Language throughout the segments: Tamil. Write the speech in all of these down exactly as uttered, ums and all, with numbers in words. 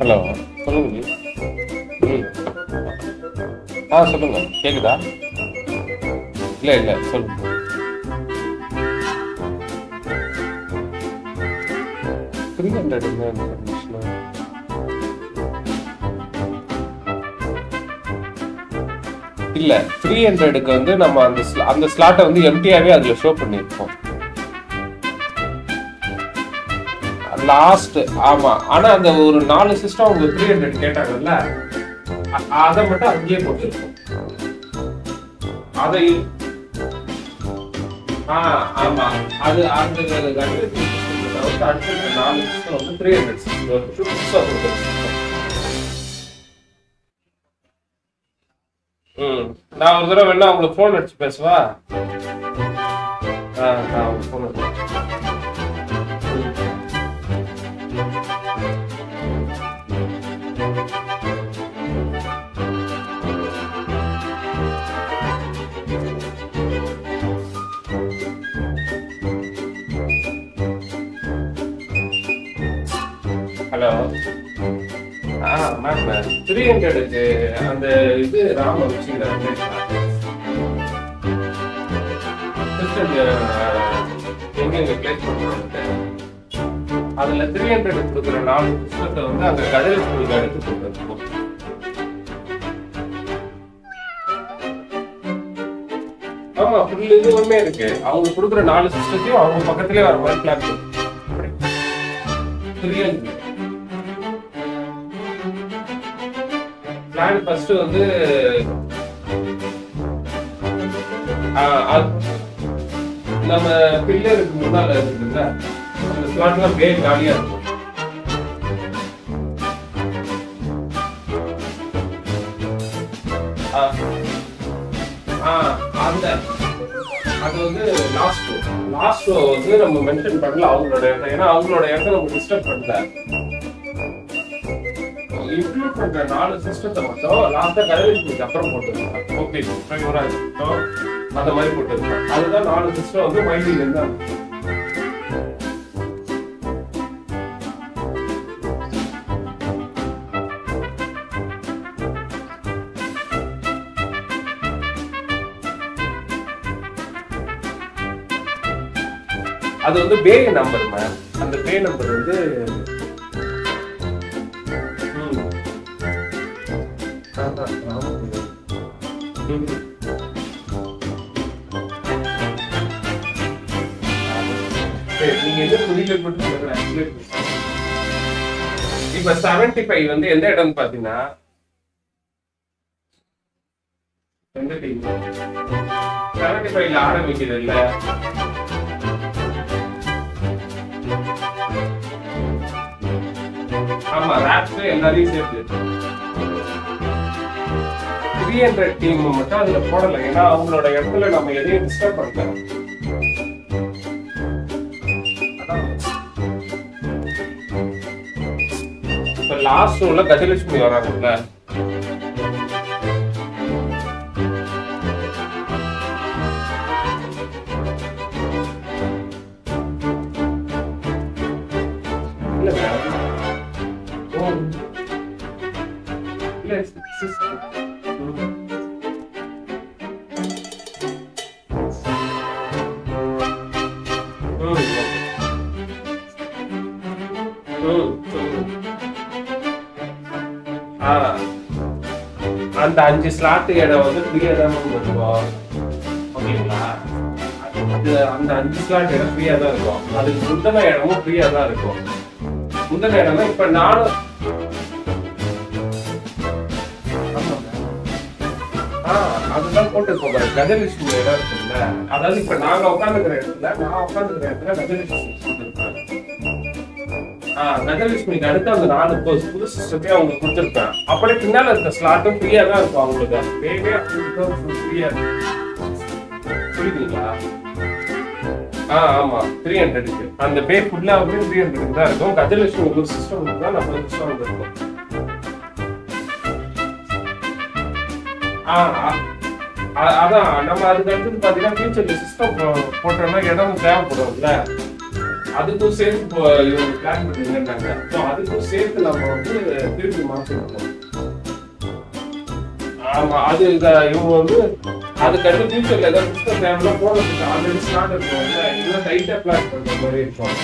ஹலோ, சொல்லுங்க. ம் ஆ சொல்லுங்க, கேக்குதா? இல்லை இல்லை சொல்லுங்க. த்ரீ ஹண்ட்ரட் என்ன இன்ஃபர்மேஷன்? இல்லை, த்ரீ ஹண்ட்ரடுக்கு வந்து நம்ம அந்த அந்த ஸ்லாட்டை வந்து எம்டியாவே அதில் ஷோ பண்ணியிருக்கோம் லாஸ்ட். ஆமா, ஆனா அந்த ஒரு நாலு சிஸ்டம் அவங்க த்ரீ ஹண்ட்ரட் கேட்டாங்கல்ல, அதை மட்டும் அங்கேயே போட்டுருக்கோம். அதை ஆஹ் ஆமா, அது அந்த அடுத்த நாலு சிஸ்டம் வந்து த்ரீ ஹண்ட்ரட் சிஸ்டம். ம் நான் ஒரு தடவை வேணா உங்களுக்கு போன் அடிச்சு பேசுவா? ஆஹ் நான் உங்களுக்கு போன் அடிச்சு. ஹலோ. ஆ மேம், த்ரீ ஹண்ட்ரடுக்கு அந்த இது ராம வச்சுக்கிறேன். எங்க பிளேஸ் பண்ணுறது அதுல த்ரீ ஹண்ட்ரட் கொடுக்குற நாலு புத்தகத்தை வந்து அந்த கடையில் ஸ்கூலுக்கு எடுத்து கொடுத்துருக்கோம். ஆமா, ஃபுல் இதுவுமே இருக்கு. அவங்க கொடுக்குற நாலு சிஸ்டத்தையும் அவங்க பக்கத்துலயே வர மாதிரி plan three hundred plan. First வந்து நம்ம பில்லருக்கு முன்னால இருக்குல்ல, அந்த ஸ்லாட்லாம் பே காலியா இருக்கும். அந்த அது வந்து லாஸ்ட் ரோ லாஸ்ட் ரோ வந்து நம்ம மென்ஷன் பண்ணல அவங்களோட இடத்த. ஏன்னா அவங்களோட இடத்த நம்ம டிஸ்டர்ப் பண்ணல. இன்க்ளூட் பண்ற நாலு சிஸ்டத்தை மட்டும் லாஸ்டா கடைக்கு அப்புறம் போட்டுருக்காங்க. ஓகே, டிரைவரா இருக்கட்டும், அந்த மாதிரி போட்டுருக்காங்க. அதுதான் நாலு சிஸ்டம் வந்து மைண்டில் இருந்தாங்க. அது வந்து பே நம்பர் மேம். அந்த பே நம்பர் வந்து நீங்க எது புரியல மட்டும் சொல்றேன். இப்ப செவன்டி ஃபைவ் வந்து எந்த இடம் பாத்தீங்கன்னா எந்த டீம் செவன்டி ஃபைவ்ல ஆரம்பிக்குது இல்ல? ஆமா, ராப்ஸ் எல்லாரையும் சேர்த்து த்ரீ ஹண்ட்ரட் டீம் மட்டும் அதுல போடல. ஏன்னா அவங்களோட இடத்துல நம்ம எதையும் டிஸ்டர்ப் பண்ணல. இப்ப லாஸ்ட் ரோல கஜலட்சுமி வராங்கல்ல, அந்த அஞ்சு ஸ்லாட் இடம் வந்து ஃப்ரீயா தான் இருக்கும். ஓகேங்களா? அது அந்த அஞ்சு ஸ்லாட் இடம் ஃப்ரீயா தான் இருக்கும். அதுக்கு முந்தின இடமும் ஃப்ரீயா தான் இருக்கும். முந்தின இடம் தான் இப்ப நானும் அதுதான் போட்டு போகிறேன். கஜலட்சுமி இடம் இருக்குல்ல, அதாவது இப்ப நாங்க உட்காந்துக்கிற இடத்துல நான் உட்காந்துக்கிற இடத்துல கஜலட்சுமி கொடுத்துருப்பேன். ஆஹ் கஜலட்சுமிக்கு அடுத்து அந்த நாலு புது சிஸ்டத்தையும் அவங்க கொடுத்துருப்பேன். அப்படியே பின்னால இருக்க ஸ்லாட்டும் ஃப்ரீயா தான் இருக்கும். அவங்களுக்கு பேவே ஃப்ரீயா இருக்கும். புரியுதுங்களா? ஆஹ் ஆமா, த்ரீ ஹண்ட்ரடுக்கு அந்த பே ஃபுல்லா வந்து த்ரீ ஹண்ட்ரடுக்கு தான் இருக்கும். கஜலட்சுமி ஒரு சிஸ்டம் தான் நம்ம சிஸ்டம் இருக்கும். ஆஹ் அதான் நம்ம அதுக்கு அடுத்தது பாத்தீங்கன்னா ஃபியூச்சர்ல சிஸ்டம் போட்டோம்னா இடம் தேவைப்படும்ல. அதுக்கும் சேர்த்து இவங்க பிளான் பண்ணிருந்தாங்க. ஸோ அதுக்கும் சேர்த்து நம்ம வந்து திருப்பி மாற்றணும். ஆமா, அது இவங்க வந்து அதுக்கடுத்து ஃபியூச்சர்ல ஏதாவது புத்தக டைம்லாம் போடுறதுக்கு ஆல்ரெடி ஸ்டார்ட் இருக்கும்ல, இன்னும் டைட்டா பிளான் பண்ற மாதிரி இருக்கும்.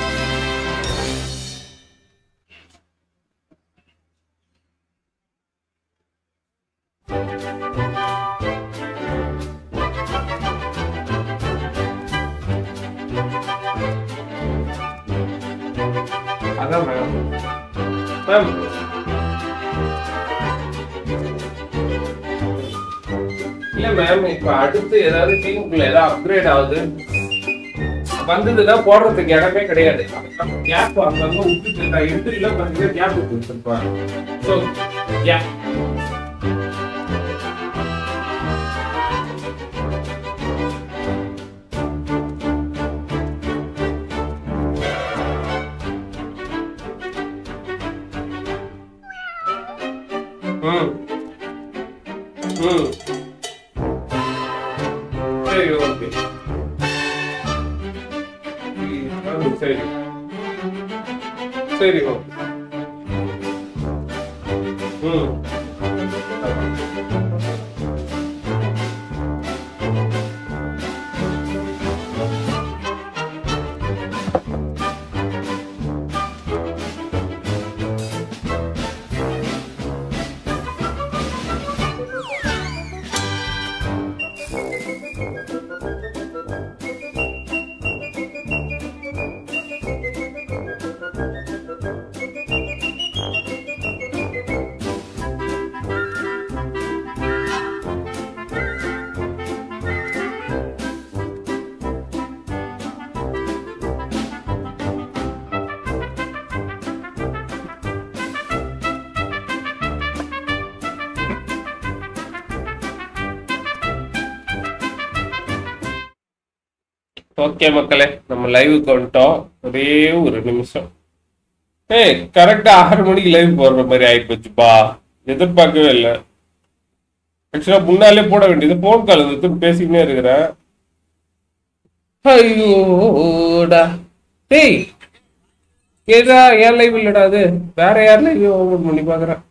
அதான் மேம் மேம் இல்ல மேம், இப்ப அடுத்து ஏதாவது டீமுக்குள்ள ஏதாவது அப்கிரேட் ஆகுது வந்ததுன்னா போடுறதுக்கு இடமே கிடையாது. கேப் அங்கங்க விட்டுட்டு நான் என்ட்ரில பாத்தீங்கன்னா கேப் விட்டுருப்பேன். ஸோ கேப் ம் ம் சரி ஓகே சரி சரி ஓகே ம் ஓகே மக்களே, நம்ம லைவுக்கு வந்துட்டோம். ஒரே ஒரு நிமிஷம். ஏய், கரெக்டா ஆறு மணிக்கு லைவ் போடுற மாதிரி ஆயிப்போச்சுப்பா. எதிர்பார்க்கவே இல்லை. ஆக்சுவலா முன்னாலே போட வேண்டியது. போன் கால் வந்து பேசிக்கினே இருக்கிறேன். ஐயோடா டேய், ஏதா ஏன் லைவ் இல்லடா, அது வேற யார் லைவ் ஓபன் பண்ணி பாக்குறேன்.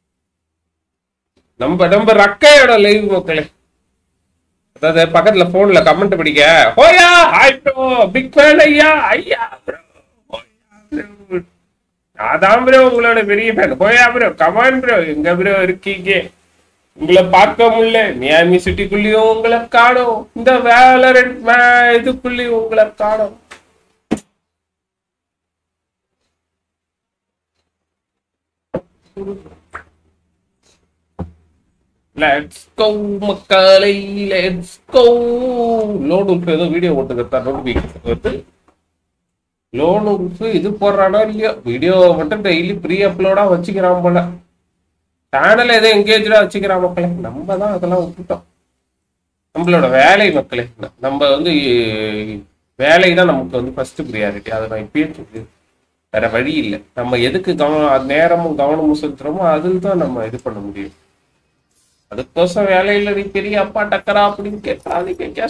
நம்ம நம்ம ரக்கையோட லைவ் மக்களே. அதாவது பக்கத்துல போன்ல கமெண்ட் படிக்க, ஓயா ஹாய் ப்ரோ, பிக் ஃபேன் ஐயா ஐயா ப்ரோ, அதான் ப்ரோ உங்களோட பெரிய ஃபேன். ஓயா ப்ரோ, கமான் ப்ரோ, எங்க ப்ரோ இருக்கீங்க? உங்களை பார்க்க முடியல. மியாமி சிட்டிக்குள்ளேயும் உங்களை காணும், இந்த வேலரண்ட் இதுக்குள்ளேயும் உங்களை காணும். Let's go மக்களை, let's go. லோன் உறுப்பு ஏதோ வீடியோ போட்டுக்கிறதா நோட்டிபிகேஷன். லோன் உறுப்பு இது போடுறானோ இல்லையோ, வீடியோ மட்டும் டெய்லி ப்ரீ அப்லோடா வச்சுக்கிறான் போல. சேனல் ஏதோ என்கேஜா வச்சுக்கிறான் மக்களே. நம்ம தான் அதெல்லாம் விட்டுட்டோம். நம்மளோட வேலை மக்களே, நம்ம வந்து வேலை தான் நமக்கு வந்து ஃபர்ஸ்ட் ப்ரியாரிட்டி. அதை நான் இப்பயே சொல்லி வேற வழி இல்லை. நம்ம எதுக்கு கவனம் நேரமும் கவனமும் செலுத்துறோமோ அதில் தான் நம்ம இது பண்ண முடியும். அதுக்கோசம் வேலையில நீ பெரிய அப்பா டக்கரா அப்படின்னு கேட்டா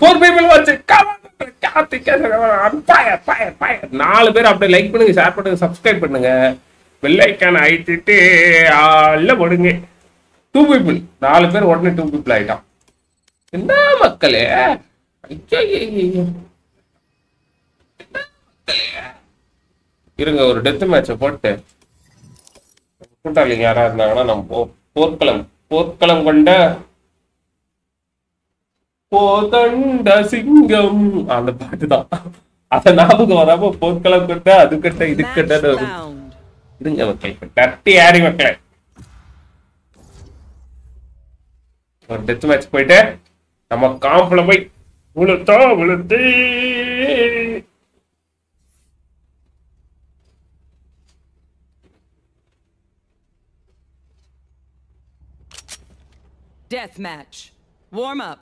நாலு பேர் அப்படியே லைக் பண்ணுங்க, ஷேர் பண்ணுங்க, சப்ஸ்கிரைப் பண்ணுங்க, பெல் ஐக்கான அழுத்திட்டு ஆள்ல போடுங்க. டூ பீப்புள் நாலு பேர் உடனே டூ பீப்புள் ஆயிட்டான். என்ன மக்களே, இருங்க ஒரு டெத் மேட்ச போட்டு கூட்டாளிங்க யாரா இருந்தாங்கன்னா நம்ம போர்க்களம் போர்க்களம் கொண்ட போதண்ட சிங்கம் அந்த பாட்டு தான். அத ஞாபகம் வராம போர்க்களம் கொண்ட அது கட்ட இது கட்ட இருங்க மக்கள். தட்டி யாரி மக்களே, ஒரு டெத் மேட்ச் போயிட்டு நம்ம காம்புல போய் விழுத்தோ விழுத்து. Death match. Warm up.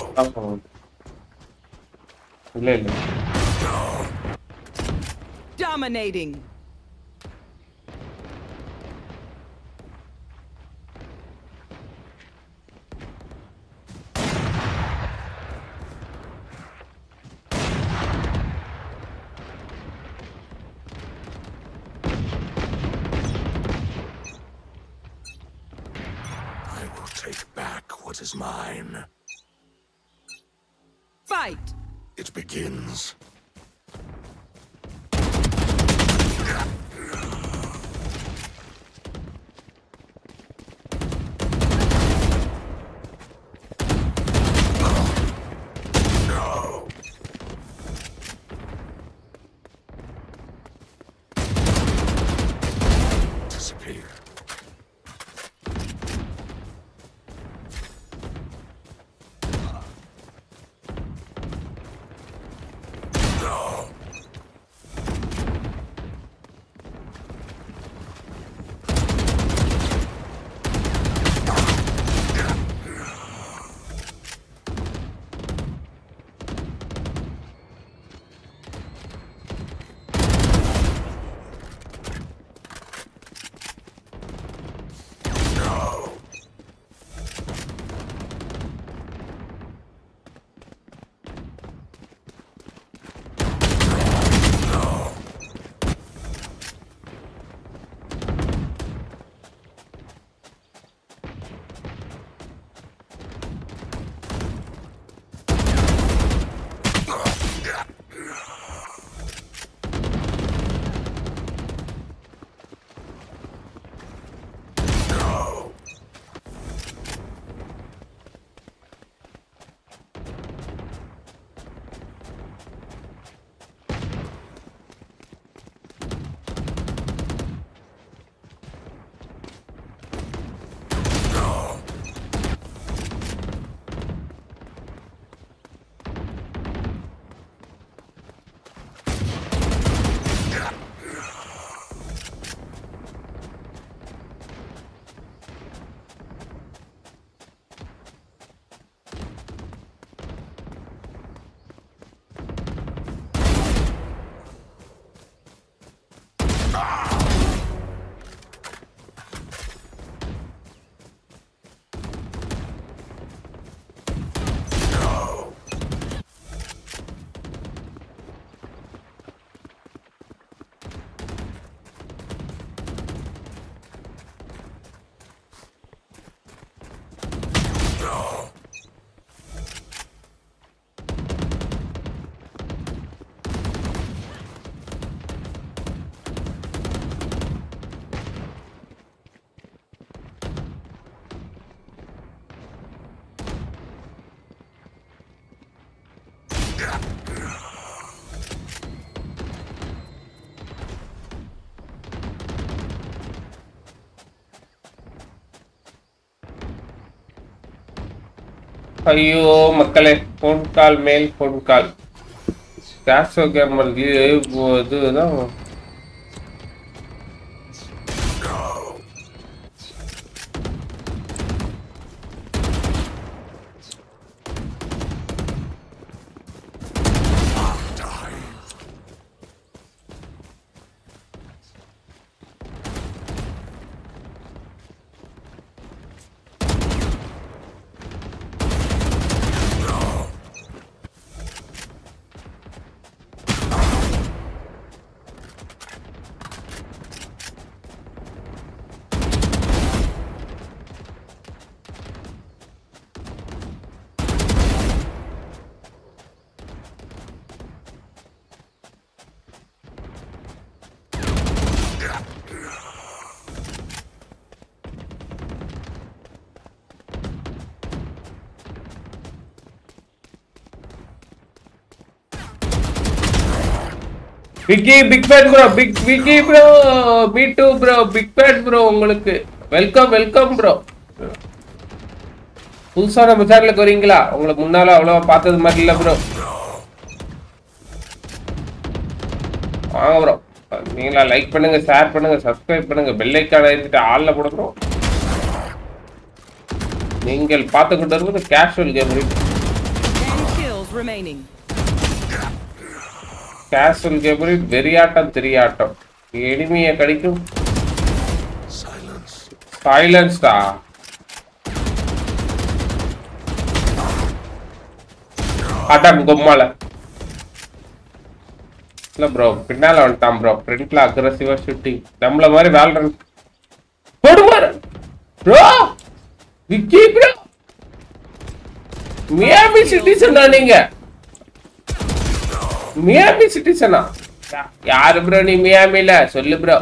ஆமா இல்ல இல்ல Dominating. I will take back what is mine. Fight. It begins. Disappear. ஐயோ மக்களே, ஃபோன் கால் மேல் ஃபோன் கால். கேஷோ கேமர் இதுதான் Vicky, big fan bro, big Vicky bro, me too bro, big fan bro உங்களுக்கு வெல்கம் வெல்கம் bro. புதுசா நம்ம சேனலுக்கு வரீங்களா? உங்களை முன்னால அவ்வளவா பார்த்தது மாதிரி இல்ல bro. வாங்க bro. நீங்களா லைக் பண்ணுங்க, ஷேர் பண்ணுங்க, சப்ஸ்கிரைப் பண்ணுங்க, பெல் ஐகானை அழுத்திட்டு ஆல்ல போடுங்க bro. நீங்கள் பார்த்து கொண்டு வருவது casual game. remaining. Castle Gabriel, Veriatam, Triatom. Enemy a Kadikum. Silence. Silence star. Adam Gomala. No, bro. Pinala on Tam, bro. Print la aggressive shooting. Tamla Mari Valorant. What? Bro! Vicky, bro! Miami citizen running. Miami citizen. Yaar bro ni Miami la. Sollu bro.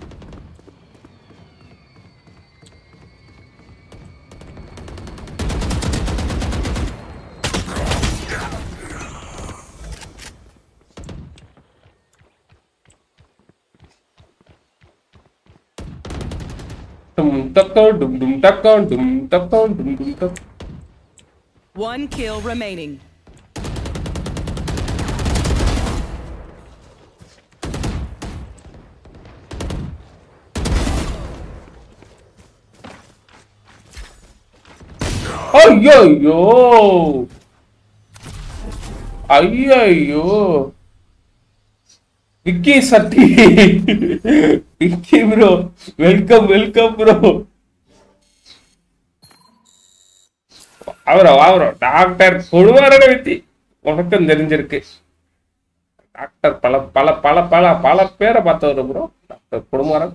Dum takko dum dum takko dum takko dum dum takko. One kill remaining. Ayyo! Ayyo! Vicky Sati! Vicky bro! Welcome, welcome bro! Avro, avro, doctor, Kuduvarana Vithi. Unakkum therinjirukku. Doctor pala pala pala pala pala pera paatharu bro. Doctor Kuduvaran.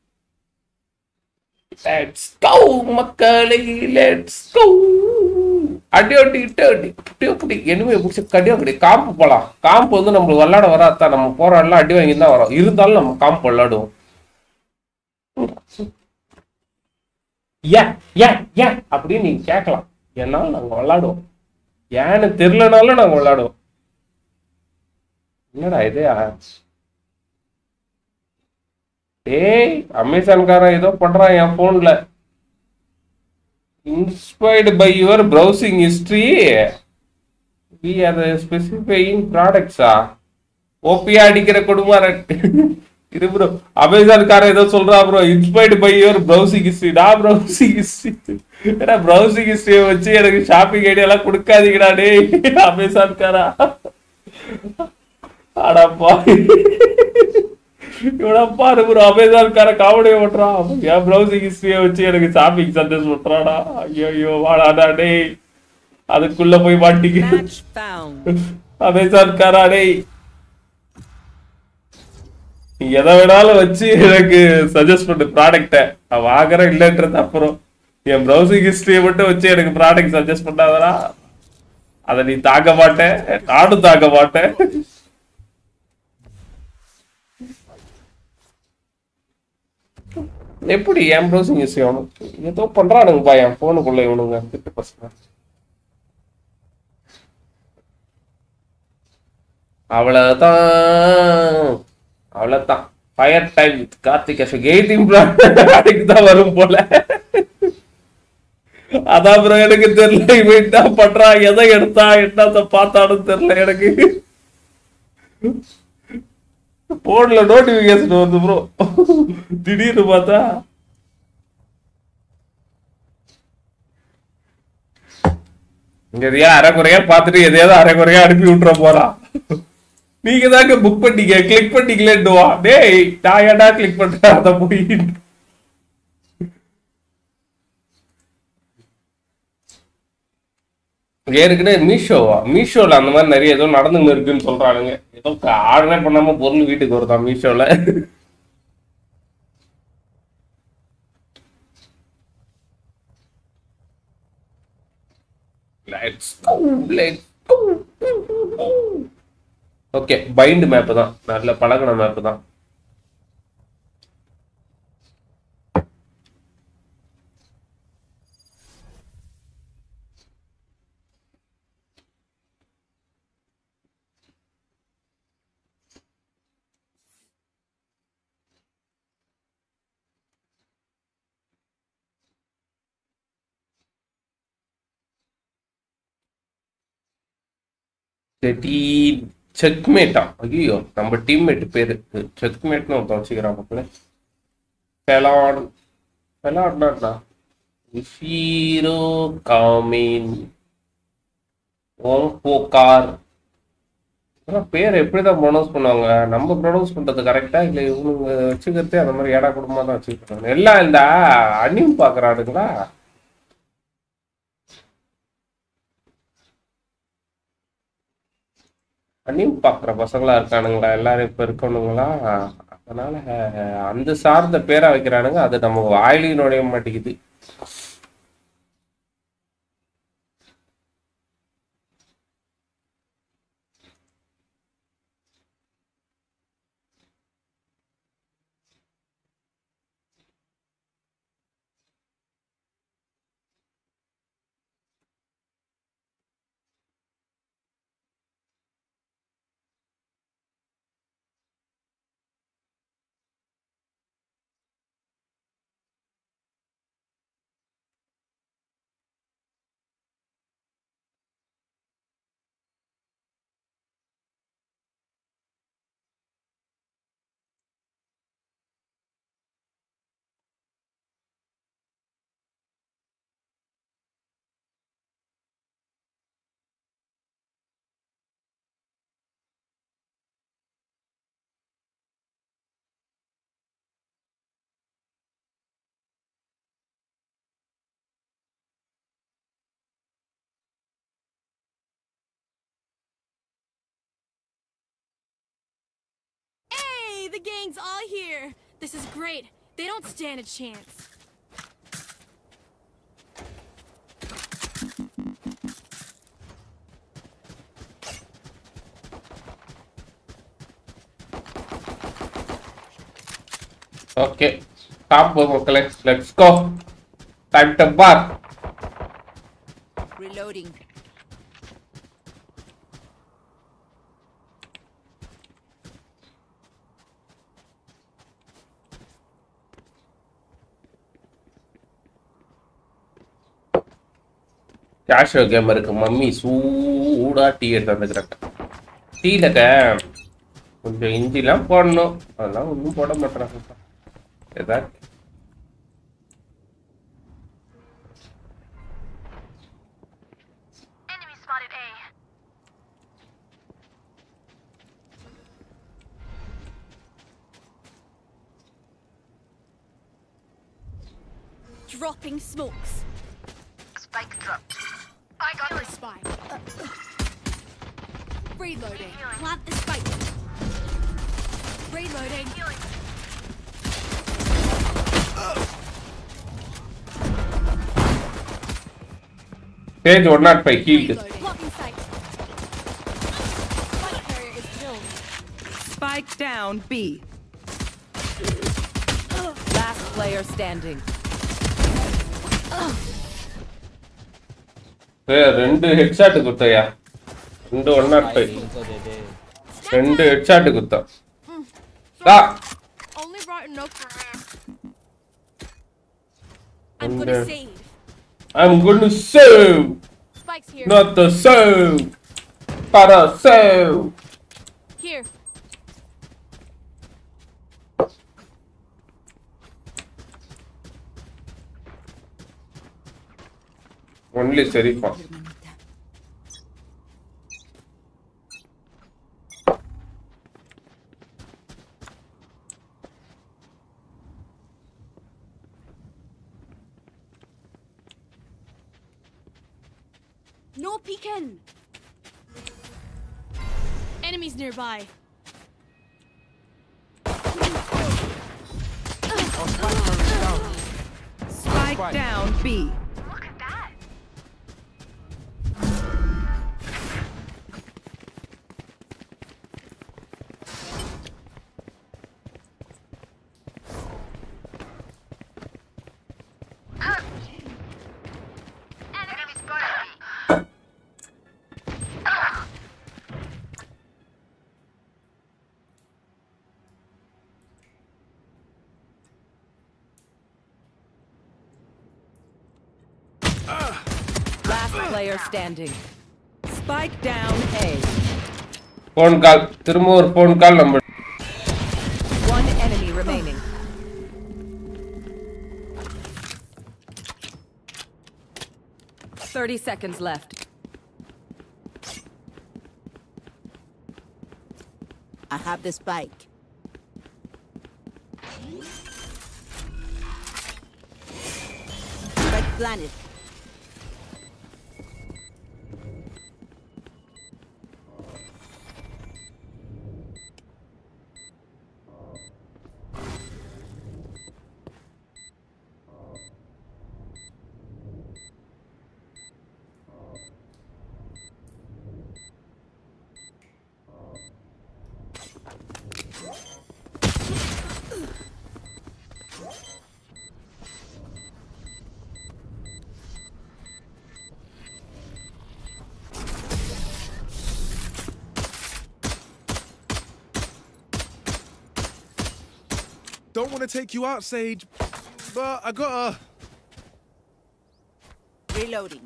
Let's go, makkale, let's go. Adioti, adioti, adioti. Enemy push kadiogadi camp pola. Camp வந்து நம்ம விளையாட வராதா நம்ம போற எல்லாம் அடி வாங்கி தான் வரோம். இருந்தாலும் நம்ம camp விளையாடுவோம். யா யா யா அப்படி நீங்க கேட்கலாம். ஏன்னா நாங்க விளையாடுவோம். ஏன்னு தெரியலனாலும் நாங்க விளையாடுவோம். என்னடா இது? ஏய் அமேசான் காரன் ஏதோ பண்றான் என் போன்ல. Inspired by your browsing history, we are specifying products. ஓபியா அடிக்கிற கொடுமாரன் இது ப்ரோ. அமேசான் காரன் ஏதோ சொல்றா bro. Inspired by your browsing history. நான் browsing history ஏன்னா browsing history வச்சு எனக்கு ஷாப்பிங் ஐடியா எல்லாம் கொடுக்காதீங்கடா டேய் அமேசான் காரா. அடப்பா இவனா பாரு ப்ரோ. அமேசான் கார காமெடி ஓட்டுறான். என் browsing history வச்சு எனக்கு ஷாப்பிங் சஜஸ்ட் பண்றாடா. ஐயோ ஐயோ வாடாடா டேய். அதுக்குள்ள போய் மாட்டிக்க. Match found. அமேசான் காரா டேய். நீ எதை வேணாலும் வச்சு எனக்கு சஜஸ்ட் பண்ணு ப்ராடக்ட. நான் வாங்குறேன் இல்லைன்றது அப்புறம். என் browsing history மட்டும் வச்சு எனக்கு ப்ராடக்ட் சஜஸ்ட் பண்ணாதடா. அதை நீ தாக்க மாட்டேன். நானும் தாக்க மாட்டேன். எப்படி என் ப்ரௌசிங் ஹிஸ்டரி அவனுக்கு ஏதோ பண்றானுங்கப்பா என் போனுக்குள்ள இவனுங்க திட்டு பசங்க. அவ்வளவுதான் அவ்வளவுதான். Fire time with Karthik F eighteen product தான் வரும் போல. அதான் ப்ரோ எனக்கு தெரியல. இவன் என்ன பண்றான், எதை எடுத்தா என்னத்த பார்த்தாலும் தெரியல எனக்கு. போன்ல நோட்டிபிகேஷன் வருது ப்ரோ. திடீர்னு பார்த்தா இங்க எதையா அரைக்குறையா பார்த்துட்டு எதையாவது அரைக்குறையா அனுப்பி விட்டுற போறான். நீங்க தாங்க புக் பண்ணீங்க, கிளிக் பண்ணீங்களேன்னுவா. டேய் நான் ஏன்டா கிளிக் பண்றேன் அதை போய். ஏற்கனவே மீஷோவா மீஷோல அந்த மாதிரி நிறைய ஏதோ நடந்துன்னு இருக்குன்னு சொல்றானுங்க. ஏதோ ஆர்டரே பண்ணாம பொருள் வீட்டுக்கு வருதான் மீஷோல. ஓகே பைண்ட் மேப் தான், நல்ல பழகின மேப் தான். செக்மேட்டா? ஐயோ நம்ம டீம்மேட் பேரு செக்மேட்னு ஒருத்தன் வச்சுக்கிறான் மக்களே. பெலான் பெலான்னா ஷீரோ காமின் ஓம் போக்கார். பேர் எப்படிதான் ப்ரொனவுன்ஸ் பண்ணுவாங்க? நம்ம ப்ரொனவுன்ஸ் பண்றது கரெக்டா இல்லை இவனுங்க வச்சுக்கிறதே அந்த மாதிரி ஏடா குடும்பமா தான் வச்சுக்கிட்டு எல்லாம் இந்த அனிம் பாக்குறானுங்களா? அனிம் பாக்குற பசங்களா இருக்கானுங்களா எல்லாரும் இப்ப இருக்கணுங்களா? அதனால அந்த சார்ந்த பேரா வைக்கிறானுங்க. அது நம்ம வாயிலையும் நுழைய மாட்டேங்குது. The gang's all here. This is great. They don't stand a chance. Okay. Stop, let's let's go. Time to bar. Reloading. Casual game இருக்கு. மம்மி சூடா டீ எடுத்து வந்துக்கிறாங்க. டீல கொஞ்சம் இஞ்சிலாம் போடணும். அதெல்லாம் ஒன்றும் போட மாட்டேறாங்க. ஏதா Dropping smokes. Spike dropped. I got Kill a spike. Uh, reloading. Plant the spike. Reloading. Page one not five healed. Blocking sight. Spike carrier is killed. Spike down B. Last player standing. ரெண்டு ஹெட்ஷாட் குத்தயா. ரெண்டு one not five. ரெண்டு ஹெட்ஷாட் குத்தா. டா. Only brought enough for me. I'm gonna save. I'm gonna save. Spike's here. Not the save. Para save. Here. Only Serifa. No peeking. Enemies nearby. Spike down B. Look at that. Enemy spotted me. Last player standing. Spike down A. Phone call. திரும்ப ஒரு phone call number. One enemy remaining. Thirty seconds left. I have the spike. Spike planted. Don't want to take you out, Sage, but I gotta. Reloading.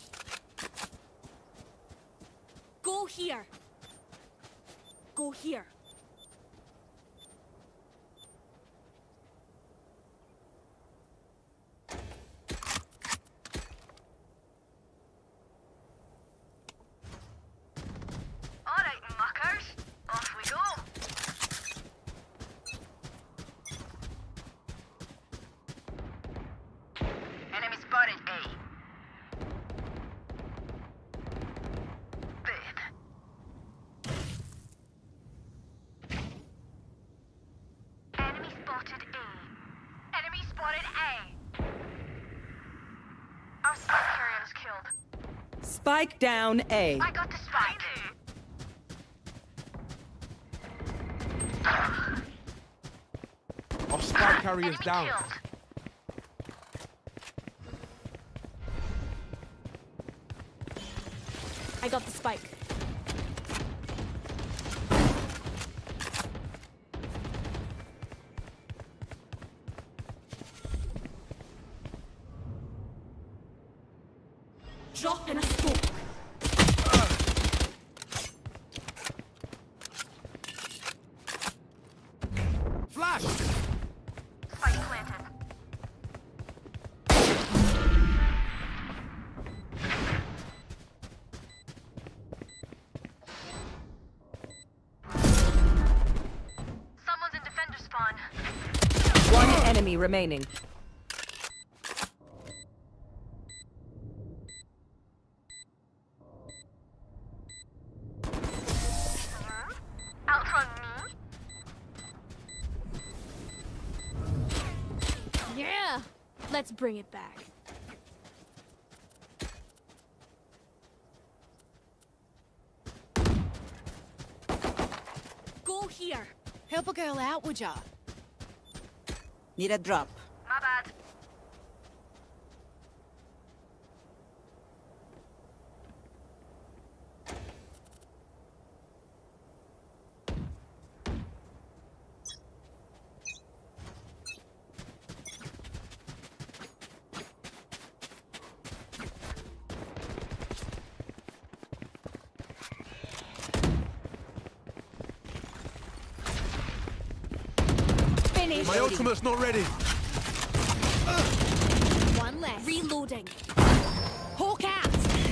Go here. Go here. Alright, muckers. Off we go. Enemy spotted A. Bid. Enemy spotted A. Enemy spotted A. Our spike carrier is killed. Spike down A. I got the spike. Our spike carrier's Enemy down. killed. I got the spike. Drop in a smoke. Flash! Spike planted. Someone's in defender spawn. One enemy remaining. Outrun me? Yeah. Let's bring it back. Go here. Help a girl out, would ya? Need a drop. My bad. Finish. My ultimate's not ready. One less. Reloading. Hawk out.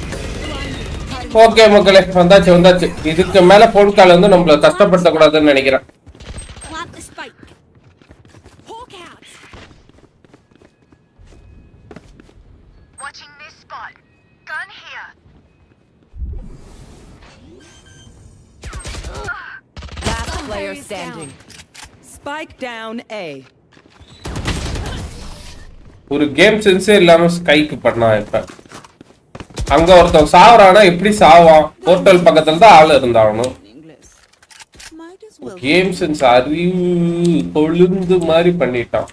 Okay மக்களே, வந்தாச்சு வந்தாச்சு. இதுக்கு மேல போன் கால் வந்து நம்மள கஷ்டப்படுத்த கூடாதுன்னு நினைக்கிறேன். Plant the spike. Hawk out. Watching this spot. Gun here. Last player Carrier's standing. Spike down A. ஒரு கேம் சென்ஸே இல்லாம ஸ்கைக்கு பண்ணா இப்ப. அங்க ஒருத்தன் சாவறானா எப்படி சாவான்? போர்ட்டல் பக்கத்துல தான் ஆள் இருந்தாகணும். English. Might as well. Game sense அறிவு கொழுந்து மாதிரி பண்ணிட்டான்.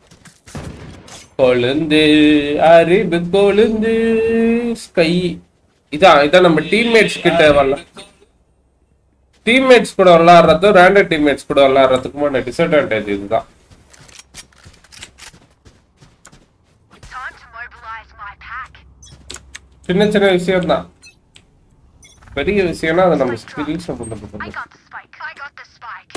கொழுந்து அறிவு கொழுந்து ஸ்கை. இதான் இதான் நம்ம டீம்மேட்ஸ் கிட்ட வரலாம். டீம்மேட்ஸ் கூட விளையாடுறதும் ரேண்டம் டீம்மேட்ஸ் கூட விளையாடுறதுக்குமான டிஸ்அட்வான்டேஜ் இதுதான். Time to mobilize my pack. சின்ன சின்ன விஷயம் தான். பெரிய விஷயம்னா அது நம்ம ஸ்கில்ஸ் I சம்பந்தப்பட்டது. got the spike. I got the spike.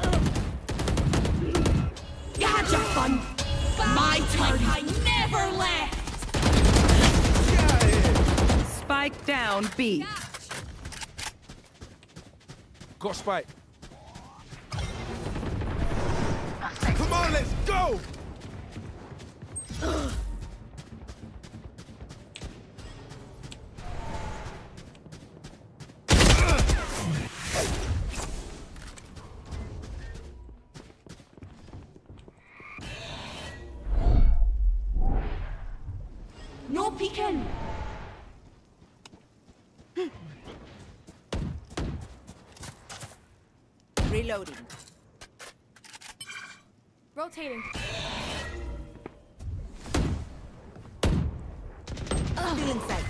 You had your fun. My turn. I never left. Spike down B. Got spike. on, let's go. No peeking. Reloading. Rotating. Still in sight.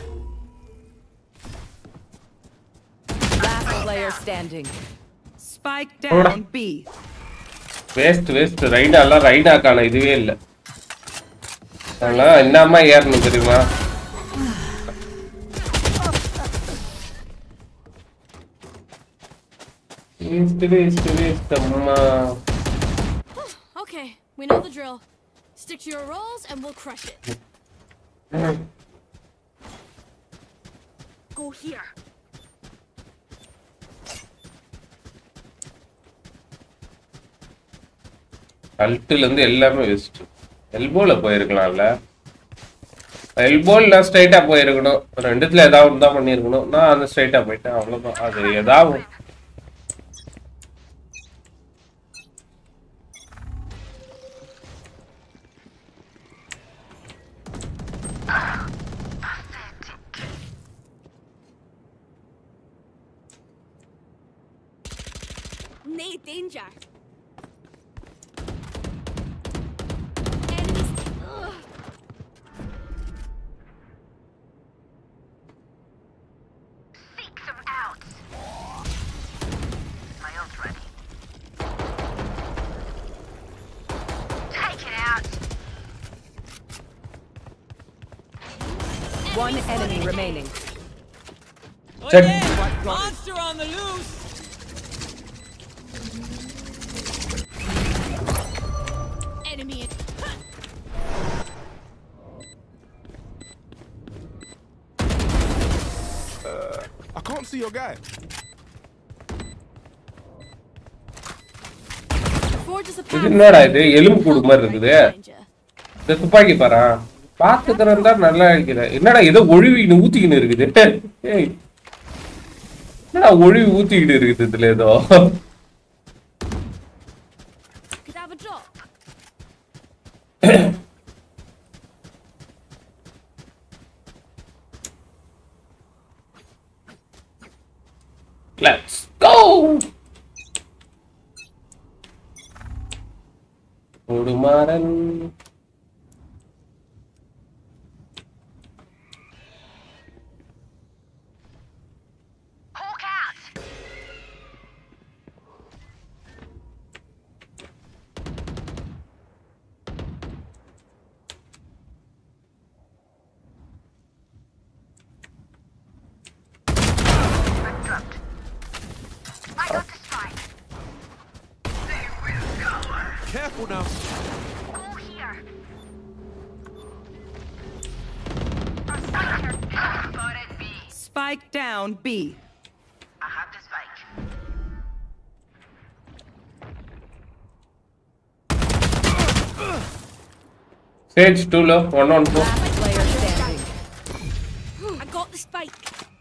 Last player standing. Spike down B. Waste waste ரைடாலாம் ரைடாக்கான இதுவே இல்லை. அதெல்லாம் என்னம்மா ஏறணும் தெரியுமா? வேஸ்ட் வேஸ்ட் வேஸ்ட் அம்மா. Okay, we know the drill. Stick to your roles and we'll crush it. Go here. அல்ட்ல இருந்து எல்லாமே வேஸ்ட். எல்போல போயிருக்கலாம்ல. எல்போல நான் ஸ்ட்ரைட்டா போயிருக்கணும். ரெண்டுத்துல ஏதாவது ஒன்று தான் பண்ணியிருக்கணும். நான் அந்த ஸ்ட்ரைட்டா போயிட்டேன் அவ்வளவுதான். அது ஏதாவது Nay danger. Enemies. Ugh. Seek them out. My ult ready. Take it out. One enemy remaining. Check. Monster on the loose. Enemy. I can't see your guy. Forges a இது என்னடா இது எலும்பு கூடு மாதிரி இருக்குது. இந்த துப்பாக்கி பாரா பாத்துக்கிறேன் தான் நல்லா இருக்கிறேன். என்னடா ஏதோ ஒழுவின்னு ஊத்திக்கின்னு இருக்குது. ஏய் என்னடா ஒழுவி ஊத்திக்கிட்டு இருக்குது இதுல ஏதோ. Could have a drop. Let's go. Udumaran. Hawk out. I'm dropped. I got the spike. They will cover. Careful now. Go here. Our spiker. Spotted B. Spike down B. I have the spike. Sage two low, one on four. Last player standing. I got the spike.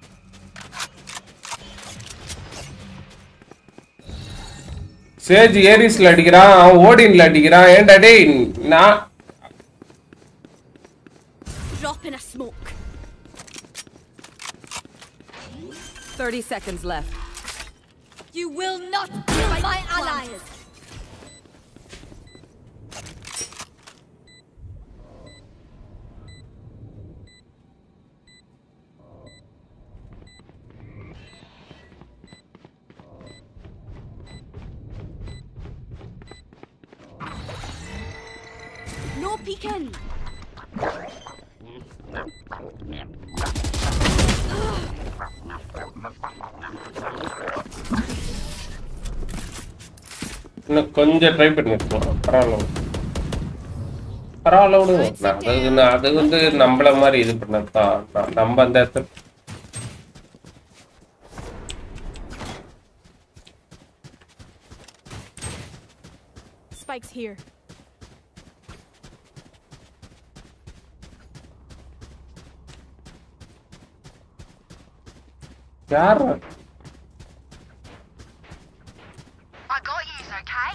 Sage ஏரிஸ்ல அடிக்கிறான், ஓடின்ல அடிக்கிறான். ஏன்டா டேய் நான் Drop in a smoke. Thirty seconds left. You will not kill my allies. No peeking. இன்னும் கொஞ்சம் ட்ரை பண்ணிருக்கோம். பரவாயில்ல பரவாயில்ல விடுங்க. அது அது வந்து நம்மள மாதிரி இது பண்ணதான் நம்ம அந்த இடத்துல spikes here. யார் I got yous, okay?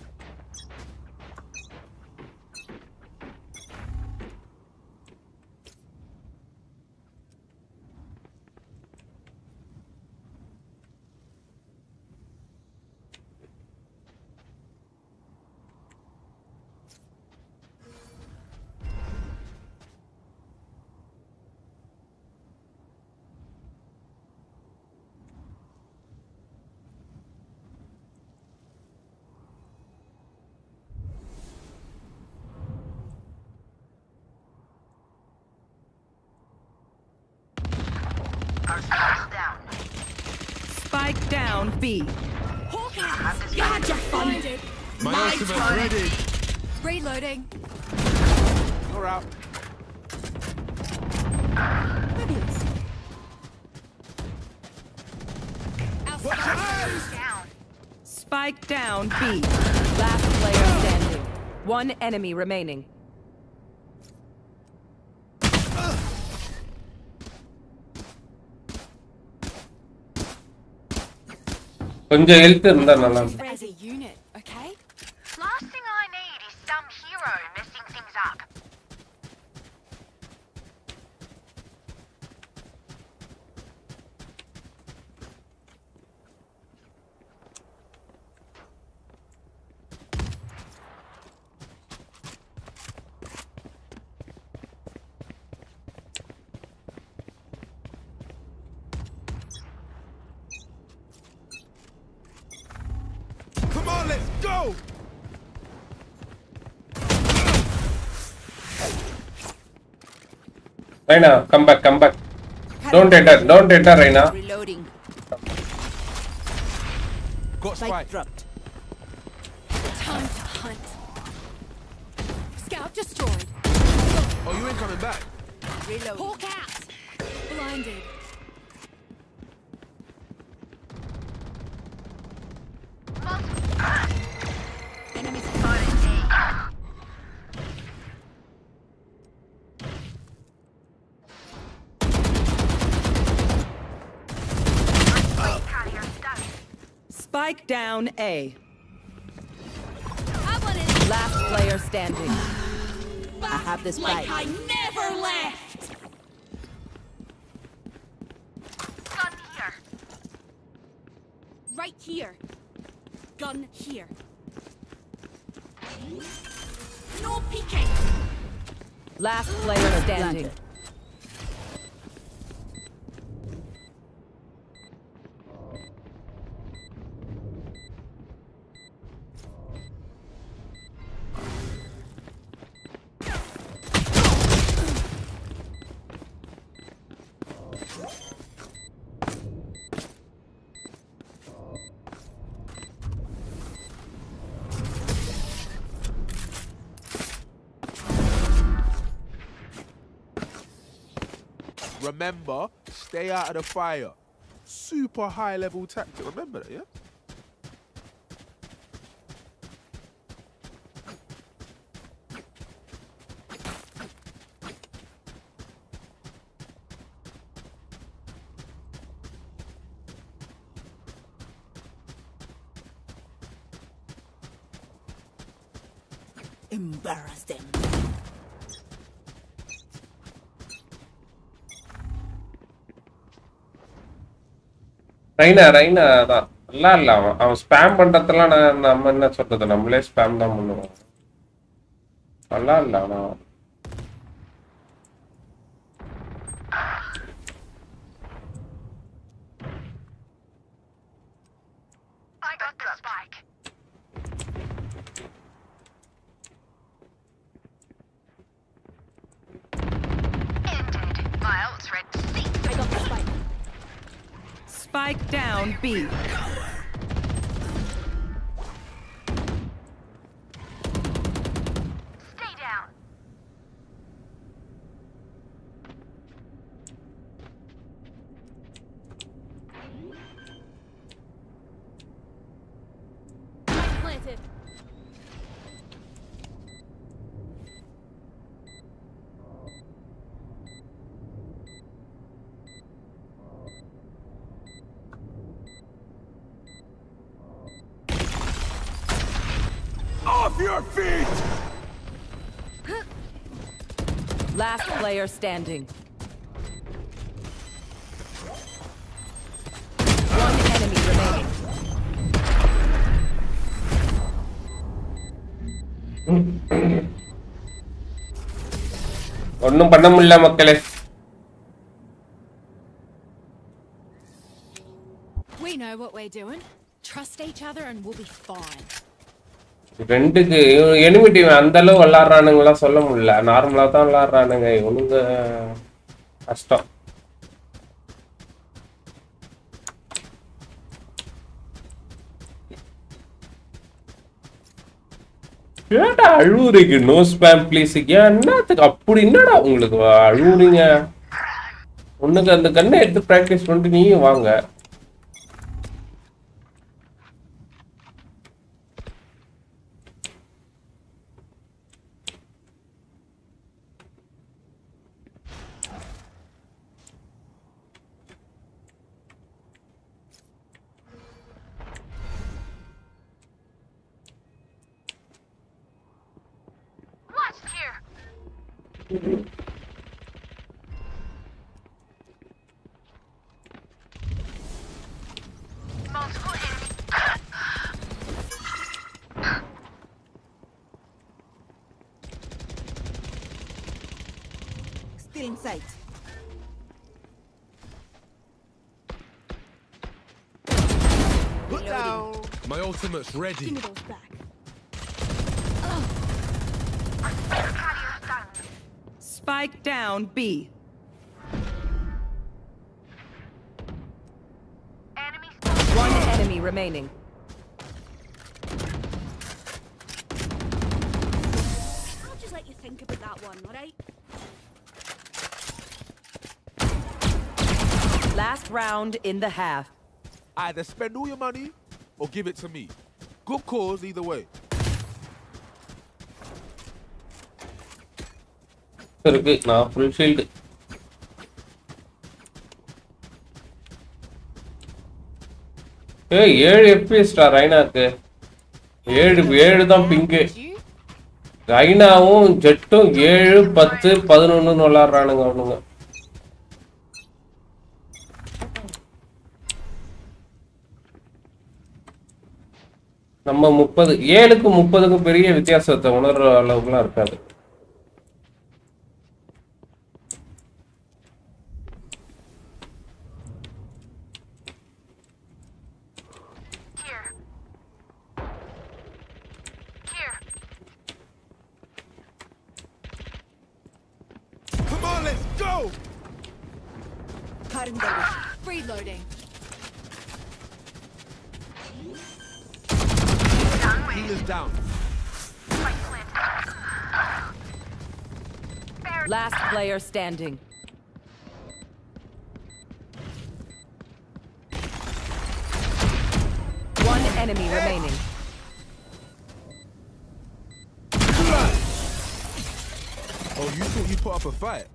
Our spike's down. Spike down B. Hawk out! Gotcha funded! My My ultimate turn. ready. Reloading. You're out. Fabulous. Watch your eyes! Down. Spike down B. Last player standing. One enemy remaining. கொஞ்சம் ஹெல்த் இருந்தா நல்லா இருக்கும். As a unit, okay? Last thing I need is some hero messing things up. Come on, let's go! Raina, come back, come back. Don't enter, don't enter, Raina. Reloading. Got Spike spike. dropped. Time to hunt. Scout destroyed. Oh, you ain't coming back. Reload. Hawk out! Blinded. Enemies spotted D. Carrier stuck. Spike down A. I want it. Last player standing. I have this Like spike. I never left! Gun here. Right here. Gun here. No peeking! Last player standing. Remember, stay out of the fire. Super high level tactic. Remember that, yeah? Embarrass them. Raina Raina தான் நல்லா இல்ல அவன் அவன் ஸ்பேம் பண்றதெல்லாம் நான் நம்ம என்ன சொல்றது நம்மளே ஸ்பேம் தான் பண்ணுவோம் நல்லா இல்ல அவன் I got the spike. Ended. My ult's red. See. I got the spike. Spike down B. Stay down. Planted. your feet! Last player standing. One enemy remaining. ஒண்ணும் பண்ண முடியல மக்களே. We know what we're doing. Trust each other and we'll be fine. ரெண்டுக்கு எனிமி டீம் அந்த அளவு விளையாடுறானுங்களா சொல்ல முடியல. நார்மலா தான் விளையாடுறானுங்க. இவனுங்க கஷ்டம். ஏடா அழுவுறீங்க? No spam please. என்னத்துக்கு அப்படி என்னடா உங்களுக்கு அழுவுறீங்க? உனக்கு அந்த கண்ணை எடுத்து பிராக்டிஸ் பண்ணிட்டு நீயும் வாங்க. Still in sight. Put down. My ultimate's ready. Give me those back. Spike down B. One enemy remaining. I'll just let you think about that one, alright? Last round in the half. Either spend all your money or give it to me. Good cause either way. இருக்கு நான் ஃபுல் ஷீல்டு. ஏய் ஏழு எஃப்பிஎஸ் ஸ்டா ரைனாக்கு. ஏழு ஏழு தான் பிங்கு. ரைனாவும் ஜெட்டும் ஏழு பத்து பதினொன்னு விளையாடுறானுங்க அவனுங்க. நம்ம முப்பது ஏழுக்கு முப்பதுக்கும் பெரிய வித்தியாசத்தை உணர்ற அளவுக்குலாம் இருக்காது. Come on, let's go! Reloading. Healer's down. Last player standing. One enemy remaining. Oh, you thought you put up a fight?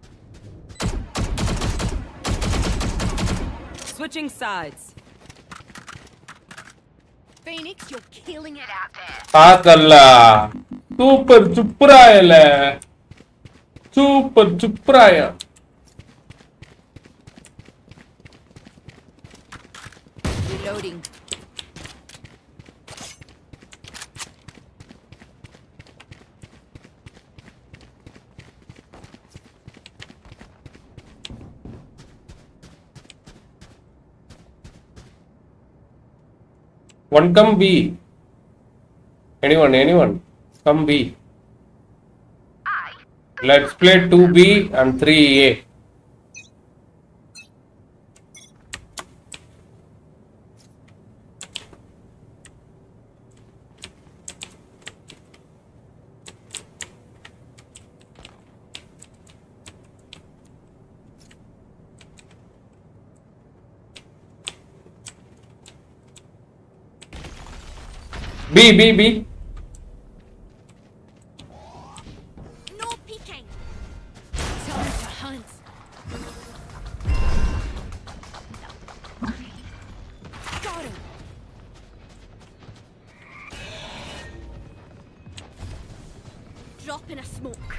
Switching sides. Phoenix, you're killing it out there. பார்த்தல்ல சூப்பர் சுப்ராயல சூப்பர் சுப்ராய. Reloading. One come B. Anyone, anyone, come B. Let's play two B and three A. B, B, B. No peeking. Time to hunt. Got him. Drop in a smoke.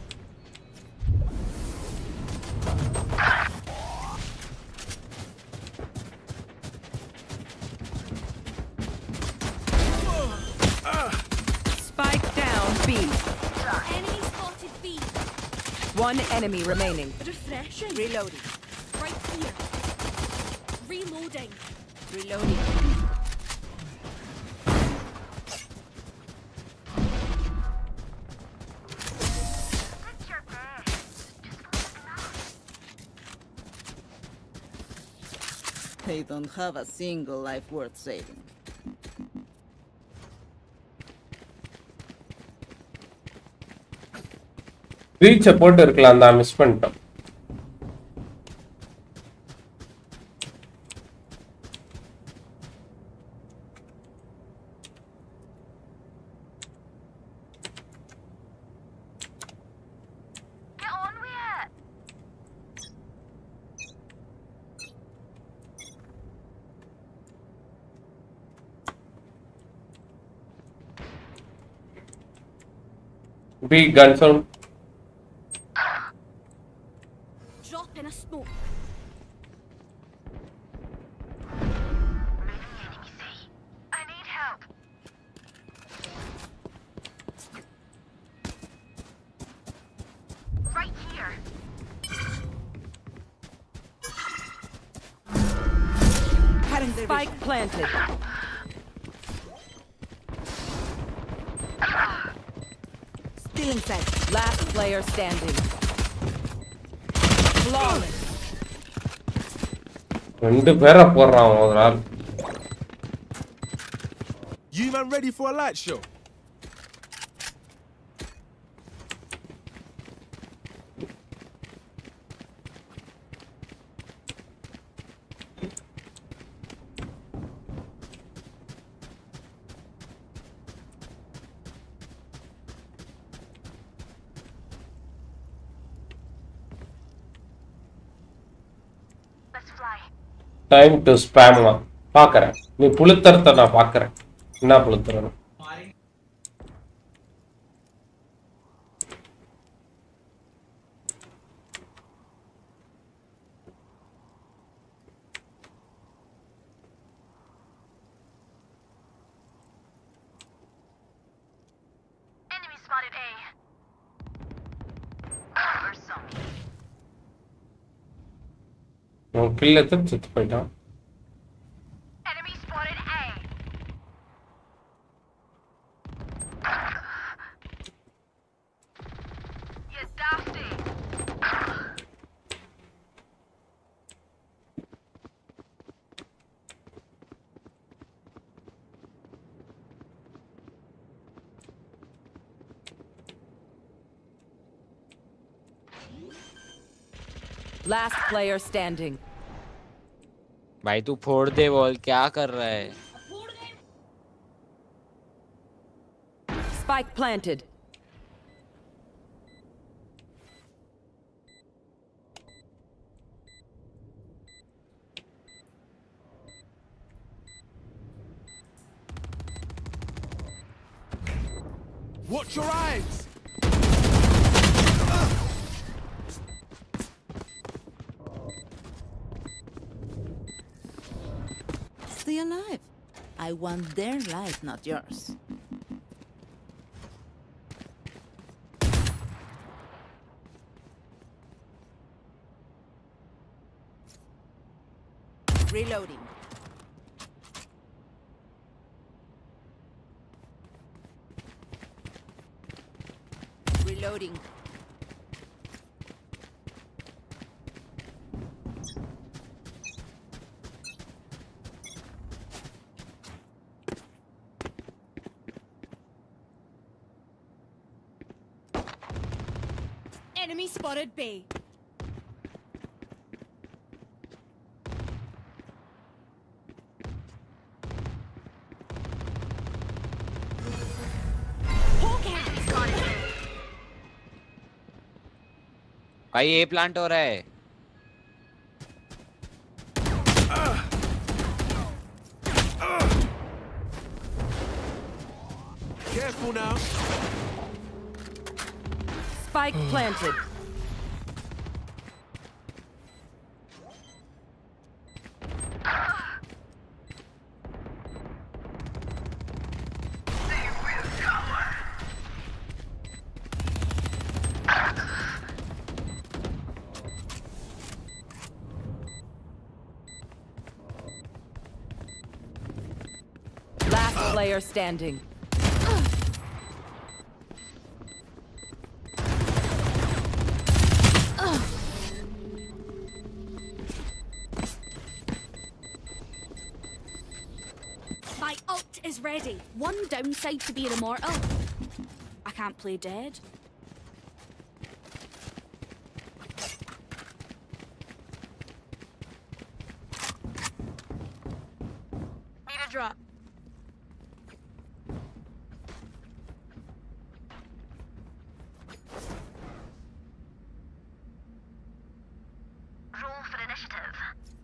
Spike down B. Enemy spotted B. One enemy remaining. Refreshing. Reloading. Right here. Reloading. Reloading. That's your best. Just close enough. They don't have a single life worth saving. ரீச்சை போட்டு இருக்கலாம் தான் மிஸ் பண்ணிட்டோம். Get on with it. B gun sound. Drop in a smoke. Enemy C. I need help. Right here. Spike planted. Still inside. Last player standing. Flawless. ரெண்டு பேரை போடுறான் ஒரு ஆள். You man ready for a light show? Let's fly. Time to ஸ்பேம்லாம் பார்க்குறேன். நீ புளுத்தரத்தை நான் பார்க்குறேன். என்ன புளுத்தரம்? Enemy spotted A. Or some. உன் கில்ல எடுத்து செத்து போயிட்டான். Enemy spotted A. You dusty. Last player standing. भाई तू फोड़ दे वॉल, क्या कर रहा है? Spike planted. Watch your eyes. Stay alive. I want their life, not yours. Reloading. Reloading. Enemy spotted B. Hawk hands. भाई ये प्लांट हो रहा है. Careful now. Spike planted. Last player standing. My ult is ready. One downside to being immortal. I can't play dead. Need a drop. Roll for initiative.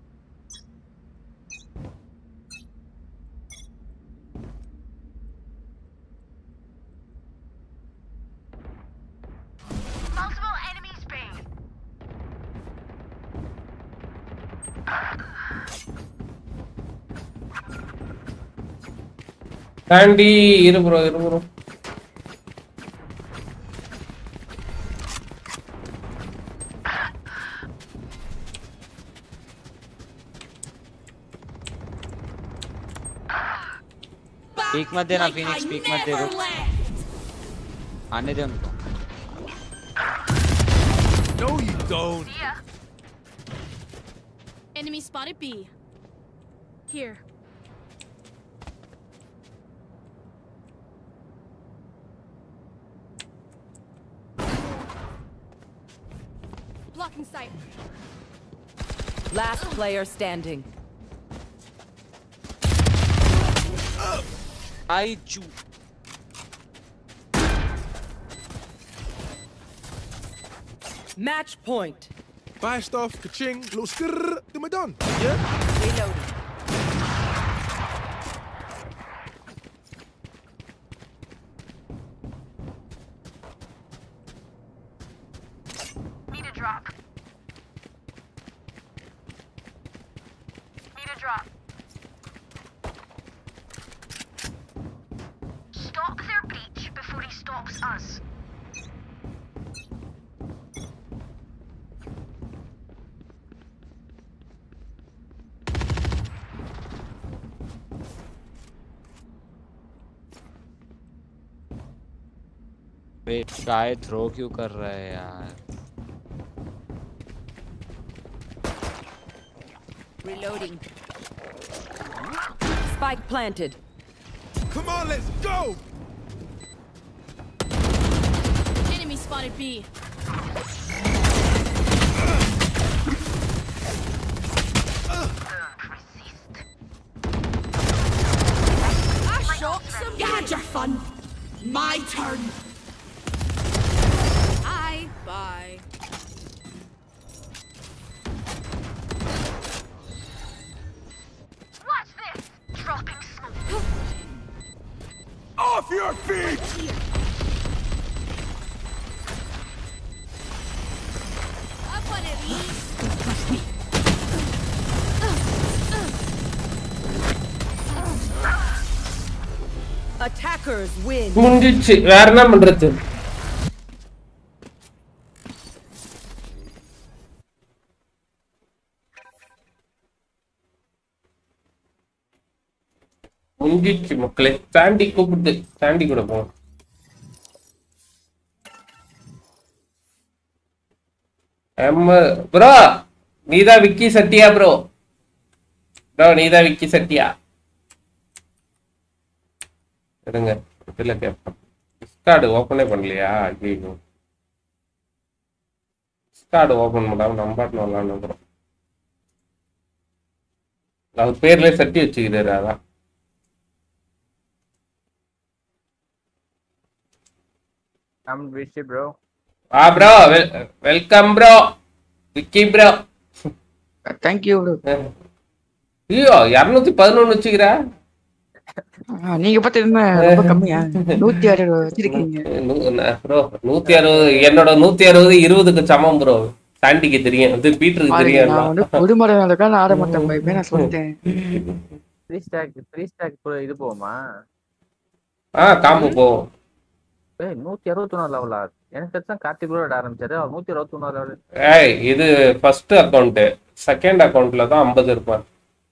Multiple enemies B. Sandy, iru bro, iru bro. Peek मत देना फिनिक्स, पीक मत दे, रुक आने दे उनको. No, you don't. Enemy spotted B. Here. Blocking sight. Last player standing. I chew. Match point. Buy stuff, ka-ching, little skrrr, then we're done. Yeah? Reloading. Need a drop. Need a drop. Stop their breach before he stops us. Wait काय थ्रो क्यों कर रहा है यार? Reloading. Spike planted. Come on, let's go! Enemy spotted B. I shot some. You had your fun. My turn. Hi. Bye. Watch this! Dropping smoke. Off your feet! I've one of these. Attackers win. முடிஞ்சிச்சு, வேற என்ன பண்றது? முடிஞ்சிச்சு மக்களே. சாண்டி கூப்பிட்டு சாண்டி கூட போ. ப்ரோ நீதான் விக்கி சட்டியா ப்ரோ? ப்ரோ நீதான் விக்கி சட்டியா? இருங்க இதுல கேட்பேன். ஸ்கார்டு ஓப்பனே பண்ணலையா? ஐயோ ஸ்கார்டு ஓப்பன் பண்ணாம நம்பாட்டு வரலான்னு இருக்கிறோம். அவர் பேர்லயே சட்டி வச்சுக்கிறாரு. அதான் I'm Rishi, bro. Ah, bro. Wel welcome, bro. Vicky, bro. Thank you, bro. ஐயோ இருநூத்தி பதினொன்னு வச்சுக்கிறா. நீங்க பார்த்து என்ன ரொம்ப கம்மியா நூத்தி அறுபது வச்சிருக்கீங்க ப்ரோ நூத்தி அறுபது என்னோட நூத்தி அறுபது இருபதுக்கு சமம் ப்ரோ. சாண்டிக்கு தெரியும், இது பீட்டருக்கு தெரியும். நான் வந்து பொதுமரம் ஆட மாட்டேன் போய் நான் சொல்லிட்டேன். த்ரீ ஸ்டாக் த்ரீ ஸ்டாக் இது போகுமா? ஆ காம்போ போவோம். ஏய் நூத்தி அறுபத்தி ஒண்ணு லெவலா? எனக்கு தெரிஞ்சா கார்த்திக் கூட ஆரம்பிச்சாரு. அவர் நூத்தி அறுபத்தி ஒண்ணு லெவல். ஏய் இது ஃபர்ஸ்ட் அக்கவுண்ட். செகண்ட் அக்கவுண்ட்ல தான் ஐம்பது இருப்பான்.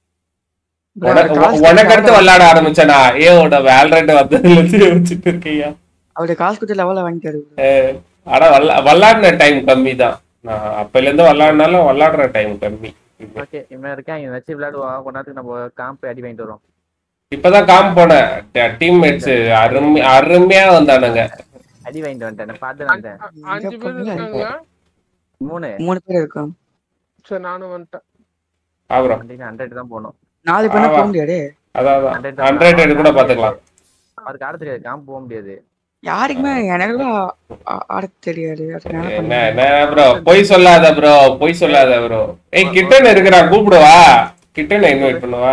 உனக்கு அடுத்து விளையாட ஆரம்பிச்சனா ஏவோட வேல்ரேட் வந்து வச்சுட்டு இருக்கியா? அவருடைய காசு கொடுத்து லெவல வாங்கிட்டாரு. ஆனா விளையாடின டைம் கம்மி தான். நான் அப்பையில இருந்து விளையாடினாலும் விளையாடுற டைம் கம்மி. ஓகே இவன் இருக்கான், இவன் வச்சு விளையாடுவான். கொஞ்ச நேரத்துக்கு நம்ம காம்ப் அடி வாங்கிட்டு வரோம். இப்பதான் காம்ப் போனேன். டீம்மேட்ஸ் அருமை அருமையா வந்தானுங்க. அடி வாங்கிட்டு வந்துட்டேன், பார்த்து வந்தேன். அஞ்சு பேர் இருக்காங்களா? மூணு மூணு பேர் இருக்கோம். சரி நானும் வந்துட்டேன். அப்புறம் ஹண்ட்ரட் தான் போகணும். நாலு பேர் போக முடியாது. அதான் ஹண்ட்ரட் கூட பாத்துக்கலாம். அவருக்கு ஆட தெரியாது, காம்ப் போக முடியாது. யாருக்குமே எனக்கு ஆட தெரியாது. என்ன என்ன ப்ரோ பொய் சொல்லாத ப்ரோ, பொய் சொல்லாத ப்ரோ. ஏய் கிட்டன் இருக்கிறான், கூப்பிடுவா. கிட்டனை இன்வைட் பண்ணுவா.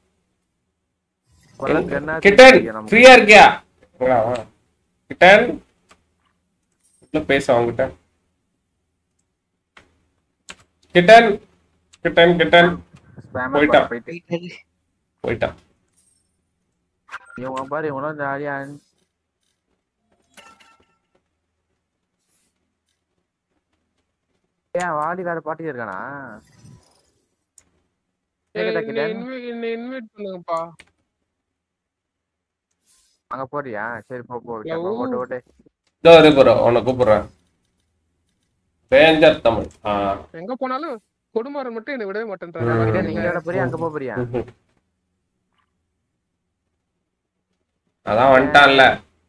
கிட்டன் ஃப்ரீயா இருக்கியா? கிட்டன் இல்ல பேச அவங்கிட்ட. கிட்டன் கிட்டன் கிட்டன் போயிட்டான் போயிட்டான். இவங்க பாரு இவனும் ஜாலியா ஏன் வாடி வேற பாட்டி இருக்கானா? இன்வைட் பண்ணுங்கப்பா. அங்க போறியா? சரி போ போ ஓட்டு ஓட்டு. இதோ இரு ப்ரோ, உன்னை கூப்பிடுறேன். டேஞ்சர் தமிழ். ஆ எங்க போனாலும் கொடுமாறன் மட்டும் என்ன விடவே மாட்டேன்றாரு. நீங்க விட போறியா அங்க போக போறியா? அதான் வந்துட்டான்ல.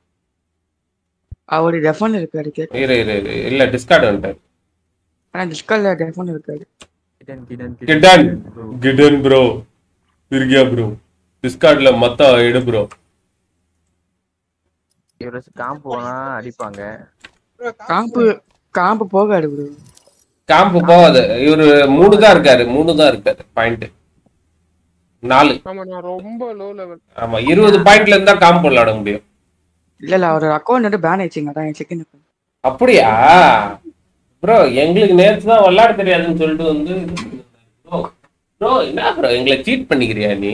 அவரு டெஃபன் இருக்காரு. இரு இரு இரு இல்ல டிஸ்கார்ட் வந்துட்டாரு. ஆனா டிஸ்கார்ட்ல டெஃபன் இருக்காரு. கிடன் கிடன் கிடன் கிடன் ப்ரோ இருக்கியா ப்ரோ? டிஸ்கார்ட்ல மொத்த எடு ப்ரோ. இவரஸ் காம்ப் போனா அடிப்பாங்க. காம்ப் காம்ப் போகாது ப்ரோ. காம்ப் போகாது. இவரு மூணு தான் இருக்காரு, மூணு தான் இருக்காரு பாயிண்ட். நாலு. ஆமா நான் ரொம்ப லோ லெவல். ஆமா இருபது பாயிண்ட்ல இருந்தா காம்ப் விளையாட முடியும். இல்ல இல்ல அவர் அக்கவுண்ட் வந்து பேன் ஆயிடுச்சுங்க. அதான் செக் பண்ணி. அப்படியா ப்ரோ? எங்களுக்கு நேத்து தான் விளையாட தெரியாதுன்னு சொல்லிட்டு வந்து ப்ரோ ப்ரோ என்ன ப்ரோ எங்களை சீட் பண்ணிக்கிறியா நீ?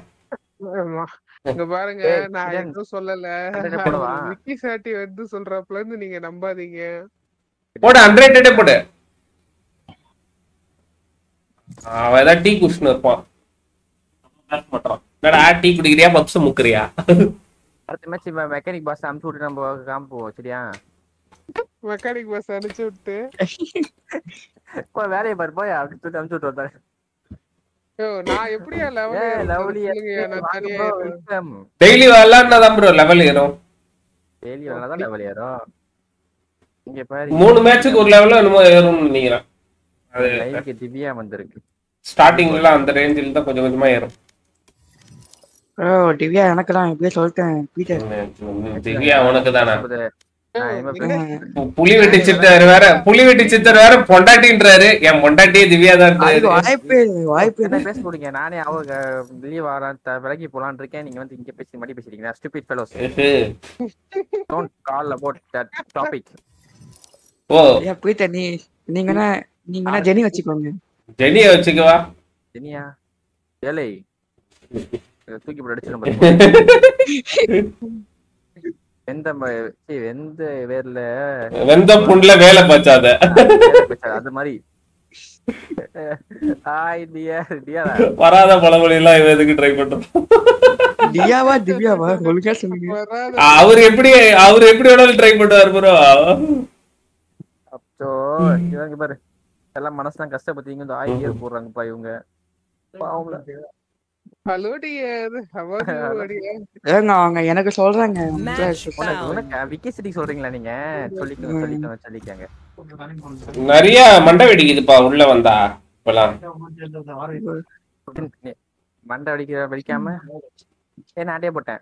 இங்க பாருங்க நான் எதுவும் சொல்லல. விக்கி சாட்டி வந்து சொல்றப்பல இருந்து நீங்க நம்பாதீங்க. போடு ஹண்ட்ரட் போடு. அவன் ஏதாவது டீ குடிச்சுன்னு இருப்பான். என்னடா டீ குடிக்கிறியா பப்ஸ் முக்குறியா? அடுத்த மேட்ச் மெக்கானிக் பாஸ் அனுப்பிச்சு விட்டு நம்ம காம்ப் போவோம் சரியா? மெக்கானிக் பாஸ் அனுப்பிச்சு விட்டு போ வேலையை பாரு போய் அனுப்பிச்சு விட்டு அனுப்பிச்சு விட்டு வந்தாரு. நான் எப்படியா லெவல் டெய்லி விளையாடுனாதான் ப்ரோ லெவல் ஏறும். டெய்லி விளையாடுனா லெவல் ஏறும். இங்க பாரு மூணு மேட்ச்சுக்கு ஒரு லெவல்ல என்னமோ ஏறும்னு நினைக்கிறேன். அது லைவ்க்கு திவ்யா வந்திருக்கு. ஸ்டார்டிங்ல அந்த ரேஞ்சில தான் கொஞ்சம் கொஞ்சமா ஏறும். ஓ திவ்யா எனக்கு தான் இப்பவே சொல்லிட்டேன் பீட்டர். திவ்யா உனக்கு தானா? புலி வெட்டி சித்தர் வேற புலி வெட்டி சித்தர் வேற பொண்டாட்டின்றாரு. என் பொண்டாட்டியே திவ்யா தான். வாய்ப்பு வாய்ப்பு என்ன பேச போறீங்க? நானே அவங்க லீவ் வரேன் விலகி போலான்னு இருக்கேன். நீங்க வந்து இங்க பேசி மடி பேசுறீங்க. Stupid fellows. Don't call about that topic. Oh hey Peter நீ நீங்கனா நீங்கனா ஜெனி வச்சுக்கோங்க. ஜெனியை வச்சுக்கவா? ஜெனியா ஏலே தூக்கி போட்டு அடிச்சிரும். எந்த எந்த வேர்ல வெந்த புண்ல வேலை பச்சாத அது மாதிரி ஹாய் டியர் டியர் வராத பழமொழி எல்லாம் இவ எதுக்கு ட்ரை பண்றோம்? திவ்யாவா திவ்யாவா ஒழுங்கா சொல்லுங்க. அவர் எப்படி அவர் எப்படி வேணாலும் ட்ரை பண்ணுவார் ப்ரோ. அப்போ இவங்க பாரு எல்லாம் மனசுதான் கஷ்டப்பட்டு இங்க வந்து ஆய் இயர் போடுறாங்கப்பா இவங்க பாவம்ல. Hello dear how are you dear? ஏங்க அவங்க எனக்கு சொல்றாங்க. விக்கி சிட்டி சொல்றீங்களா நீங்க? சொல்லிக்கங்க சொல்லிக்கங்க சொல்லிக்கங்க. நிறைய மண்டை வெடிக்குதுப்பா உள்ள வந்தா. இப்பலாம் மண்டை வெடிக்க வெடிக்காம ஏன் நாட்டே போட்டேன்.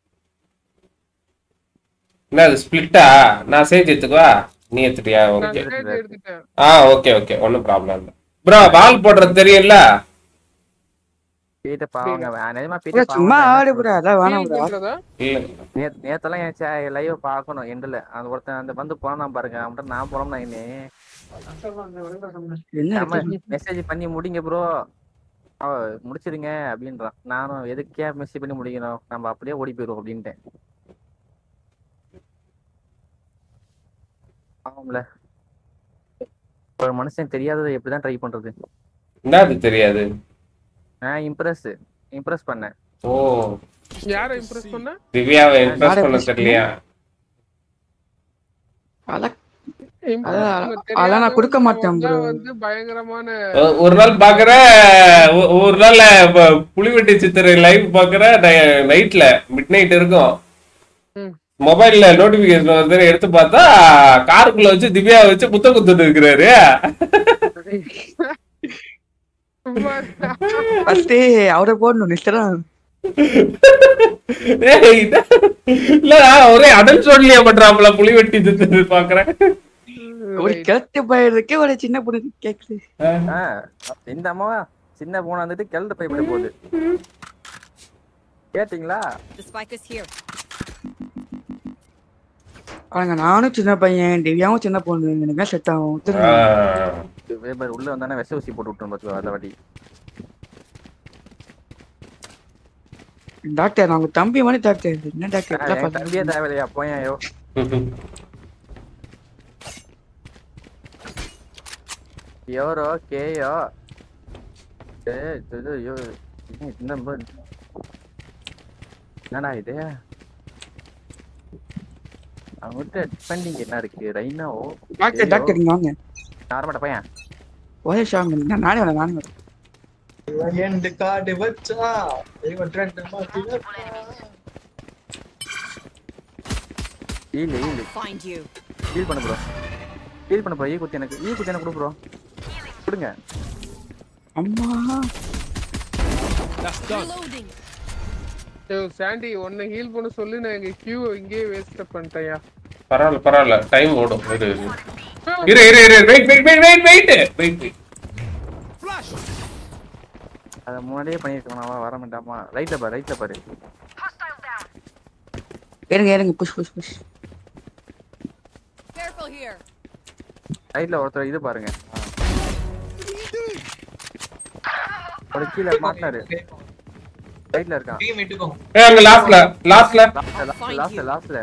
என்ன அது ஸ்பிளிட்டா? நான் சேஜ் எடுத்துக்கவா? நீ எடுத்துட்டியா? ஓகே ஆ ஓகே ஓகே ஒன்றும் ப்ராப்ளம் இல்லை ப்ரோ. பால் போடுறது தெரியும்ல? பீட்ட பாவங்க நிஜமா ப்ரோ பீட்ட சும்மா பாவங்க ஆடு ப்ரோ அதான் வேணாம் ப்ரோ பண்றதா நேத்தெல்லாம் என் லைவ் பார்க்கணும் எண்டில் அந்த ஒருத்தன் அந்த வந்து போனா பாருங்க அவன்கிட்ட நான் போனோம்னா இனி என்ன மெசேஜ் பண்ணி முடிங்க ப்ரோ முடிச்சிருங்க அப்படின்றான். நானும் எதுக்கே மெசேஜ் பண்ணி முடிக்கணும், நம்ம அப்படியே ஓடி போயிடுவோம் அப்படின்ட்டேன். ஆமாம்ல ஒரு மனுஷன் தெரியாததை எப்படிதான் ட்ரை பண்றது? என்னது தெரியாது? நான் இம்ப்ரெஸ் இம்ப்ரெஸ் பண்ணேன். ஓ யாரை இம்ப்ரெஸ் பண்ண? திவ்யாவை இம்ப்ரெஸ் பண்ண தெரியலையா? அதெல்லாம் நான் கொடுக்க மாட்டேன் ப்ரோ. வந்து பயங்கரமான ஒரு நாள் பாக்குற ஒரு நாள் புலிவெட்டி சித்திரை லைவ் பாக்குற நைட்ல மிட் நைட் இருக்கும். மொபைல்ல நோட்டிபிகேஷன் வந்து எடுத்து பார்த்தா காருக்குள்ள வச்சு திவ்யா வச்சு புத்தம் குத்துட்டு இருக்கிறாரு. அவரை போடணும் நிஷ்டதான். இல்ல ஒரே அடல் சொல்லியா பண்றாப்புல புலிவெட்டி சித்திரை பாக்குறேன். ஒரு கிழட்டு பயிருக்கு ஒரு சின்ன பொண்ணு கேக்குது. இந்த அம்மாவா சின்ன பொண்ணு வந்துட்டு கிழட்டு பை பண்ண போகுது. கேட்டீங்களா? அவங்க நானும் சின்ன பையன், திவ்யாவும் சின்ன பொண்ணு, எனக்கு செட் ஆகும். உள்ள வந்தானே விஷ ஊசி போட்டு விட்டோம் பாத்துக்கோ. அத வாட்டி டாக்டர் நான் உங்க தம்பி மாதிரி டாக்டர். என்ன டாக்டர் தம்பியே தேவையில்லையா போயோ. யோரோ கேயோ என்னடா இது? அவங்ககிட்ட டிபெண்டிங் என்ன இருக்கு? ரைனாவோ டாக்டர் டாக்டர் நீங்க வாங்க. நார்மலா பையன் ஒரே ஷாங் நான் நானே வரேன் நானே வரேன். எண்ட் கார்டு வச்சா இவ ட்ரெண்ட் மாத்தினா heal heal find you heal பண்ணு ப்ரோ. ஹீல் பண்ணு ப்ரோ. ஈ குத்தி எனக்கு ஈ குத்தி எனக்கு கொடு ப்ரோ. கொடுங்க. அம்மா ஏய் சாண்டி ஒன்னு ஹீல் பண்ண சொல்லி நான் எங்க கியூ இங்கேயே வேஸ்ட் பண்ணிட்டேயா. பரவாயில்ல பரவாயில்ல டைம் ஓடும். இரு இரு இரு இரு wait wait wait wait wait wait flash. அத முன்னாடியே பண்ணிருக்கணும். வர மாட்டாமா. ரைட்ல பாரு ரைட்ல பாரு. ஏறுங்க ஏறுங்க push push push. Careful here. ரைட்ல ஒருத்தர் இது பாருங்க. ஒரு கீழ மாட்னாரு. ரைட்ல இருக்கான். டீம் இட்டுக்கோ. ஏய் அங்க லாஸ்ட்ல லாஸ்ட்ல லாஸ்ட்ல லாஸ்ட்ல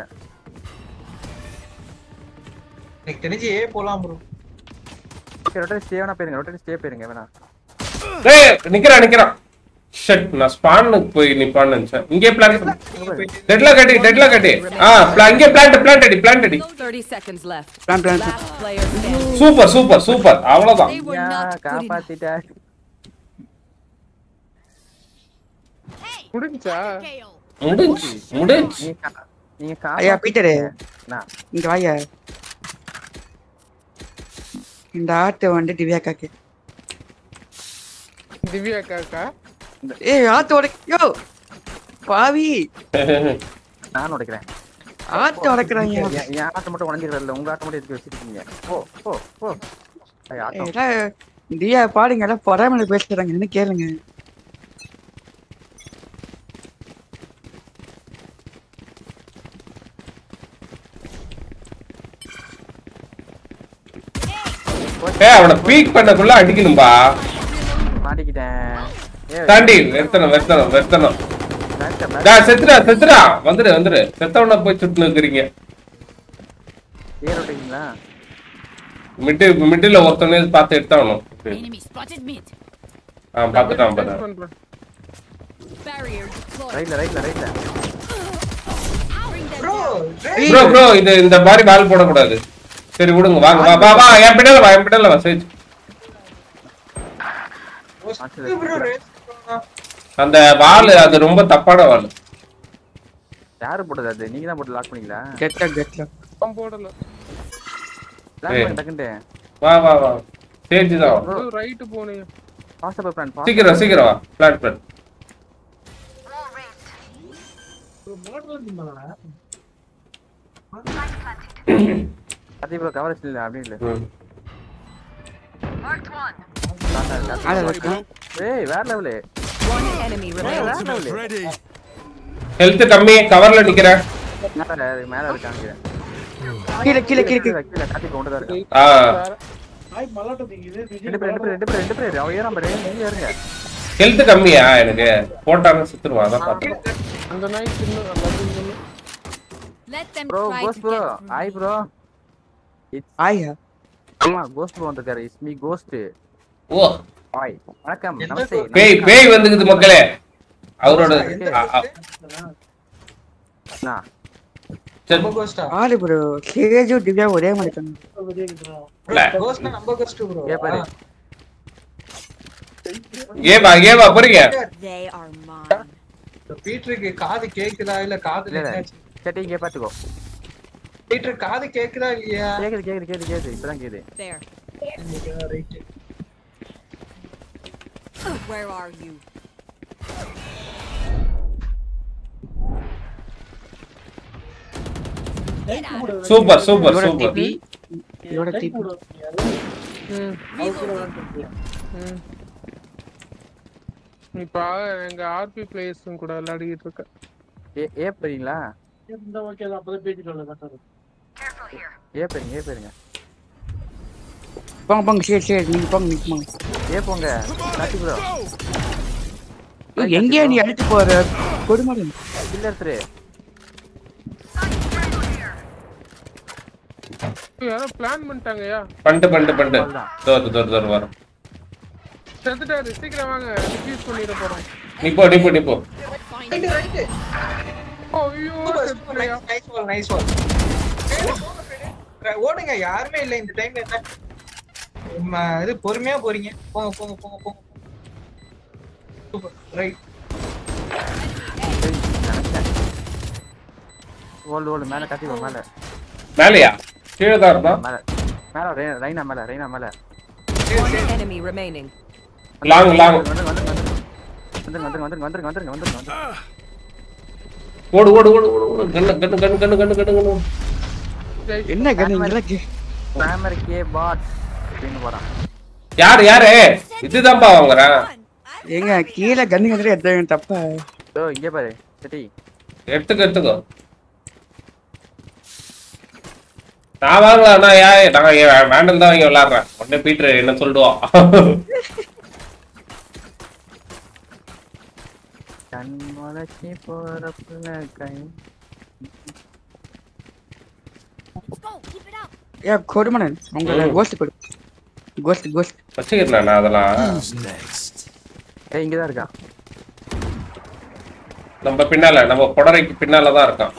எனக்கு தெரிஞ்சு ஏ போலாம் ப்ரோ. ஓகே ரொட்டேட் ஸ்டேவனா போயிருங்க. ரொட்டேட் ஸ்டே போயிருங்க வேணா. ஏய் நிக்கறா நிக்கறா. ஷட் நான் ஸ்பானுக்கு போய் நிப்பான்னு நினைச்சேன். இங்கே பிளான் டெட்ல கட்டி டெட்ல கட்டி. ஆ இங்கே பிளான்ட் பிளான்ட் அடி பிளான்ட் அடி. thirty seconds left. Plan plan. Super super super அவ்வளவுதான். காப்பாத்திட்டா. முடிஞ்சா? முடிஞ்சு முடிஞ்சு. நீங்க ஐயா பீட்டர் நான் இங்க வாயா. இந்த ஆட்டை வந்து திவ்யா காக்கு. திவ்யா காக்கா? ஏய் ஆட்டு உடைக்க. யோ பாவி. நான் உடைக்கிறேன். ஆட்டு உடைக்கறாங்க. என் ஆட்டை மட்டும் உடைஞ்சிரல. உங்க ஆட்டை மட்டும் எதுக்கு வச்சிருக்கீங்க? ஓ ஓ ஓ. ஐ ஆட்டம். திவ்யா பாடுங்க எல்லாம் பொறாமையில பேசுறாங்க. என்ன கேளுங்க. ஏய் அவன பீக் பண்ணக்குள்ள அடிக்கணும்பா. மாட்டிக்கிட்டேன். தாண்டி வெர்த்தனம் வெர்த்தனம் வெர்த்தனம். டா செத்துடா செத்துடா வந்துரு வந்துரு. செத்தவன போய் சுட்டு நிக்கிறீங்க. ஏ ரொட்டீங்களா? மிட் மிட்ல ஒருத்தனே பார்த்து எடுத்தாவணும். Enemy spotted mid. ஆ பாத்துட்டான் பாரு. Barrier deployed. ரைட்ல ரைட்ல ரைட்ல. ப்ரோ ப்ரோ ப்ரோ இது இந்த மாதிரி வால் போட கூடாது. சரி விடுங்க வாங்க வா வா வா என் பிடல வா என் பிடல வா சேஜ். ப்ரோ ரேஸ் அந்த வால் அது ரொம்ப தப்பான வால். யாரு போட்டது அது? நீங்க தான் போட்டு லாக் பண்ணீங்களா? கெட்ல கெட்ல. நான் போடல. லாக் பண்ண டக்கண்டே. வா வா வா சேஜ் தான். ப்ரோ ரைட் போனீங்க. Fast by plan. சீக்கிரம் சீக்கிரம் வா பிளான் பிளான். அதே ப்ரோ கவரேஜ் இல்ல அப்படி இல்ல. ஆள இருக்கா? ஏய் வேற level. One enemy remaining. Ready. Health கம்மி கவர்ல நிக்கிறேன். மேல மேல இருக்காங்க. கீழ கீழ கீழ கீழ கீழ காட்டி கொண்டு தான் இருக்கு. ஆ ஆய் மல்லாட்ட நீங்க ரெண்டு பேர் ரெண்டு பேர் ரெண்டு பேர் ரெண்டு பேர் அவ ஏறாம பாரு நீங்க ஏறுங்க. ஹெல்த் கம்மியா எனக்கு போட்டானே சுத்துறவா அதான் பார்த்தேன். அந்த நாய் சின்ன laddu Let them Bro, try ghost to bro. get through. Hi bro. It's ஆயா ஆமா ghost bro வந்திருக்காரு. It's me ghost. O hi. வணக்கம். நமஸ்தே. பேய் பேய் வந்துக்குது மக்களே. அவரோட நான் நம்ம கோஸ்டா ஆளு ப்ரோ கேஜோ திவ்யா ஒரே மாதிரி இருக்காங்க. கோஸ்ட்னா நம்ம கோஸ்ட் ப்ரோ ஏ பாரு. ஏ பா ஏ பா போறீங்க. They are mine. பீட்டருக்கு காது கேக்குதா இல்ல காதுல என்னாச்சு? சரி இங்க பாத்துக்கோ. பீட்டர் காது கேக்குதா இல்லையா? கேக்குது கேக்குது கேக்குது கேக்குது இப்பதான் கேக்குது. There. Right. Where are you? Super super super. இதோட டிபி இப்ப எங்க ஆர்பி பிளேயர்ஸ் கூட விளையாடிட்டு இருக்க. ஏ ஏ போறீங்களா? இந்த ஓகே தான் அப்பவே பேசிட்டு வரல கரெக்ட்டா. ஏ போறீங்க ஏ போறீங்க. போங்க போங்க சரி சரி நீங்க போங்க நீங்க போங்க. ஏ போங்க. காட்டி ப்ரோ. எங்க நீ அடிச்சு போற கொடுமாடி இல்ல எடுத்துரு. யாரோ பிளான் பண்ணிட்டாங்கயா. பண்டு பண்டு பண்டு. தோர் தோர் தோர் வர. செத்துட்டாரு சீக்கிரம் வாங்க டிஃப்யூஸ் பண்ணிர போறோம். நீ போ நீ போ நீ போ. Right right. ஐயோ நைஸ் பால் நைஸ் பால். ஓடுங்க யாருமே இல்ல இந்த டைம்ல என்ன? ம, இது பொறுமையா போறீங்க. போங்க போங்க போங்க போங்க. Super right. ஓல்ட் ஓல்ட் மேல காட்டி வா மேல. மேலயா? கீழ தான் இருக்கா? மேல. மேல ரைனா மேல ரைனா மேல. One enemy remaining. Long long. வந்து வந்து வந்து வந்து வந்து வந்து வந்து வந்து வந்து. ஓடு ஓடு ஓடு ஓடு கண்ணு கண்ணு கண்ணு கண்ணு கண்ணு கண்ணு கண்ணு. என்ன கண்ணு இல்ல ஸ்பேமர் கே பாட் அப்படின்னு போறான். யார் யாரு? இதுதான் பா வாங்குறேன். ஏங்க கீழ கண்ணு கண்ணு எடுத்தேன் தப்பா. ஓ இங்க பாரு சரி. எடுத்துக்க எடுத்துக்கோ. நான் வாங்கலாம் நான் ஏன் நான் வேண்டல் தான் வாங்கி விளையாடுறேன். உடனே பீட்டர் என்ன சொல்லுவான். கண் முளைச்சி போறப்புல கை. Go, keep it up. ஏ கொடுமாடி உங்க கோஸ்ட் கொடு. கோஸ்ட் கோஸ்ட் வச்சுக்கிறேன் நான் அதெல்லாம். ஏய் இங்க தான் இருக்கான். நம்ம பின்னால நம்ம புடரைக்கு பின்னால தான் இருக்கான்.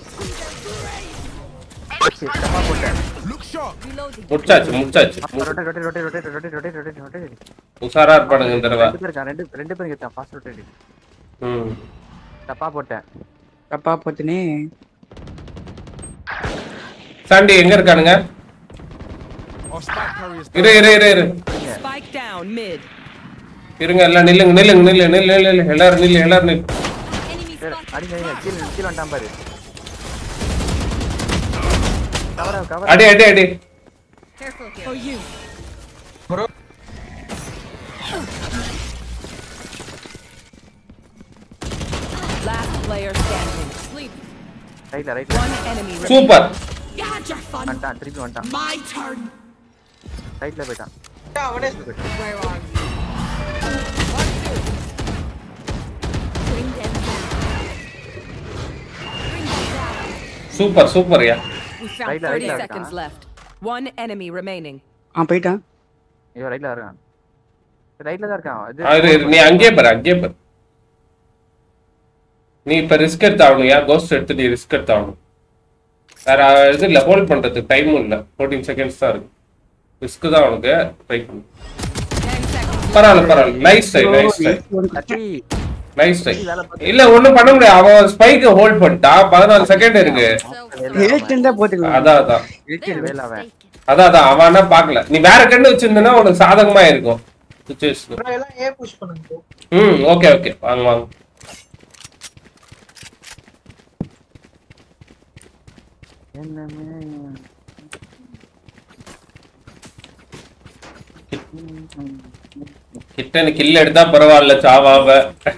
தப்பா போட்டேன். முச்சாச்சு முச்சாச்சு. Rotate rotate rotate rotate rotate rotate rotate rotate. உசாரா இருப்பானுங்க இந்த தடவை. ரெண்டு பேர் இருக்கான் ரெண்டு ரெண்டு பேர் இருக்கான் ஃபாஸ்ட் ரொட்டேட். ம் தப்பா போட்டேன். தப்பா போட்டுனே. சாண்டி எங்க இருக்கானுங்க? இரு இரு இரு இரு. Spike down mid. இருங்க எல்லாம் நில்லுங்க நில்லுங்க நில்லு நில்லு நில்லு எல்லாரும் நில்லு எல்லாரும் நில்லு. அடி அடி கீழ கீழ வந்துட்டான் பாரு. Cover cover. அடி அடி அடி. Careful here. For you. Bro. Last player standing. Sleep. ரைட்ல ரைட்ல. One enemy remaining. Super. You had your fun. வந்துட்டான் திருப்பி வந்துட்டான். My turn. ரைட்ல போய்ட்டான். அவனே Where are you? Bring them down. Bring them down. Super super yeah. We found Right, right, thirty right. seconds left. One enemy remaining. ஆ போய்ட்டான். ஐயோ ரைட்ல இருக்கான். ரைட்ல தான் இருக்கான். ஆ, இரு, இரு, நீ அங்கேயே பாரு அங்கேயே பாரு. நீ இப்ப ரிஸ்க் எடுத்தாகணும் யா. கோஸ்ட் எடுத்து நீ ரிஸ்க் எடுத்தாகணும். வேற இது இல்ல ஹோல்ட் பண்றதுக்கு டைமும் இல்ல. பதினான்கு செகண்ட்ஸ் தான் இருக்கு. ரிஸ்க் தான் உனக்கு. ட்ரை பண்ணு. பரவாயில்ல பரவாயில்ல. Nice try nice try nice try. இல்ல ஒண்ணும் பண்ண முடியாது. அவன் ஸ்பைக்க ஹோல்ட் பண்ணிட்டான். பதினாலு செகண்ட் இருக்கு. ஹேட்ண்டா போட்டுக்கலாம். அதான் அதான் இருக்கு வேல அவன். அதான் அதான் அவனா பார்க்கல. நீ வேற கண்ணு வச்சிருந்தனா உனக்கு சாதகமா இருக்கும் சிச்சுவேஷன். bro எல்லாம் ஏ புஷ் பண்ணுங்க bro. ம் ஓகே ஓகே வாங்க வாங்க. கிட்ட கில் எடுத்தா பரவாயில்ல சாவாவ.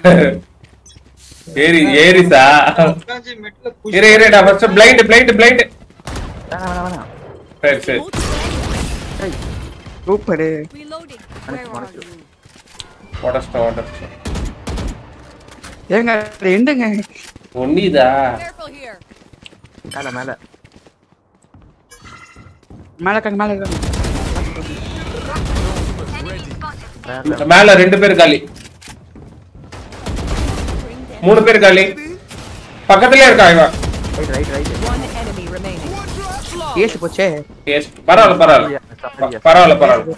ஏரி ஏரிசா இரு இருடா ஃபர்ஸ்ட் பிளைண்ட் பிளைண்ட் பிளைண்ட். வேணா வேணா வேணா. சரி சரி சூப்பர். ஓடஸ்டா ஓடஸ்டா. ஏங்க ரெண்டுங்க. ஒண்ணிதா. மேல மேல மேல கங்க மேல கங்க. மேல ரெண்டு பேர் காலி. மூணு பேர் காலி. பக்கத்துலயே இருக்கா இவன். Right right right. One enemy remaining. Ace போச்சே. ஏஸ் பரவாயில்ல பரவாயில்ல பரவாயில்ல பரவாயில்ல.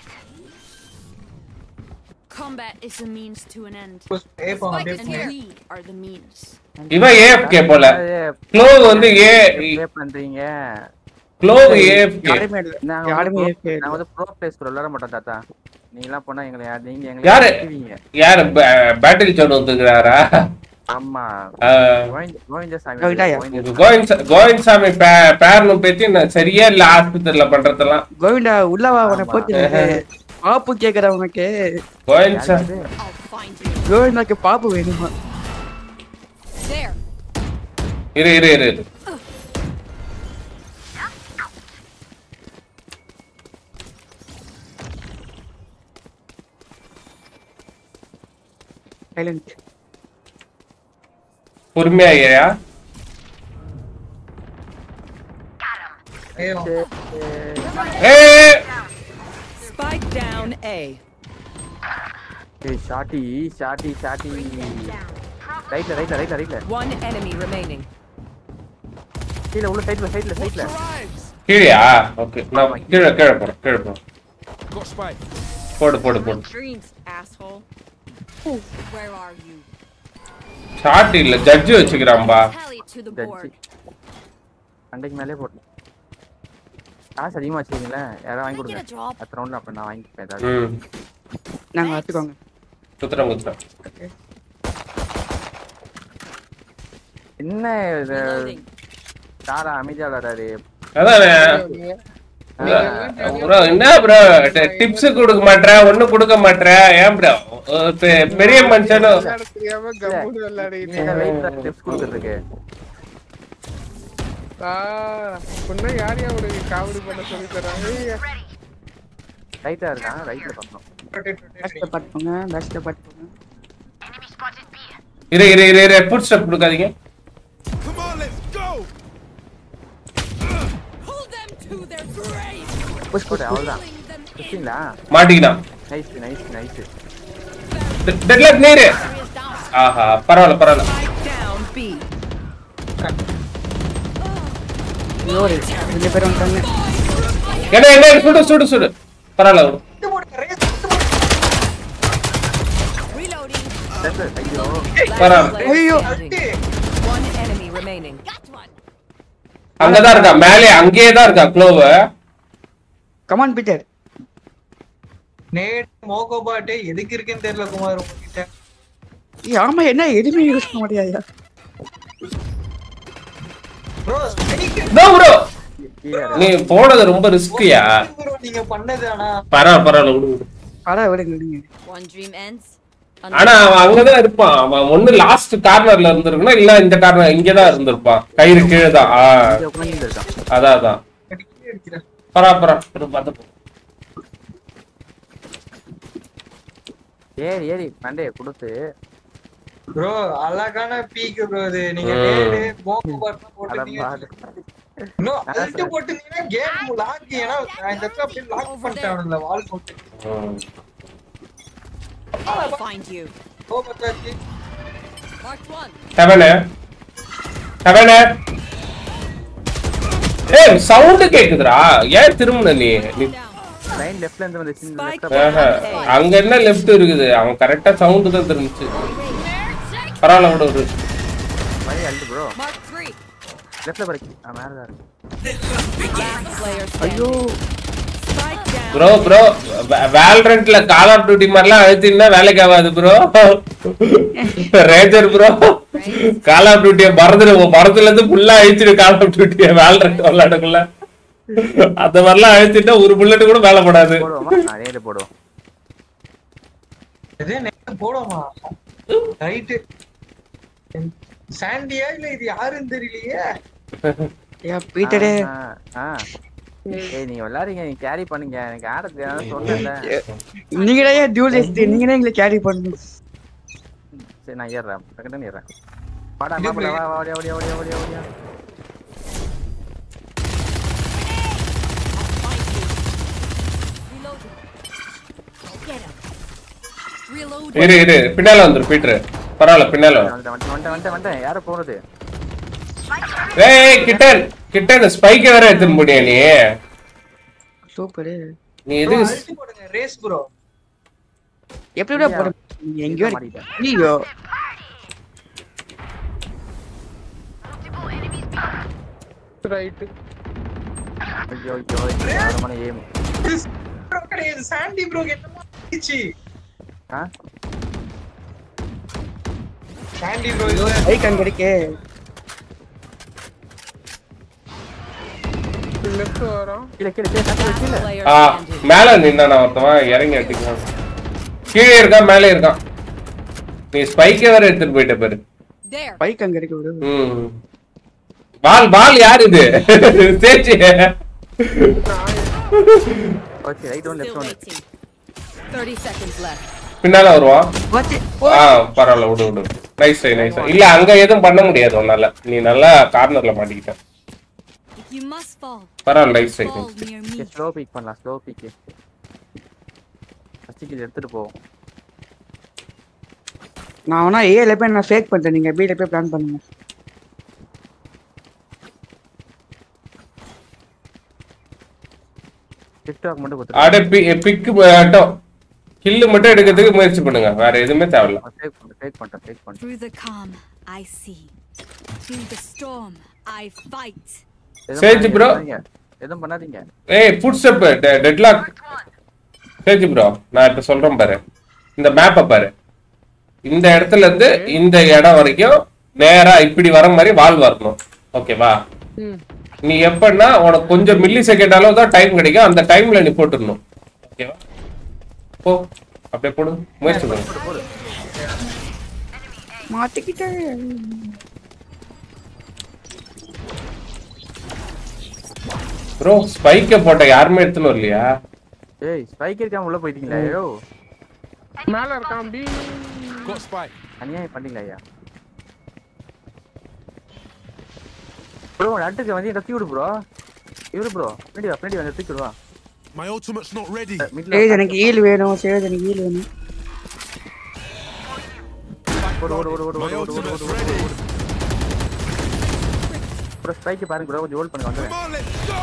Combat is a means to an end. A போங்க அப்படியே And போங்க. we are the means. இவன் ஏஎஃப்கே போல. க்ளோவ் வந்து ஏ ப்ளே பண்றீங்க. Clove AFK. யாருமே இல்ல. நான் யாருமே வந்து ஏஎஃப்கே. நான் வந்து ப்ரோ பிளேஸ் விளையாட மாட்டேன் தாத்தா. நீங்கலாம் போனா எங்களை யார் நீங்க எங்களை யாரு திட்டுவீங்க. யாரு பேட்டில் சவுண்ட் வந்துங்கறாரா? ஆமா. கோவிந்த கோவிந்த சாமி கோவிந்தாயா? கோவிந்த் கோவிந்த் சாமி பேர்னு பேத்தி நான் சரியா இல்ல ஹாஸ்பிடல்ல பண்றதெல்லாம். கோவிந்தா உள்ளவா உன போட்டு பாப்பு கேக்குற உனக்கு. கோவிந்த் சாமி I'll find you. கோவிந்தாக்கு பாப்பு வேணுமா? There. இரு இரு இரு இரு. சைலண்ட். பொறுமையா ஐயா. ஏய் Spike down A. ஏய் ஷாட்டி ஷாட்டி ஷாட்டி. ரைட்ல ரைட்ல ரைட்ல ரைட்ல. One enemy remaining. கீழ உள்ள சைடுல சைடுல சைடுல. கீழயா? ஓகே நான் கீழ கீழ போறேன் கீழ போறேன். Got spike. போடு போடு போடு. Dreams, asshole. Where are you? Shot இல்ல ஜட்ஜ் வச்சுக்கறான்பா. Tally to the board. அண்டைக்கு மேலே போடு. காசு அதிகமா வச்சிருக்கீங்களா? யாரா வாங்கி கொடுங்க. அடுத்த ரவுண்ட்ல அப்ப நான் வாங்கிப்பேன் ஏதாவது. ம். நாங்க வரட்டுக்கோங்க. குத்துறேன் குத்துறேன். என்ன இது சாரா அமைதியா விளையாடாரு. அதானே ப்ரோ என்ன ப்ரோ டிப்ஸ் கொடுக்க மாட்டற ஒண்ணு கொடுக்க மாட்டற ஏன் ப்ரோ பெரிய மனுஷனோ தெரியாம கம்முனு விளையாடிட்டு என்ன வெயிட் டிப்ஸ் கொடுக்கிறதுக்கு. ஆ பொண்ணு யார் யார் உனக்கு காமெடி பண்ண சொல்லி தராங்க. ரைட்டா இருக்கா ரைட்ல பாக்கணும். பேக்ல பாத்துங்க பேக்ல பாத்துங்க. இரு இரு இரு இரு ஃபுட் ஸ்டெப் கொடுக்காதீங்க. Come on, let's go. Pull them to their grave. Push போடு அவ்வளவுதான். புஷ்ங்களா? மாட்டிக்கிட்டான். Nice nice nice. டெட்லாக் நீரு. ஆஹா பரவாயில்ல பரவாயில்ல. Spike down B. யோரி ரெண்டு பேரும் வந்தாங்க. என்ன என்ன சுடு சுடு சுடு பரவாயில்ல. Reloading. ஐயோ. பரவாயில்ல. ஐயோ. One enemy remaining. அங்கதான் இருக்கா மேலே அங்கேயே தான் இருக்கா க்ளோவ். Come on Peter. நேட் மோகோ பாட்டே எதுக்கு இருக்குன்னு தெரியல குமார் உங்ககிட்ட. ஏய் ஆமா என்ன எதுமே யூஸ் பண்ண முடியாதா? ப்ரோ நோ ப்ரோ நீ போனது ரொம்ப ரிஸ்கியா. நீங்க பண்ணதானா? பரவாயில்ல பரவாயில்ல விடு விடு. அட விடுங்க விடுங்க. One dream ends. ஆனா அவன் அங்கதான் இருப்பான். அவன் ஒண்ணு லாஸ்ட் கார்னர்ல இருந்திருக்கணும் இல்ல இந்த கார்னர் இங்கதான் இருந்திருப்பான். கயிறு கீழே தான். அதான் அதான் பரா பரா பார்த்து ஏறி ஏறி மண்டைய கொடுத்து ப்ரோ அழகான பீக் ப்ரோ இது. நீங்க நேடு மோகோ பாட் போட்டுட்டீங்க. நோ அல்ட் போட்டுட்டீங்கன்னா கேம் லாக். ஏனா இந்த இடத்துல அப்படியே லாக் பண்ணிட்டானுல வால் போட்டு. I'll find you. O பத்தாச்சி. Mark one. செவனே செவனே. ஏய் சவுண்ட் கேக்குதுடா. ஏன் திரும்புன நீ? லைன் லெஃப்ட்ல இருந்து வந்து சின்ன லெஃப்ட். அங்க என்ன லெஃப்ட் இருக்குது? அவன் கரெக்ட்டா சவுண்ட் தான் திரும்பிச்சு. பரவாயில்ல விடு விடு. My ult bro. Mark three. லெஃப்ட்ல பரக்கி. ஆ மேல தான் இருக்கு. ஐயோ. ப்ரோ ப்ரோ வேலரண்ட்ல கால் ஆஃப் டியூட்டி மாதிரிலாம் அழுத்தினா வேலைக்கு ஆகாது ப்ரோ. ரேஜர் ப்ரோ கால் ஆஃப் டியூட்டியை மறந்துடுவோம். மறந்துல இருந்து ஃபுல்லா அழிச்சிடு கால் ஆஃப் டியூட்டியை வேலரண்ட் விளையாடக்குள்ள. அந்த மாதிரிலாம் அழுத்திட்டா ஒரு புல்லட் கூட மேல போடாது. போடுவோமா? நேரே போடுவோம். இதே நேரே போடுவோமா? ரைட். சாண்டியா இல்ல இது யாருன்னு தெரியலையே. யா பீட்டரே. ஆ ஏய் நீங்க விளையாடுங்க, நீங்க கேரி பண்ணுங்க. எனக்கு ஆட தெரியாத சொன்னேன்ல. நீங்க தான் டியூலிஸ்ட், நீங்க தான் எங்களை கேரி பண்ணணும். சரி நான் ஏறறேன். பக்கத்துல ஏறறேன். வாடா மாப்ள வா வா ஓடி ஓடி ஓடி ஓடி ஓடி. இரு இரு பின்னால வந்துரு பீட்டர். பரவாயில்ல பின்னால வா. வந்து வந்து வந்து வந்து யார போறது? ஏய் கிட்டன் கிட்டன் ஸ்பைக் வேற எடுத்து முடியா நீ? சூப்பர். நீ எது அழுத்தி போடுங்க ரேஸ் ப்ரோ. எப்படிடா போற? நீங்க எங்கயோ நீயோ. ரைட். ஐயோ ஐயோ யாரமான ஏம். ப்ரோ கிடையாது சாண்டி ப்ரோ என்னமா ஆச்சு? ஆ சாண்டி ப்ரோ இது ஐ கன் கிடைக்கே. லெஃப்ட் வரோம். கீழ கீழ கீழ கீழ. ஆ மேல நின்னானா ஒருத்தன் இறங்கி அடிக்கலாம். கீழே இருக்கான் மேலே இருக்கான். நீ ஸ்பைக்கே வேற எடுத்துட்டு போயிட்ட பாரு. ஸ்பைக் அங்க இருக்கு விடு. ம் பால் பால் யார் இது? சேச்சி. Okay right one left one. thirty seconds left. பின்னால வருவான். வாட்? ஆ பரவாயில்ல விடு விடு. Nice nice. இல்ல அங்க எதுவும் பண்ண முடியாது உன்னால. நீ நல்லா கார்னர்ல மாட்டிக்கிட்ட. You must fall. பரவாயில்ல நைஸ் நைஸ். ஸ்லோ பீக் பண்ணலாம் ஸ்லோ பீக். ஃபர்ஸ்ட் கில் எடுத்துட்டு போ. நான் வேணா ஏல போய் நான் ஃபேக் பண்றேன், நீங்க பில போய் பிளான் பண்ணுங்க. டிக்டாக் மட்டும் கொடுத்து. அட பிக் மட்டும் கில் மட்டும் எடுக்கிறதுக்கு முயற்சி பண்ணுங்க. வேற எதுவுமே தேவையில்ல. ஃபேக் பண்ணு ஃபேக் பண்ணு ஃபேக் பண்ணு. Through the calm I see. Through the storm I fight. Sage bro எதுவும் பண்ணாதீங்க. ஏய் footstep Deadlock. Sage bro நான் இப்ப சொல்றேன் பாரு. இந்த மேப்பை பாரு. இந்த இடத்துல இருந்து இந்த இடம் வரைக்கும் நேரா இப்படி வர மாதிரி வால் வரணும். ஓகேவா? நீ எப்பன்னா உனக்கு கொஞ்சம் மில்லி செகண்ட் அளவு தான் டைம் கிடைக்கும். அந்த டைம்ல நீ போட்டுடணும். ஓகேவா? போ அப்படியே போடு. முயற்சி பண்ணு. மாட்டிக்கிட்டே. ப்ரோ ஸ்பைக்க போட்ட யாருமே எடுத்துன்னு வரலையா? ஏய் ஸ்பைக் இருக்காம உள்ள போயிட்டீங்களா? ஐயோ மேல இருக்கான் பி. Got spike. அநியாயம் பண்ணீங்களா ஐயா? ப்ரோ அட்டுக்கு வந்து தூக்கி விடு ப்ரோ. இவரு ப்ரோ பின்னாடி வா பின்னாடி வந்து தூக்கி விடு வா. My ultimate's not ready. Sage எனக்கு ஹீல் வேணும். சேஜ் எனக்கு ஹீல் வேணும். ஓடு ஓடு ஓடு ஓடு ஓடு ஓடு ஓடு ஓடு. ப்ரோ ஸ்பைக் பாருங்க ப்ரோ கொஞ்சம் ஹோல்ட் பண்ணுங்க வந்து. Come on, let's go.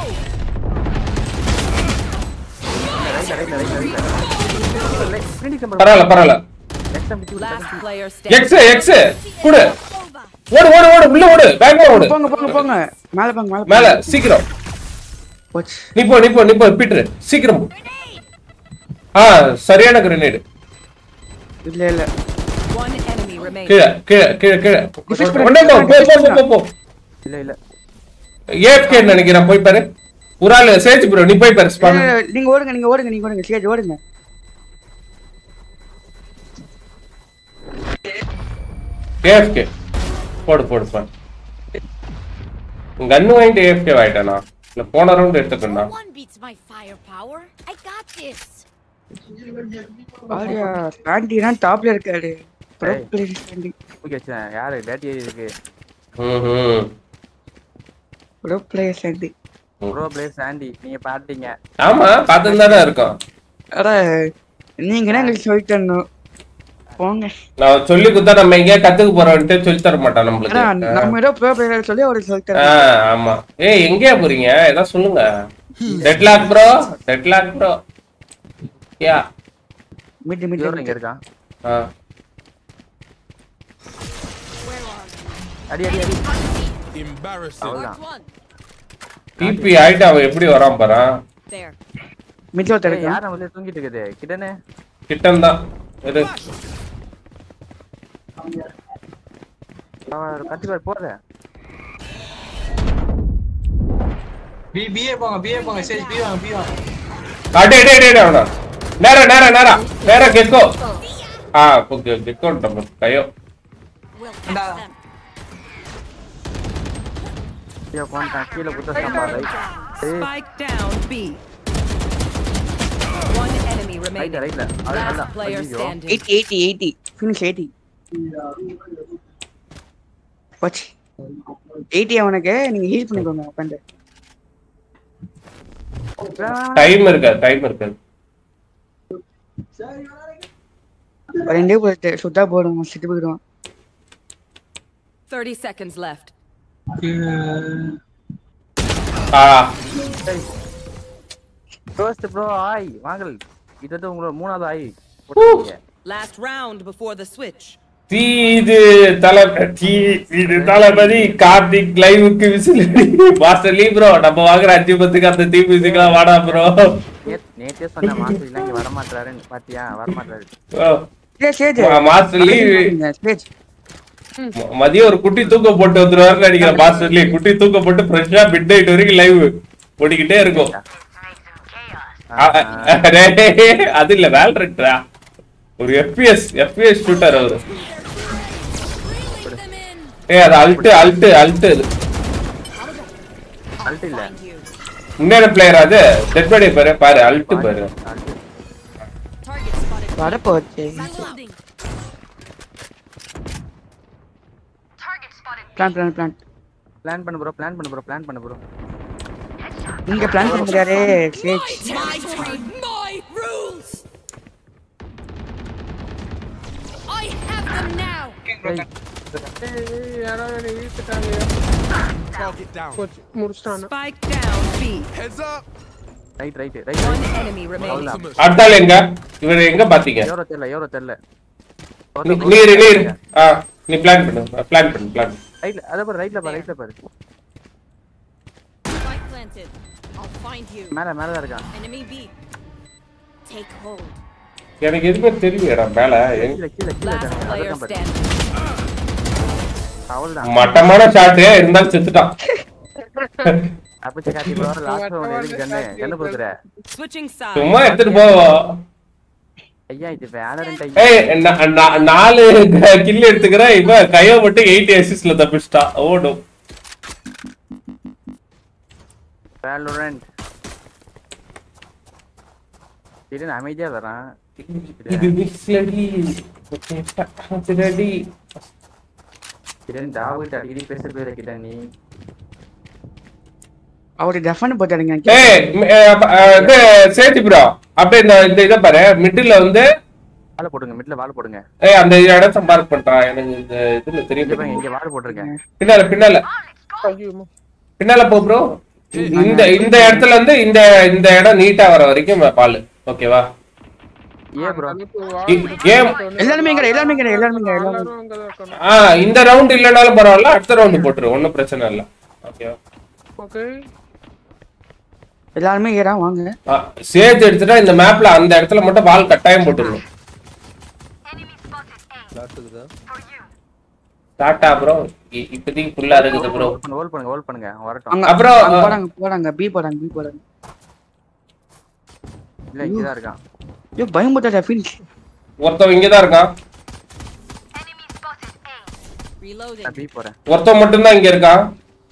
Right right right right. பின்னாடி கம்பர். பரவாயில்ல பரவாயில்ல. Last player standing. X X குடு. ஓடு ஓடு ஓடு உள்ள ஓடு. பேக் ஓடு. போங்க போங்க போங்க. மேல போங்க மேல. மேல சீக்கிரம். போச்சு. நீ போ நீ போ நீ போ பீட்டர் சீக்கிரம் போ. ஆ சரியான கிரனேட். இல்ல இல்ல. One enemy remaining. கீழ கீழ கீழ கீழ. ஒண்ணே போ போ போ போ போ. இல்ல இல்ல. ஏஎஃப்கே நினைக்கிறேன் போய் பாரு. ஒரு ஆளு சேஜ் ப்ரோ நீ போய் பாரு ஸ்பான். நீங்க ஓடுங்க நீங்க ஓடுங்க நீங்க ஓடுங்க சேஜ் ஓடுங்க. ஏஎஃப்கே போடு போடு பாரு. கன்னு வாங்கிட்டு ஏஎஃப்கே ஆயிட்டானா? இல்ல போன ரவுண்ட் எடுத்துக்கறனா? One beats my firepower. I got this. ஆரியா ஸ்டாண்டினா டாப்ல இருக்காரு. ப்ரோ பிளேயர் ஸ்டாண்டி. ஓகே சார் யாரு டேட் ஏரி இருக்கு. ம்ம். ப்ரோ பிளேயர் ஸ்டாண்டி. ப்ரோ பிளேயர் சாண்டி நீங்க பாத்தீங்க. ஆமா பாத்துட்டு தான இருக்கோம். அட நீங்க என்ன உங்களுக்கு சொல்லி தரணும். போங்க. நான் சொல்லி குத்தா நம்ம எங்க கத்துக்க போறோம்னு சொல்லி தர மாட்டான் நமக்கு. நம்ம ஏதோ ப்ரோ பிளேயர் சொல்லி அவருக்கு சொல்லி தரேன். ஆ ஆமா. ஏய் எங்க போறீங்க? ஏதா சொல்லுங்க. Deadlock bro Deadlock bro. யா மீட் மீட் இங்க இருக்கா? ஆ அடி அடி அடி. Embarrassing. டிபி ஆயிட்டு அவ எப்படி வரான் பாரு. There. மீட்ல தரேன். யார் நம்ம தூங்கிட்டு இருக்குது? கிட்டனே. கிட்டன் தான். இது அவன் கத்திபார் போறே. பி பிஏ போங்க பிஏ போங்க சேஜ் பி வாங்க பி வாங்க. அடே டே டே டே அவனா. நேரா நேரா நேரா. நேரா கெக்கோ. ஆ ஓகே கெக்கோ நம்ம கையோ. டா. யோ போன் கீழ குத்த சம்பாலை. Spike down B. One enemy remaining. Right, right. Last player standing. eighty eighty eighty. Finish eighty. Watch. eighty அவனுக்கு நீங்க ஹீல் பண்ணிக்கோங்க உட்கார்ந்து. டைம் இருக்கா டைம் இருக்கா. ரெண்டே போட்டு சுத்தா போடுங்க செத்து போயிடுவான். thirty seconds left. ஆ ஃபர்ஸ்ட் ப்ரோ ஆய் வாங்கல். இது உங்களோட மூணாவது ஆய். Last round before the switch. தீது தல தீ இது தலபதி கார்த்திக் லைவுக்கு விசில் மாஸ்டர் லீ ப்ரோ நம்ம வாங்குற அஞ்சு பத்துக்கு அந்த தீ மியூசிக்லாம் வாடா ப்ரோ. நேத்தே சொன்ன மாஸ்டர் இல்ல இங்க வர மாட்டறாருன்னு பாத்தியா வர மாட்டறாரு. சே சேஜ் மாஸ்டர் லீ சேஜ் மதியம் ஒரு குட்டி தூக்க போட்டு வந்துருவாருன்னு நினைக்கிறேன். மாஸ்டர் லீ குட்டி தூக்க போட்டு ஃப்ரெஷ்ஷா மிட் நைட் வரைக்கும் லைவ் ஓடிக்கிட்டே இருக்கும். அது இல்ல வேல்ரண்டா ஒரு எஃப்பிஎஸ் எஃப்பிஎஸ் ஷூட்டர் அவரு. ஏய் அது அல்ட் அல்ட் அல்ட் அல்ட் இல்ல இன்னொரு பிளேயர் அது டெட் பாடி பாரு பாரு அல்ட் பாரு. வர போச்சு. பிளான் பிளான் பிளான் பிளான் பண்ணு ப்ரோ பிளான் பண்ணு ப்ரோ பிளான் பண்ணு ப்ரோ. நீங்க பிளான் பண்ணுறாரே Sage. My rules. I have them now. Target down. Spike down B. Heads up. Right right right. One enemy remaining. அடுத்தால எங்க இவரை எங்க பாத்தீங்க? யோரோ தெரியல யோரோ தெரியல. நீர் நீர் ஆ நீ பிளான் பண்ணு பிளான் பண்ணு பிளான். ரைட்ல அத பாரு ரைட்ல பாரு ரைட்ல பாரு. Spike planted. I'll find you. மேல மேல தான் இருக்கான். Enemy B. Take hold. எனக்கு எதுமே தெரியலடா மேல கீழ கீழ கீழ Player standing. அவ்வளவுதான். மட்டமான ஷாட் இருந்தாலும் செத்துட்டான். அப்ப காட்டி ப்ரோ லாஸ்ட் ரவுண்ட் எதுக்கு கண்ணு கண்ணு போடுற. Switching sides. சும்மா எடுத்துட்டு போ. ஐயா இது வேலரண்ட் ஐயா. ஏய் நாலு கில் எடுத்துக்கற இவ கையோ மட்டும் எட்டு அசிஸ்ட்ல தப்பிச்சிட்டா. ஓடும். வேலரண்ட். இது அமைதியா வரான். இது மிக்ஸ்லடி. ஓகே கிரண் டாவிட் அடிக்கடி பேச பேர கிட்ட நீ. அவரு டெஃபன் போட்டாருங்க. ஏய் இது சேதி ப்ரோ அப்படியே இந்த இந்த இத பாரு மிடில்ல வந்து வாள போடுங்க மிடில்ல வாள போடுங்க. ஏய் அந்த இடத்தை மார்க் பண்றா எனக்கு இந்த இதுல தெரியும். இங்க வாள போட்டுருங்க. பின்னால பின்னால பின்னால போ ப்ரோ. இந்த இந்த இடத்துல இருந்து இந்த இந்த இடம் நீட்டா வர வரைக்கும் பால் ஓகேவா? ஏ ப்ரோ கேம் எல்லாரும் இங்க எல்லாரும் இங்க எல்லாரும் இங்க எல்லாரும். ஆ இந்த ரவுண்ட் இல்லனாலும் பரவாயில்லை அடுத்த ரவுண்ட் போட்டுரு ஒண்ணும் பிரச்சனை இல்ல ஓகேவா? ஓகே எல்லாரும் ஏறா வாங்க. சேஜ் எடுத்துட்டா இந்த மேப்ல அந்த இடத்துல மட்டும் பால் கட்டாயம் போட்டுறணும். டாடா ப்ரோ இப்போதைக்கு ஃபுல்லா இருக்குது ப்ரோ. ஹோல்ட் பண்ணுங்க ஹோல்ட் பண்ணுங்க வரட்டும். அப்புறம் போறாங்க போறாங்க பி போறாங்க பி போறாங்க. இல்ல இங்க தான் இருக்கான். யோ பயமுட்டா ஃபினிஷ். ஒருத்தன் இங்க தான் இருக்கான். Reloading. பி போறேன். ஒருத்தன் மட்டும் தான் இங்க இருக்கான்.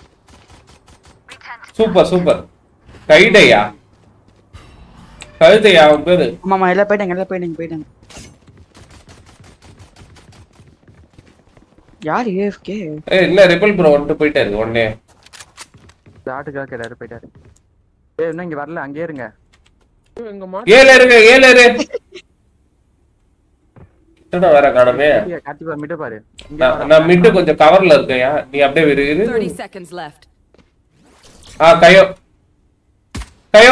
Super super. கைடையா கழுதையா அவன் பேரு. ஆமாமா எல்லாம் போயிட்டாங்க எல்லாம் போயிட்டாங்க போயிட்டாங்க. யார் ஏஎஃப்கே? ஏய் இல்ல ரிபல் ப்ரோ வந்துட்டு போயிட்டாரு உடனே. ஷாட்டுக்கா கேடாரு போயிட்டாரு. ஏய் இன்னும் இங்க வரல அங்கே இருங்க. எங்க மா ஏல இருங்க ஏல இரு. டடா வர காணமே. கார்த்தி பாரு மிட் பாரு. நான் மிட் கொஞ்சம் கவர்ல இருக்கேன்யா நீ அப்படியே இரு. thirty seconds left. ஆ கையோ கையோ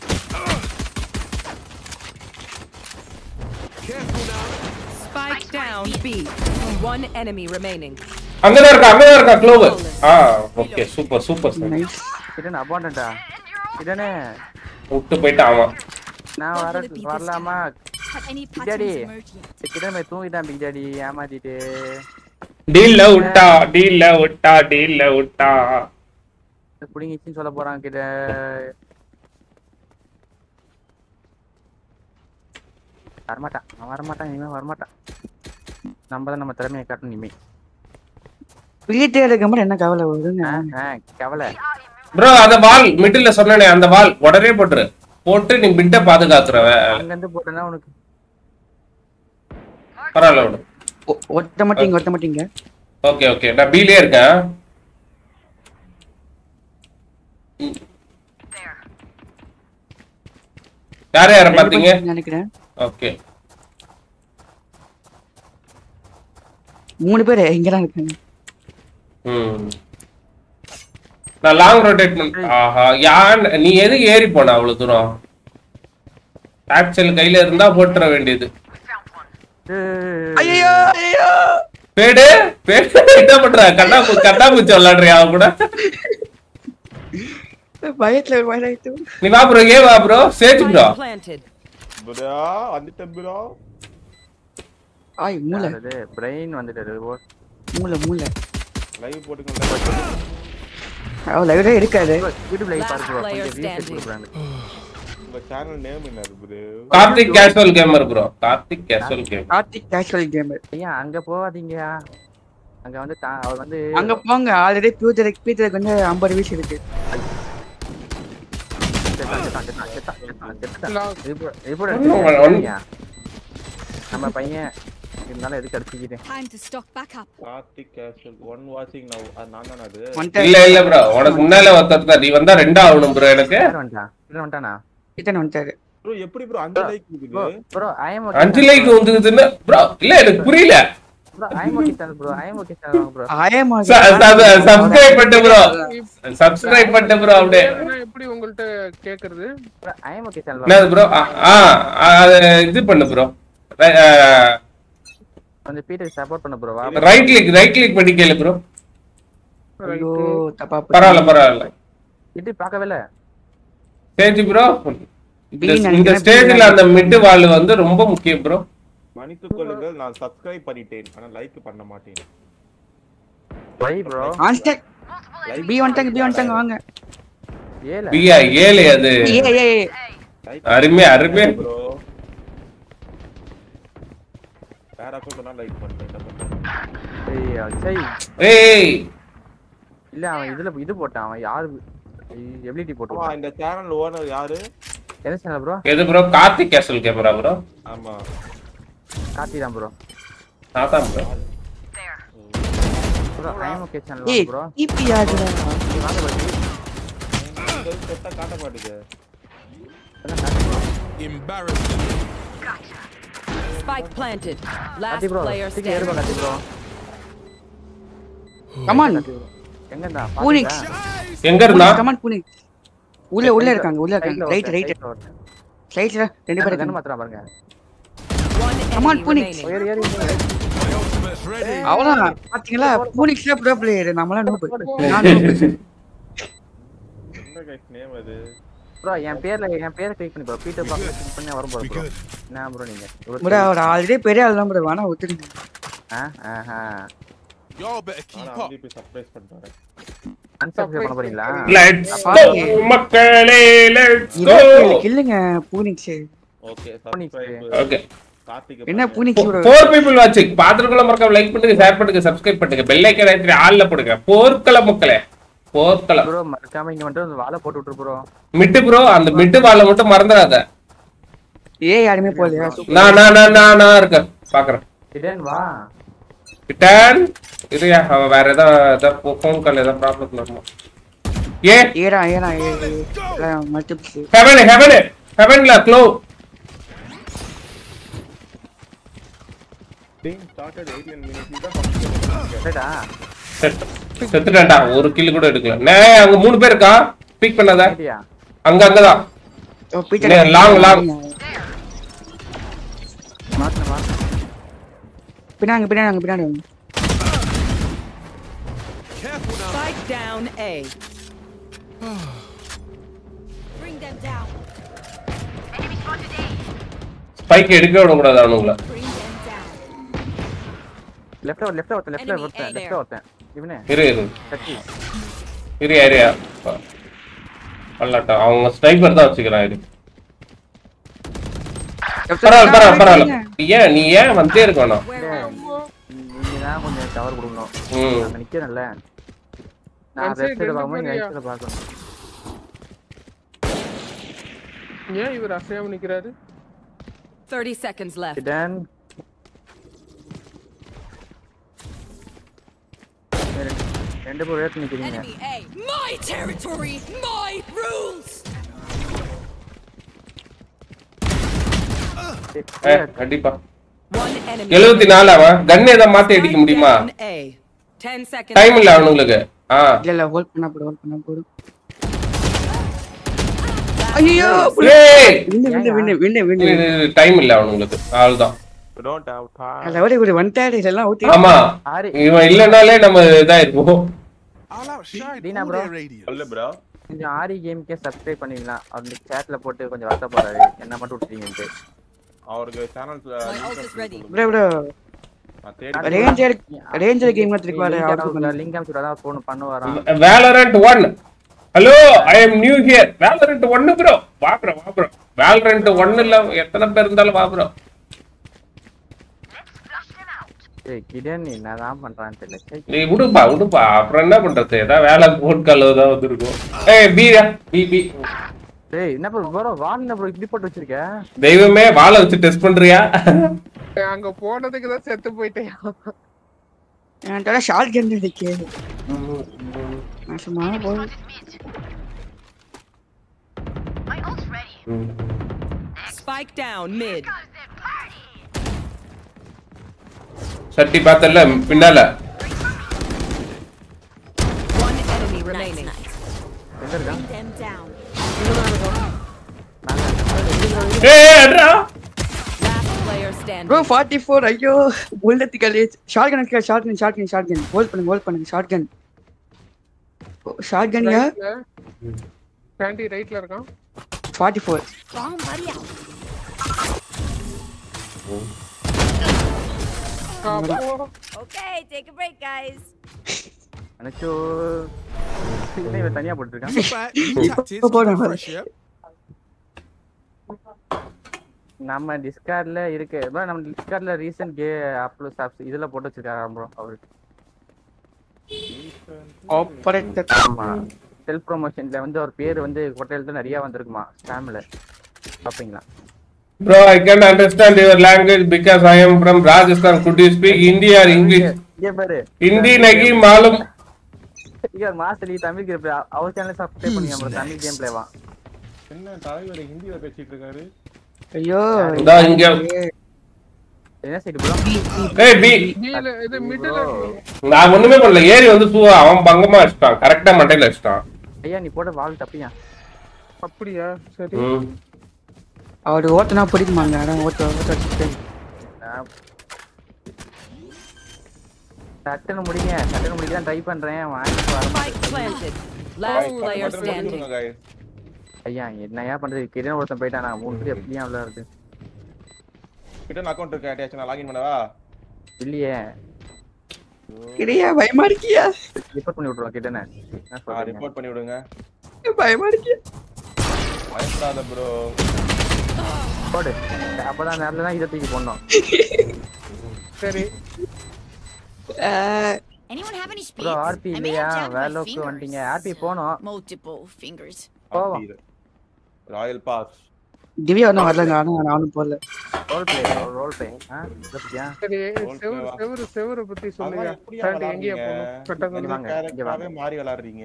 Spike down B. One enemy remaining. அங்கதான் இருக்கா அங்கதான் இருக்கா க்ளோவர். ஆ ஓகே சூப்பர் சூப்பர் நைஸ். இதன அபாண்டன்டா. இதனே விட்டு போய்ட்டான் அவன். நான் வர வரலாமா? பிக்டாடி. இதனே தூங்கிட்டான் பிக்டாடி ஏமாத்திட்டு. டீல்ல விட்டா டீல்ல விட்டா டீல்ல விட்டா. புடிங்கிச்சின்னு சொல்ல போறான் கிட்ட. வரமாட்டான் அவன் வரமாட்டான் இனிமே வரமாட்டான். நம்ம தான் நம்ம திறமையை காட்டணும் இனிமே. வீட்டே இருக்க என்ன கவலை வருதுங்க? கவலை ப்ரோ அந்த வால் மிடில்ல சொன்னனே அந்த வால் உடனே போட்டுரு. போட்டு நீ மிட்ட பாதுகாக்குறவ. அங்க இருந்து போட்டனா உனக்கு பரவாயில்ல விடு. ஒட்ட மாட்டீங்க ஒட்ட மாட்டீங்க. ஓகே ஓகே நான் பீலே இருக்கேன். யார யார பாத்தீங்க நினைக்கிறேன். ஓகே மூணு பேர் இங்க தான் இருக்காங்க. ம் நான் லாங் ரொட்டேட் பண்ண. ஆஹா யான் நீ எதுக்கு ஏறி போன அவ்வளவு தூரம்? ஆக்சல் கையில இருந்தா போட்டுற வேண்டியது. ஐயோ ஐயோ பேடு பேடு என்ன பண்ற? கண்ணா கண்ணா பூச்சி விளையாடுறியா அவன் கூட? பயத்துல பயலாயிட்டு. நீ வா ப்ரோ ஏ வா ப்ரோ சேஜ் ப்ரோ. ப்ரோ வந்துட்டேன் ப்ரோ. ஐ மூளை அது பிரெயின் வந்துட்டாரு. மூளை மூளை லைவ் போட்டுங்க. அவ லைவ்ல இருக்காது. யூடியூப் லைவ் பாரு ப்ரோ. கொஞ்சம் ரீசெட் கொடுறாங்க. உங்க சேனல் நேம் என்ன bro? Karthik casual gamer bro. Karthik casual gamer. Karthik casual gamer. ஐயா அங்க போவாதீங்க. அங்க வந்து அவர் வந்து அங்க போங்க. ஆல்ரெடி ஃபியூச்சர் எக்ஸ்பீரியன்ஸ் வந்து ஐம்பது வீஸ் இருக்கு. நம்ம பையன் இருந்தாலும் எதுக்கு அடிச்சிக்கிட்டேன். Time to stock back up. Karthik casual one வாட்சிங் நவ. நான் தான் அது. இல்ல இல்ல ப்ரோ உனக்கு முன்னால ஒருத்தர் தான். நீ வந்தா ரெண்டா ஆகணும் ப்ரோ எனக்கு. வந்துட்டான் இல்ல வந்துட்டானா இத்தனை வந்துட்டாரு. ப்ரோ எப்படி ப்ரோ அஞ்சு லைக் இருக்குது? ப்ரோ ஐ அம் அஞ்சு லைக் வந்துதுன்னு ப்ரோ இல்ல எனக்கு புரியல. Bro I am okay channel bro. I am okay channel bro. I am subscribe பண்ணு ப்ரோ. சப்ஸ்கிரைப் பண்ணு ப்ரோ. அப்படியே எப்படி உங்கள்ட்ட கேக்குறது? ஐ அம் ஓகே சேனல் என்ன ப்ரோ? ஆ அது இது பண்ணு ப்ரோ. கொஞ்சம் பீட்டர் சப்போர்ட் பண்ணு bro. Right click right click பண்ணி கேளு ப்ரோ. ஐயோ தப்பா பரவாயில்ல பரவாயில்ல. இது பார்க்கவே இல்ல. சேஜ் ப்ரோ இந்த ஸ்டேஜ்ல அந்த மிட் வால் வந்து ரொம்ப முக்கியம் ப்ரோ. மன்னித்துக் கொள்ளுங்கள் நான் சப்ஸ்கிரைப் பண்ணிட்டேன் ஆனா லைக் பண்ண மாட்டேன். வை ப்ரோ. ஆன்ஸ்டேக் பி வந்துட்டாங்க பி வந்துட்டாங்க வாங்க. ஏல பியா ஏல அது. ஏ ஏ அருமை அருமை ப்ரோ. வேற அக்கௌண்ட் சொன்னா லைக் பண்ணுங்க. ஏய் அச்சை. ஏய் இல்ல அவன் இதுல இது போட்டான். அவன் யாரு எபிலிட்டி போட்டுவான். இந்த சேனல் ஓனர் யாரு? என்ன சேனல் ப்ரோ? எது bro? Karthik casual camera bro. ஆமா கார்த்தி தான் ப்ரோ. நான் தான் bro. Bro I am okay channel bro. இபி ஆகுடா. நீ வாங்க ப்ரோ. இந்த செட்டா காட்ட மாட்டீங்க. Embarrassing. Spike planted. Last bro. player Stick ஏறு standing. bro. Come on. எங்கடா? பூனிக்ஸ். எங்க இருந்தா? Come on பூனிக்ஸ். உள்ள உள்ள இருக்காங்க உள்ள இருக்காங்க. Right right. ரைட்ல ரெண்டு பேர் கண்ணு மாத்துறா பாருங்க. Come on பூனிக்ஸ். ஏறு ஏறு. My ultimate's ready. அவ்வளவுதான். பாத்தீங்களா பூனிக்ஸ்ல ப்ரோ பிளேயர் நம்மள நூப். நான் நூப். என்ன கைஸ் நேம் அது? ப்ரோ என் பேர்ல என் பேரை கிளிக் பண்ணி ப்ரோ. பீட்டர் பாக்ஸ் கிளிக் பண்ணி வரும் ப்ரோ. என்ன ப்ரோ நீங்க? ப்ரோ அவர் ஆல்ரெடி பெரிய ஆள் தான் ப்ரோ. வானா ஒத்துறீங்க. ஆ ஆஹா. Y'all better keep நான் up. வந்து இப்ப சர்ப்ரைஸ் பண்றேன். அன்சப்ஸ்கிரைப் பண்ண போறீங்களா? லெட்ஸ் கோ மக்களே லெட்ஸ் கோ. இல்லங்க Phoenix. Okay subscribe. Okay Karthik என்ன Phoenix bro? four people watching. பாத்துறவங்கள மறக்காம லைக் பண்ணுங்க, ஷேர் பண்ணுங்க, சப்ஸ்கிரைப் பண்ணுங்க, பெல் ஐகான் ஐத்தி ஆல்ல போடுங்க. போர்க்கள மக்களே போர்க்கள ப்ரோ மறக்காம இங்க வந்து வாளை போட்டு விட்டுரு ப்ரோ. மிட் ப்ரோ அந்த மிட் வாளை மட்டும் மறந்துடாத. ஏய் யாருமே போலையா? நான் நான் நான் நான் நான் இருக்க பாக்குறேன். கிடன் வா. கிடன் இதுயா வேற ஏதோ ஏதோ ஃபோன் கால் ஏதோ ப்ராப்ளம் வருமா? ஏ ஏடா ஏடா ஏ மல்டிபிள் ஹெவன் ஹெவன் ஹெவன்ல க்ளோ. டீம் ஸ்டார்டட் eighteen minutes தான் ஃபங்க்ஷன். கேட்டா? செட் செத்துடா ஒரு கில் கூட எடுக்கல. நான் அங்க மூணு பேர் இருக்கா. பிக் பண்ணாத. அங்க அங்க தான். ஓ பீட்டர் லாங் லாங். மாத்து மாத்து. பின்னாங்க பின்னாங்க பின்னாங்க. Spike down A. Bring them down. Enemy spotted A. Spike எடுக்க விட கூடாது அவனுங்கள. Bring them down. லெஃப்ட்ல லெஃப்ட்ல ஒருத்தன் லெஃப்ட்ல ஒருத்தன் லெஃப்ட்ல ஒருத்தன். இவனே. இரு இரு. கட்டி. இரு ஏரியா பண்ணலாட்டா அவங்க ஸ்னைப்பர் தான் வச்சுக்கிறான் இரு பரவாயில்ல பரவாயில்ல பரவாயில்ல ஏன் நீ ஏன் வந்துட்டே இருக்கணும் நீங்க தான் கொஞ்சம் கவர் கொடுக்கணும் அங்க நிக்கிறேன்ல நான் ரெஸ்ட் எடுக்காம நீங்க ரைட்ல பார்க்கணும் ஏன் இவர் அசையாம நிக்கிறாரு thirty seconds left then ரெண்டு பேர் ஏத்து நிக்கிறீங்க My territory, my rules. கண்டிப்பா எழுபத்தி நாலு அவன் கன் ஏதாவது மாத்தி அடிக்க முடியுமா டைம் இல்ல அவனுங்களுக்கு ஆ இல்ல இல்ல ஹோல்ட் பண்ணா போடு ஹோல்ட் பண்ணா போடு ஐயோ வின்னு வின்னு வின்னு வின்னு டைம் இல்ல அவனுங்களுக்கு அவ்வளவுதான் டோன்ட் ஹேவ் டைம் அத ஓடி ஓடி ஒன் தேர்ட்டி எல்லாம் அவுட் ஆமா இவன் இல்லனாலே நம்ம இதா இருப்போம் தீனா ப்ரோ இல்ல ப்ரோ கொஞ்சம் ஆரி கேம்க்கே சப்ஸ்கிரைப் பண்ணிடலாம் அந்த சேட்ல போட்டு கொஞ்சம் வருத்த போறாரு என்ன மட்டும் விட்டுறீங்கன்ட்டு அவருக்கு சேனல்ல bro bro ranger ranger game கத்துக்கு வர அவருக்கு லிங்க் அனுப்பிச்சு அத போன் பண்ணுவாராம் Valorant one hello I am new here Valorant one bro வா ப்ரோ வா ப்ரோ வேலரண்ட் one இல்ல எத்தனை பேர் இருந்தாலும் வா ப்ரோ ஏய் கிடன் என்னதான் பண்றான்னு தெரியல நீ விடுப்பா விடுப்பா அப்புறம் என்ன பண்றது ஏதா வேலை போட் கால்ல தான் வந்திருக்கும் ஏய் பி பி பி டேய் என்ன ப்ரோ வால்ல ப்ரோ இப்படி போட்டு வச்சிருக்க தெய்வமே வாளை வச்சு டெஸ்ட் பண்றியா அங்க போனதுக்கு தான் செத்து போயிட்டேன் என்கிட்ட ஷார்ட் கன் இருக்கு நாசமா போ Spike down mid. சட்டி பார்த்தல பின்னால One enemy remaining. Bring them down. ஏய் அடடா Last player standing. bro forty-four ஐயோ புல்லட் காலேஜ் ஷார்ட் கன் கே shotgun shotgun shotgun hold பண்ணுங்க ஹோல்ட் பண்ணுங்க shotgun shotgun yeah சாண்டி ரைட்ல இருக்கான் forty-four Bomb buddy out. Okay, take a break, guys. அனச்சோ இவன் தனியா போட்டுருக்கான் நம்ம டிஸ்கார்ட்ல இருக்கு ப்ரோ நம்ம டிஸ்கார்ட்ல ரீசன்ட் கே அப்லோட் ஸ்டாப்ஸ் இதுல போட்டு வச்சிருக்காங்க ப்ரோ அவரு ஆபரேட்டர் ஆமா செல்ஃப் ப்ரமோஷன்ல வந்து ஒரு பேர் வந்து ஹோட்டல்ல நிறைய வந்திருக்குமா ஸ்பாம்ல பாப்பீங்களா bro I can understand your language because I am from Rajasthan could you speak Hindi or English ये பாரு Hindi नहीं मालूम यार மாஸ்டர் தமிழ் கேம் பிளே அவர் சேனலை சப்ஸ்கிரைப் பண்ணுங்க நம்ம தமிழ் கேம் பிளேவா என்ன தலைவர் ஹிந்தில பேசிட்டு இருக்காரு ஐயோ இதா இங்க என்ன சைடு ப்ரோ ஏய் பி இது மிடில் நான் ஒண்ணுமே பண்ணல ஏறி வந்து சூ அவன் பங்கமா அடிச்சான் கரெக்ட்டா மண்டையில அடிச்சான் ஐயா நீ போட வால் தப்பியா அப்படியா சரி அவர் ஓட்டனா பிடிக்குமாங்க அதான் ஓட்ட ஓட்ட அடிச்சுட்டேன் டக்குனு முடிங்க டக்குனு முடிக்க தான் ட்ரை பண்றேன் வாங்கிட்டு வர Spike planted. Last player standing. ஐயா என்னையா பண்றது கிரண் ஒருத்தன் போயிட்டானா மூணு பேர் எப்படியா உள்ள இருக்கு கிட்ட அக்கவுண்ட் இருக்கு அட்டேச் நான் லாகின் பண்ணவா இல்லையே கிரியா பயமா இருக்கியா ரிப்போர்ட் பண்ணி விட்டுறோம் கிட்டனே ஆ ரிப்போர்ட் பண்ணி விடுங்க பயமா இருக்கியா பயப்படாத ப்ரோ போடு அப்பதான் நேரத்துல தான் இத தூக்கி போடணும் சரி Anyone have any speed? ப்ரோ ஆர்பி இல்லையா வேலோக்கு வந்தீங்க ஆர்பி போணும் Multiple fingers. போவோம் ராயல் பாஸ் திவ்யா ஒன்றும் வரலங்க ஆனால் நானும் போகல ரோல் பிளே ரோல் பிளே ஆ இதப்பியா சரி செவரு செவரு செவரு பத்தி சொல்லுங்க சாண்டி எங்க போணும் கட்டங்க வாங்க இங்க வாங்க மாறி விளையாடுறீங்க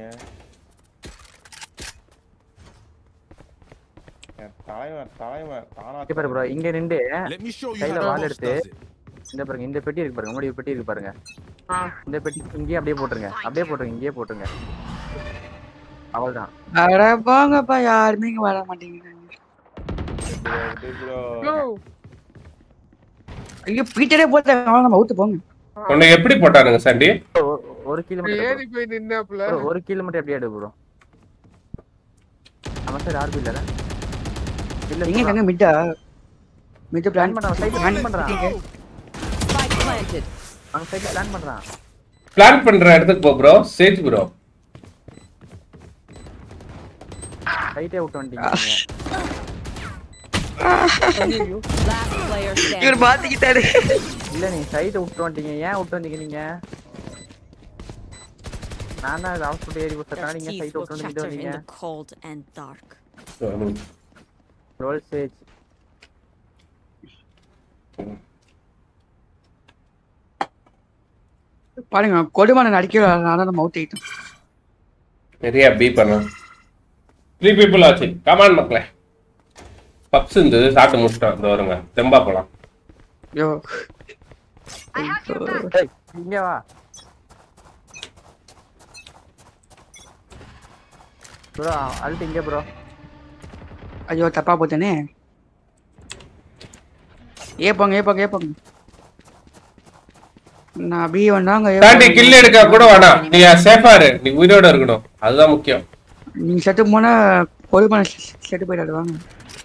தலைவர் தலைவர் தானா இங்க பாரு ப்ரோ இங்க நின்னு Let me show you கையில how வால் the boss எடுத்து does it. இந்த பாருங்க இந்த பெட்டி இருக்கு பாருங்க முன்னாடி பெட்டி இருக்கு பாருங்க இந்த பெட்டி இங்கேயே அப்படியே போட்டுருங்க அப்படியே போட்டுருங்க இங்கேயே போட்டுருங்க அவ்வளவுதான் அட போங்கப்பா யாருமே இங்க வர மாட்டேங்கிறாங்க ஐயோ பீட்டரே போட்டாங்க நம்ம அவுட் போங்க உன்னை எப்படி போட்டானுங்க சாண்டி ஒரு கிலோமீட்டர் ஏறி போய் நின்னாப்ல ஒரு கிலோமீட்டர் அப்படியே எடு ப்ரோ நம்ம சார் ஆர்பி இல்லல இல்ல எங்க கங்க மிட்டா மிட்ட பிளான் பிளான் பண்றான் சைடு பிளான் பண்றான் Spike planted. அவங்க சைடு பிளான் பண்றான் பிளான் பண்ற இடத்துக்கு போ ப்ரோ சேஜ் ப்ரோ சைட்டே விட்டு வந்துட்டீங்க Last player standing. இவர் மாத்திக்கிட்டாரு. இல்ல நீங்க சைட்டை விட்டு வந்துட்டீங்க. ஏன் விட்டு வந்தீங்க நீங்க? நான் தான் ஹாஸ்பிட்டல் ஏறி போட்டா நீங்க சைட்டை விட்டு வந்துட்டு வந்தீங்க. In the cold and dark. Role Sage. பாருங்க கொடுமான நடிக்கிற நானும் நம்ம அவுட் ஆயிட்டோம். நிறைய பி பண்ணோம். த்ரீ பீப்புள் ஆச்சு. கமான் மக்களே. பப்ஸ் இந்த சாப்பிட்டு முடிச்சிட்டோம். இந்த வருங்க தெம்பா போலாம். யோ ஏய் இங்க வா. ப்ரோ அல்ட் இங்க ப்ரோ. ஐயோ தப்பா போட்டேனே. ஏ போங்க ஏ போங்க ஏ போங்க. நான் பி வந்தாங்க. தாண்டி கில் எடுக்க கூட வேணாம். நீ சேஃபா இரு. நீ உயிரோட இருக்கணும். அதுதான் முக்கியம். நீ செட்டு போனா கொடுமான செட்டு போயிடாது வாங்க.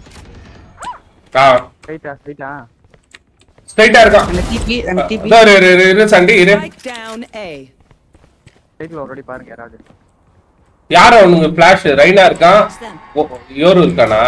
ஆ ஸ்ட்ரைட்டா ஸ்ட்ரைட்டா ஸ்ட்ரைட்டா இருக்கா. அந்த டிபி அந்த டிபி. இரு இரு இரு சண்டி இரு. Down A. ஸ்ட்ரைட்ல ஆல்ரெடி பாருங்க யாராவது. யார அவனுங்க ஃபிளாஷ் ரைனா இருக்கான். யோரு இருக்கானா?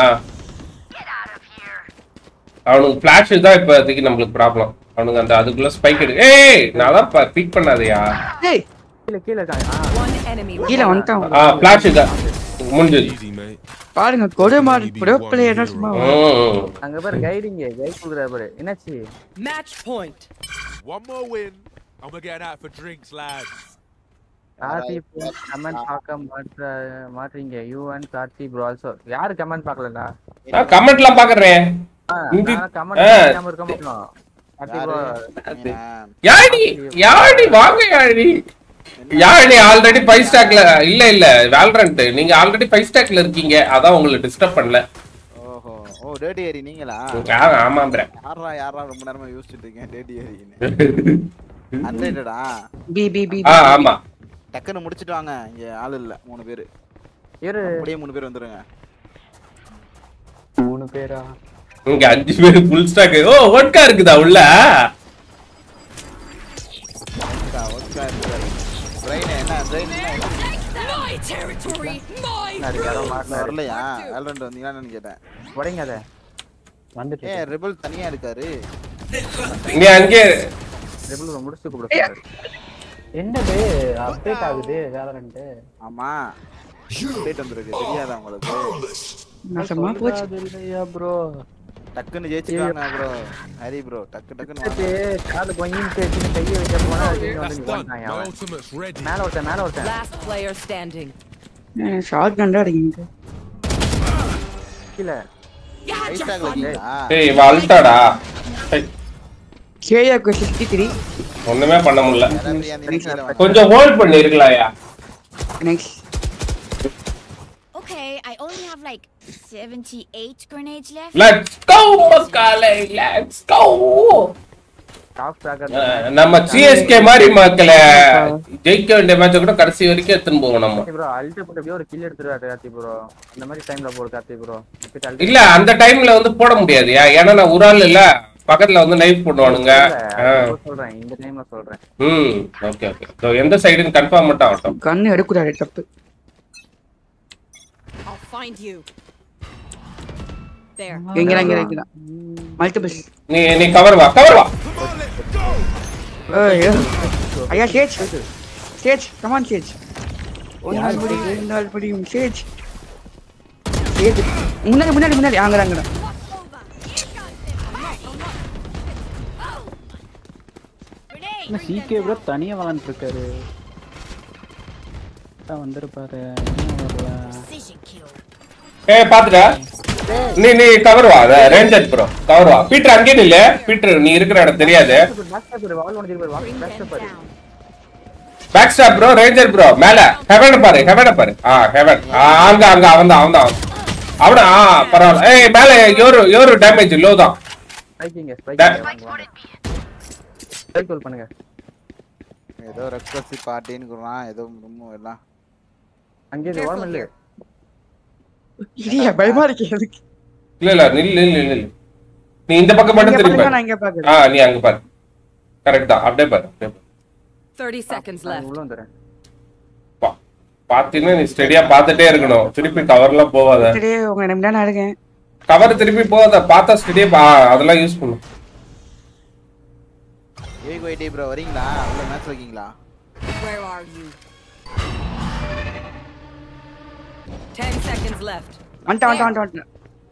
அவனுக்கு ஃபிளாஷ் தான் இப்போதைக்கு நம்மளுக்கு ப்ராப்ளம். அவனுக்கு அந்த அதுக்குள்ள ஸ்பைக் எடு. ஏய் நான்லாம் பிக் பண்ணாதயா. ஏய் கீழ கீழ இருக்காங்க. One enemy. கீழ வந்துட்டான். ஆ ஃபிளாஷ் இத முடிஞ்சது. பாருங்க கொடுமான ப்ரோ பிளேயர் சும்மா. அங்க பாரு கைடிங் கைட் குடுக்குற பாரு. என்னாச்சு? Match point. One more win. I'm getting out for drinks, lads. Karthi comment பார்க்க மாட்ற மாட்றீங்க. You and Karthi bro also. யாரு கமெண்ட் பார்க்கலடா? நான் கமெண்ட்லாம் பார்க்கறேன். இங்க கமெண்ட் பண்ணாம இருக்க மாட்டோம். கார்த்தி ப்ரோ யாடி யாடி வாங்க யாடி. யாடி ஆல்ரெடி ஃபைவ் ஸ்டாக்ல இல்ல இல்ல வால்ரண்ட் நீங்க ஆல்ரெடி ஃபைவ் ஸ்டாக்ல இருக்கீங்க. அதான் உங்களை டிஸ்டர்ப் பண்ணல. ஓஹோ ஓ டேடி ஏரி நீங்களா? ஆமா ப்ரோ. யாரா யாரா ரொம்ப நேரமா யோசிச்சிட்டு இருக்கேன் டேடி ஏரின்னு. அன்ரேட்டடா? B B B. ஆ ஆமா. டக்குன்னு முடிச்சிட்டு வாங்க. இங்க ஆள் இல்ல மூணு பேர். இரு அப்படியே மூணு பேர் வந்துருங்க. மூணு பேரா? இங்க அஞ்சு பேர் ஃபுல் ஸ்டாக். ஓ ஒட்கா இருக்குதா உள்ள? ஒட்கா ஒட்கா இருக்கு. பிரைன் என்ன பிரைன் My territory, my யாரோ மாட்ல வரலையா? ஆல்ரவுண்ட் வந்தீங்களான்னு கேட்டேன். வடங்க அத. வந்துட்டு. ஏ ரெபல் தனியா இருக்காரு. இங்க அங்கே ரெபல் முடிச்சு கூப்பிடுறாரு. என்னது அப்டேட் ஆகுது வேலரண்ட்? ஆமா அப்டேட் வந்திருக்கு. தெரியாதா உங்களுக்கு? நாசமா போச்சு. இல்லையா ப்ரோ? டக்குன்னு ஜெயிச்சிட்டாங்க ப்ரோ. ஹரி ப்ரோ டக்கு டக்குன்னு அது காது கொயின் பேசின கையை வைக்க போனா அது வந்து வந்துட்டான் My அவன். ultimate's ready. மேல ஒருத்தன் மேல ஒருத்தன். Last player standing. ஷார்ட் கன்டா அடிங்க. கீழ ஐஸ்டாக்ல இருக்கீங்களா? ஏய் வால்டாடா. கேயா கு சிக்ஸ்டி த்ரீ. ஒண்ணுமே பண்ண முடியல. பிரியா நீ கீழ வா. கொஞ்சம் ஹோல்ட் பண்ணி இருக்கலாம்யா. Next. Okay, I only have like seventy-eight grenades left. Let's go மக்களே. Let's go. டாப் ஸ்டாக்கர் நம்ம சிஎஸ்கே மாதிரி மக்களே ஜெயிக்க வேண்டிய மேட்சை கூட கடைசி வரைக்கும் எடுத்துன்னு போவோம் நம்ம. ப்ரோ அல்ட் போட்டு அப்படியே ஒரு கில் எடுத்துறாரு கார்த்தி ப்ரோ. அந்த மாதிரி டைம்ல போடு கார்த்தி ப்ரோ. இல்ல அந்த டைம்ல வந்து போட முடியாது. ஏன்னா நான் ஒரு ஆள் இல்ல பக்கத்துல வந்து நைஃப் போடுவானுங்க. சொல்றேன் இந்த டைம்ல சொல்றேன். ம் ஓகே ஓகே. சோ எந்த சைடுன்னு கன்ஃபார்ம் மட்டும் ஆகட்டும். கன் எடுக்குறாரு தப்பு. I'll find you. There. எங்கடா எங்க இருக்கடா? மல்டிபிள். நீ நீ கவர் வா கவர் வா. ஐயோ ஐயா sage sage come on sage. ஒன்னால் படி ரெண்டால் படி சேஜ் சேஜ் முன்னாடி முன்னாடி முன்னாடி ஆங்கடா ஆங்கடா. என்ன சிகே ப்ரோ தனியா விளையாண்டு இருக்காரு. தான் வந்திருப்பாரு. என்ன வரல. ஏய் பாத்துடா. நீ நீ கவர் வா. ரேஞ்சர் ப்ரோ கவர் வா. பீட்டர் அங்கே இல்ல. பீட்டர் நீ இருக்கிற இடம் தெரியாது. Back stop bro. Ranger bro மேல ஹெவன் பாரு. ஹெவன் பாரு. ஆ ஹெவன். அங்க அங்க அவன் தான் அவன் தான். அவன ஆ பரவாயில்லை. ஏய் மேல யோரு யோரு டேமேஜ் லோ தான். ஸ்பைக்கிங் ஸ்பைக்கிங் ஸ்பைக் கால் பண்ணுங்க. ஏதோ ரெக்வெஸ்ட் பார்ட்டின்னு குறான். ஏதோ ரொம்ப எல்லாம் அங்கே வார்ம் இல்ல. இல்லையா பயமா இருக்கு எனக்கு. இல்ல இல்ல நில்லு நில்லு நில்லு. நீ இந்த பக்கம் மட்டும் திரும்பி நான் இங்க பாக்குறேன். ஆ நீ அங்க பாரு. கரெக்ட் தான். அப்படியே பாரு. அப்படியே பாரு. thirty seconds left. உள்ள வந்துறேன். வா பாத்தீங்கன்னா நீ ஸ்டெடியா பாத்துட்டே இருக்கணும். திருப்பி கவர்லாம் போவாத. சரி உங்க நம்பி தான் இருக்கேன். கவர் திருப்பி போகாத. பார்த்தா ஸ்டெடியா பா அதெல்லாம் யூஸ் பண்ணு. ஏய் கோயிட்டி ப்ரோ வரீங்களா? உள்ள மேட்ச் வைக்கீங்களா? Where are you? ten seconds left. வந்துட்ட வந்துட்ட வந்துட்ட.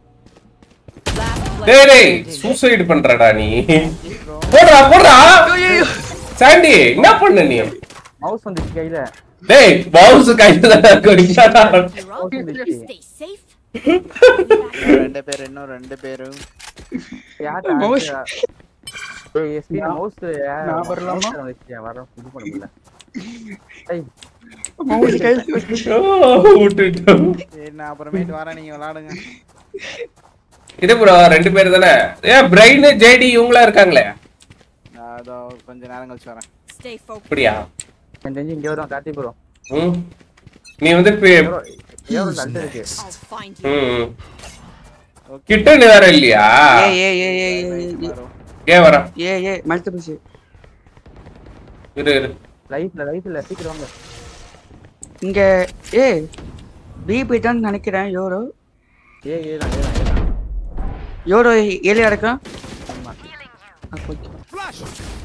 டேய் டேய் சூசைட் பண்றடா நீ. போடா போடா. சாண்டி என்ன பண்ண நீ? மவுஸ் வந்துச்சு கையில. டேய் மவுஸ் கையில தான் இருக்கீங்கடா. Stay safe. ரெண்டு பேர் இன்னும் ரெண்டு பேரும். யாரா? ஏய் ஸ்கிரீன் மவுஸ் நான் வரலாமா? வர இது பண்ண முடியல. டேய் மவுஸ் கையில விட்டுட்டு. சரி நான் அப்புறமேட்டு வரேன் நீங்க விளையாடுங்க. இது ப்ரோ ரெண்டு பேர் தானே. ஏ பிரைன் ஜேடி இவங்களா இருக்காங்களே. நான் அதோ கொஞ்ச நேரம் கழிச்சு வரேன். Stay focused. அப்படியா? கொஞ்சம் இங்க வரோம் கார்த்தி ப்ரோ. ம் நீ வந்து ஏவோ நல்ல இருக்கு. ம் கிட்ட நீ வேற இல்லையா? ஏய் ஏய் ஏய் ஏய் ஏ வர. ஏய் ஏய் மல்டிபிள் இரு இரு. லைஃப்ல லைஃப்ல சீக்கிரம் வாங்க. இங்க ஏய் பிபி தான் நினைக்கிறேன் யோரோ. ஏய் ஏய் நான் ஏய் யோரோ ஏலியா இருக்கா? ஆமா. Flash.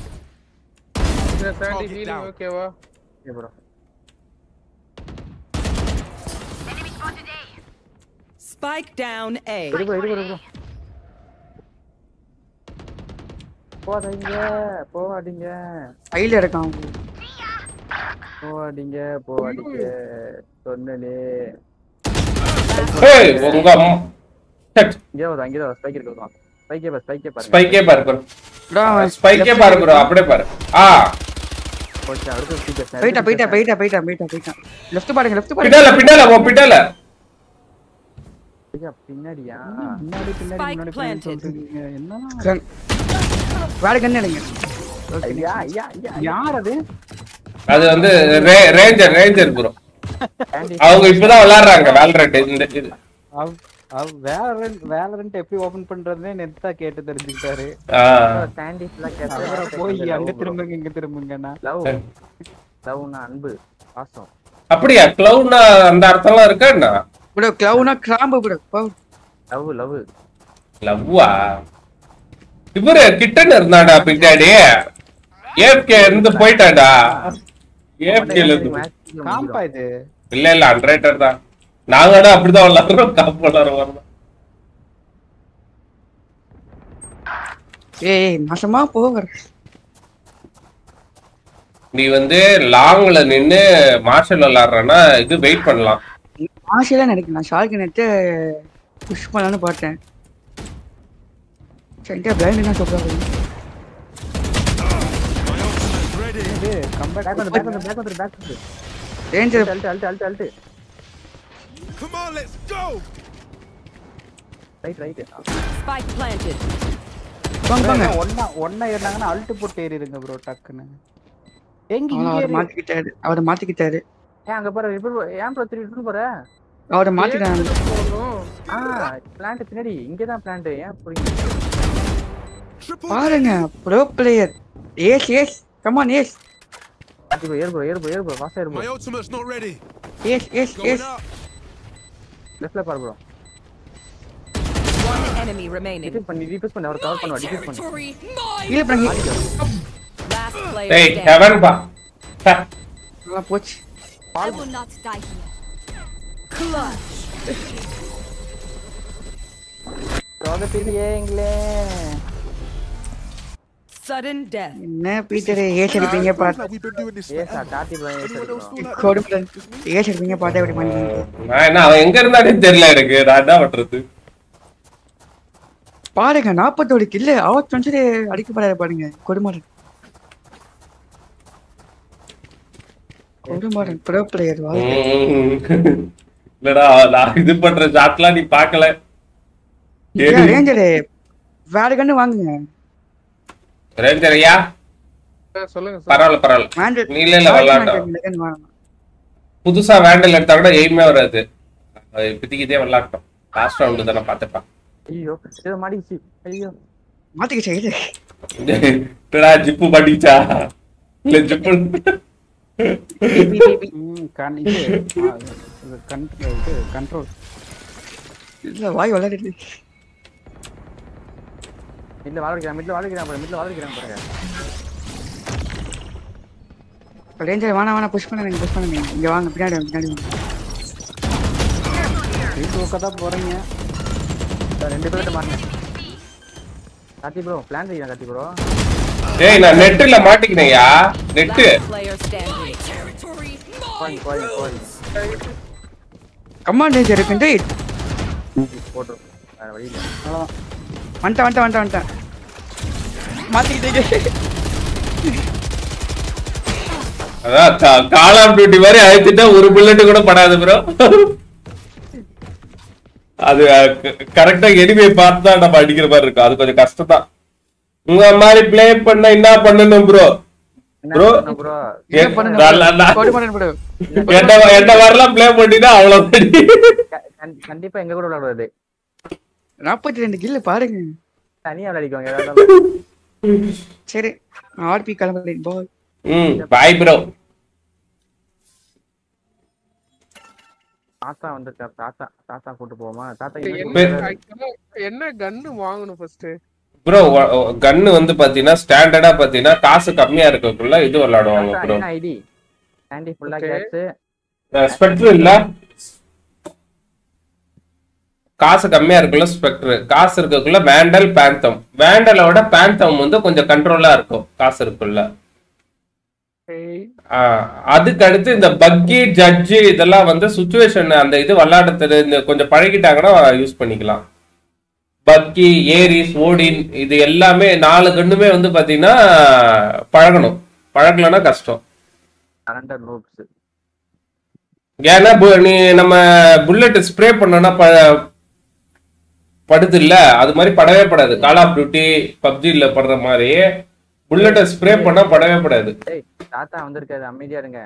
சாண்டி ஹீலிங் ஓகேவா? ஏ ப்ரோ. Spike down A. இரு ப்ரோ இரு ப்ரோ. போவாதீங்க போவாதீங்க. ஐல இருக்கான். போவாதீங்க போவாதீங்க சொன்னனே. ஏய் உங்க அம்மா. இங்க வா இங்க வா ஸ்பைக் இருக்கு வா. ஸ்பைக்கே பாரு ஸ்பைக்கே பாரு. ஸ்பைக்கே பாரு ப்ரோ. ஸ்பைக்கே பாரு ப்ரோ அப்படியே பாரு. ஆ ஓகே அடுத்து ஸ்பீக்கர். போய்டா போய்டா போய்டா போய்டா போய்டா போய்டா. லெஃப்ட் பாருங்க லெஃப்ட் பாருங்க. பின்னால பின்னால போ பின்னால. ஐயா பின்னாடியா? பின்னாடி பின்னாடி முன்னாடி சொல்றீங்க என்ன? வேற கண்ணு எடுங்க. ஐயா ஐயா ஐயா யார் அது? அது வந்து ரேஞ்சர் ரேஞ்சர் ப்ரோ. அவங்க இப்பதான் விளையாடுறாங்க வேல்ரண்ட் இந்த இது. அவ் வேலரண்ட் வேலரண்ட் எப்படி ஓபன் பண்றதுனே நெட்டா கேட்டு தெரிஞ்சுக்கிட்டாரு. சாண்டிஸ்ல கேட்டா போய் அங்க திரும்புங்க இங்க திரும்புங்கனா. லவ் லவ்னா அன்பு பாசம். அப்படியே க்ளவுனா அந்த அர்த்தம்லாம் இருக்கா? ப்ரோ க்ளவுனா கிராம்பு ப்ரோ. லவ் லவ் லவ்வா? இவரு கிட்டன்னு இருந்தாடா பின்னாடி. ஏஎஃப்கே இருந்து போயிட்டாடா. ஏஎஃப்கேல இருந்து காம்பா இது. இல்ல இல்ல அன்ரைட்டர் தான். நாங்கடா அப்படிதான் விளையாடுறோம் காம்பா விளையாடுறோம். ஏய் நாசமா போவர். நீ வந்து லாங்ல நின்னு மார்ஷல் விளையாடுறனா இது வெயிட் பண்ணலாம். மார்ஷல்ல நினைக்கிறேன். நான் ஷார்க் நெட் புஷ் பண்ணலாம்னு பார்த்தேன். சென்டா பிளைண்ட் என்ன சொல்றாரு? இது கம்பேக் பேக் வந்து பேக் வந்து பேக் வந்து பேக் வந்து. Ranger ult ult ult ult. Come on, let's go. Right right. Spike planted. வாங்க வாங்க. ஒண்ணா ஒண்ணா ஏறனாங்கன்னா அல்ட் போட்டு ஏறிடுங்க ப்ரோ டக்குன்னு. எங்க இங்க அவர் மாத்திக்கிட்டாரு. அவர் மாத்திக்கிட்டாரு. ஏன் அங்க பாரு இப்போ ஏன் ப்ரோ த்ரீ போற? அவரை மாத்திட்டாங்க. ஆ பிளான்ட் பின்னாடி இங்க தான் பிளான்ட். ஏன் போறீங்க? பாருங்க bro player. Yes yes come on yes. அது bro air bro air bro air bro fast air bro. My ultimate's not ready. Yes yes yes. லெஃப்ட்ல பாரு ப்ரோ. One enemy remaining. டிஃபென்ஸ் பண்ணி டிஃபென்ஸ் பண்ணி அவர் கவர் பண்ணுவா டிஃபென்ஸ் பண்ணு. இல்ல பண்ணி. Last player ஏய் standing. ஹெவன் பா. நல்லா போச்சு. I will not die here. Clutch. ரோகத்திலே இங்களே. Sudden death. என்ன பீட்டர் ஏஸ் அடிப்பீங்க பாத்து. ஏசா கார்த்தி ப்ரோ ஏஸ். கோடுப்ளன் ஏஸ் அடிப்பீங்க பாத்து அப்படி பண்ணீங்க. நான் என்ன அவன் எங்க இருந்தானே தெரியல எனக்கு. நான் என்ன பண்றது? பாருங்க நாற்பத்தோரு கில்ல அவர் செஞ்சுரி அடிக்கப்படுறாரு பாருங்க. கொடுமாறன் கொடுமாறன் ப்ரோ பிளேயர் வா. இல்லடா நான் இது பண்ற ஷாட்லாம் நீ பார்க்கல. ரேஞ்சர் வேற கண்ணு வாங்குங்க. ரேஞ்சர் ஐயா சொல்லுங்க பரவாயில்ல பரவாயில்ல. நீ இல்ல இல்ல விளையாட்டோம். புதுசா வேண்டல் எடுத்தா கூட எய்மே வராது. இப்போதைக்கு இதே விளையாட்டோம். லாஸ்ட் ரவுண்ட் தானே பார்த்துப்பான். ஐயோ ஏதோ மாட்டிச்சு. ஐயோ மாட்டிக்கிச்சே இது. டடா ஜிப்பு மாட்டிச்சா? இல்ல ஜிப்பு கண் இது கண்ட்ரோல் இல்ல வாய் வளருது. மிட்ல வாழக்கிறான் மிட்ல வாழக்கிறான் பாரு மிட்ல வாழக்கிறான் பாருங்க. ரேஞ்சர் வாணா வாணா புஷ் பண்ணுங்க புஷ் பண்ணுங்க. இங்க வாங்க பின்னாடி வாங்க பின்னாடி வாங்க. வீட்டு பக்கம் தான் போறீங்க. ரெண்டு பேர்ட்ட மாட்டேன். கார்த்தி ப்ரோ பிளான் செய்யலாம் கார்த்தி ப்ரோ. ஏய் நான் நெட்ல மாட்டிக்கினேயா நெட். போய் போய் போய். கமாண்ட் ரேஞ்சர் இருக்குண்டே. போடு. வேற வழி இல்ல. வந்துட்ட வந்துட்ட வந்துட்ட வந்துட்ட. மாத்திக்கிட்டே. அதான் கால் ஆஃப் டியூட்டி மாதிரி அழுத்திட்டா ஒரு புல்லட் கூட படாது ப்ரோ. அது கரெக்டா எனிமே பார்த்து தான் நம்ம அடிக்கிற மாதிரி இருக்கும். அது கொஞ்சம் கஷ்டம் தான். உங்க மாதிரி பிளே பண்ண என்ன பண்ணணும் ப்ரோ? ப்ரோ என்ன வரலாம் பிளே பண்ணினா அவ்வளவு. கண்டிப்பா எங்க கூட விளையாடுறது. நாற்பத்தி ரெண்டு கில் பாருங்க. தனியா விளையாடிக்கோங்க. சரி ஆர்பி கிளம்புறேன் பாய். ம் பாய் ப்ரோ. தாத்தா வந்திருக்கா. தாத்தா தாத்தா கூட்டு போவோமா? தாத்தா என்ன கன்னு வாங்கணும் ஃபர்ஸ்ட் ப்ரோ? கன்னு வந்து பாத்தீங்கன்னா ஸ்டாண்டர்டா பாத்தீங்கன்னா காசு கம்மியா இருக்கக்குள்ள இது விளையாடுவாங்க ப்ரோ. ஐடி ஆண்டி ஃபுல்லா கேட்ஸ் ஸ்பெக்டர் இல்ல. காசு கம்மியா இருக்குல்ல ஸ்பெக்டர். காசு இருக்கக்குள்ள வேண்டல் பேந்தம். வேண்டலோட பேந்தம் வந்து கொஞ்சம் கண்ட்ரோலா இருக்கும் காசு இருக்குல்ல. அதுக்கு அடுத்து இந்த பக்கி ஜட்ஜு இதெல்லாம் வந்து சுச்சுவேஷன் அந்த இது விளையாடுறது இந்த கொஞ்சம் பழகிட்டாங்கன்னா யூஸ் பண்ணிக்கலாம். பக்கி ஏரிஸ் ஓடின் இது எல்லாமே நாலு கண்ணுமே வந்து பாத்தீங்கன்னா பழகணும். பழகலன்னா கஷ்டம். ஏன்னா நீ நம்ம புல்லட் ஸ்ப்ரே பண்ணோம்னா படுது இல்ல அது மாதிரி படவே படாது. கால் ஆஃப் டியூட்டி பப்ஜில படுற மாதிரி புல்லட்ட ஸ்ப்ரே பண்ணா படவே படாது. தாத்தா வந்திருக்காரு அமைதியா இருங்க.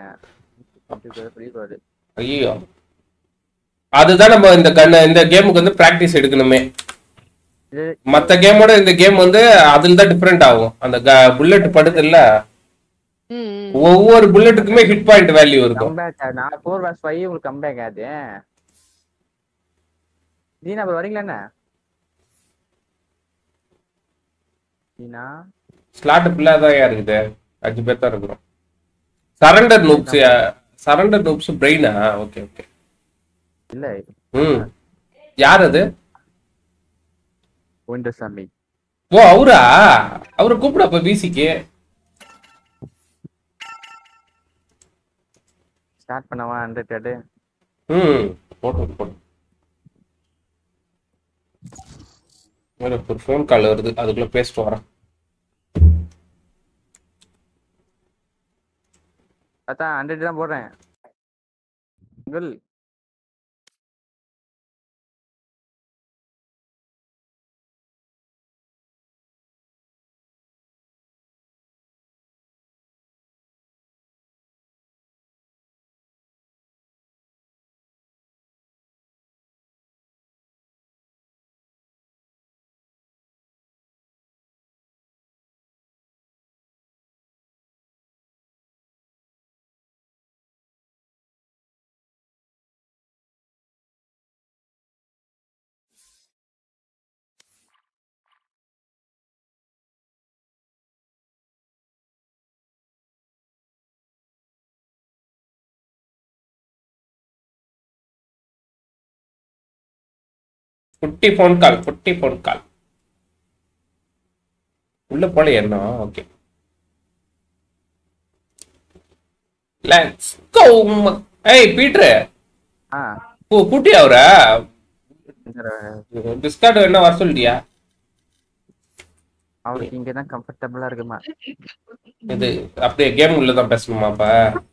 ஐயோ அதுதான் நம்ம இந்த கன் இந்த கேமுக்கு வந்து பிராக்டிஸ் எடுக்கணுமே. மத்த கேமோட இந்த கேம் வந்து அதுல தான் டிஃபரெண்ட் ஆகும். அந்த புல்லட் படுது இல்ல ஒவ்வொரு புல்லட்டுக்குமே ஹிட் பாயிண்ட் வேல்யூ இருக்கும். நான் ஃபோர் வாஸ் ஃபைவ் உங்களுக்கு கம்பேக் ஆகுது. தீனா ப்ரோ வரீங்களா என்ன? தீனா ஸ்லாட் ஃபுல்லா தான் இருக்குது. அஞ்சு பேர் தான் இருக்கிறோம். சரண்டர் நூப்ஸ் சரண்டர் நூப்ஸ் பிரெயினா? Okay okay. இல்ல ம் யார் அது? ஒண்டசாமி. ஓ அவரா? அவரை கூப்பிடு அப்ப பிசிக்கு. ஸ்டார்ட் பண்ணவா ஹண்ட்ரட்? ம் போட்டு போட்டு. ஒரு ஃபோன் கால் வருது அதுக்குள்ள பேசிட்டு வரேன். அதான் ஹண்ட்ரட் தான் போடுறேன். உங்கள் குட்டி ஃபோன் கால் குட்டி ஃபோன் கால் உள்ள போல என்ன? Okay let's go. ஏய் பீட்டர். ஆ ஓ குட்டி அவரா? டிஸ்கார்ட் என்ன வர சொல்லியா? அவருக்கு இங்க தான் கம்ஃபர்ட்டபிளா இருக்குமா? இது அப்படியே கேம் உள்ள தான் பேசணுமா? அப்ப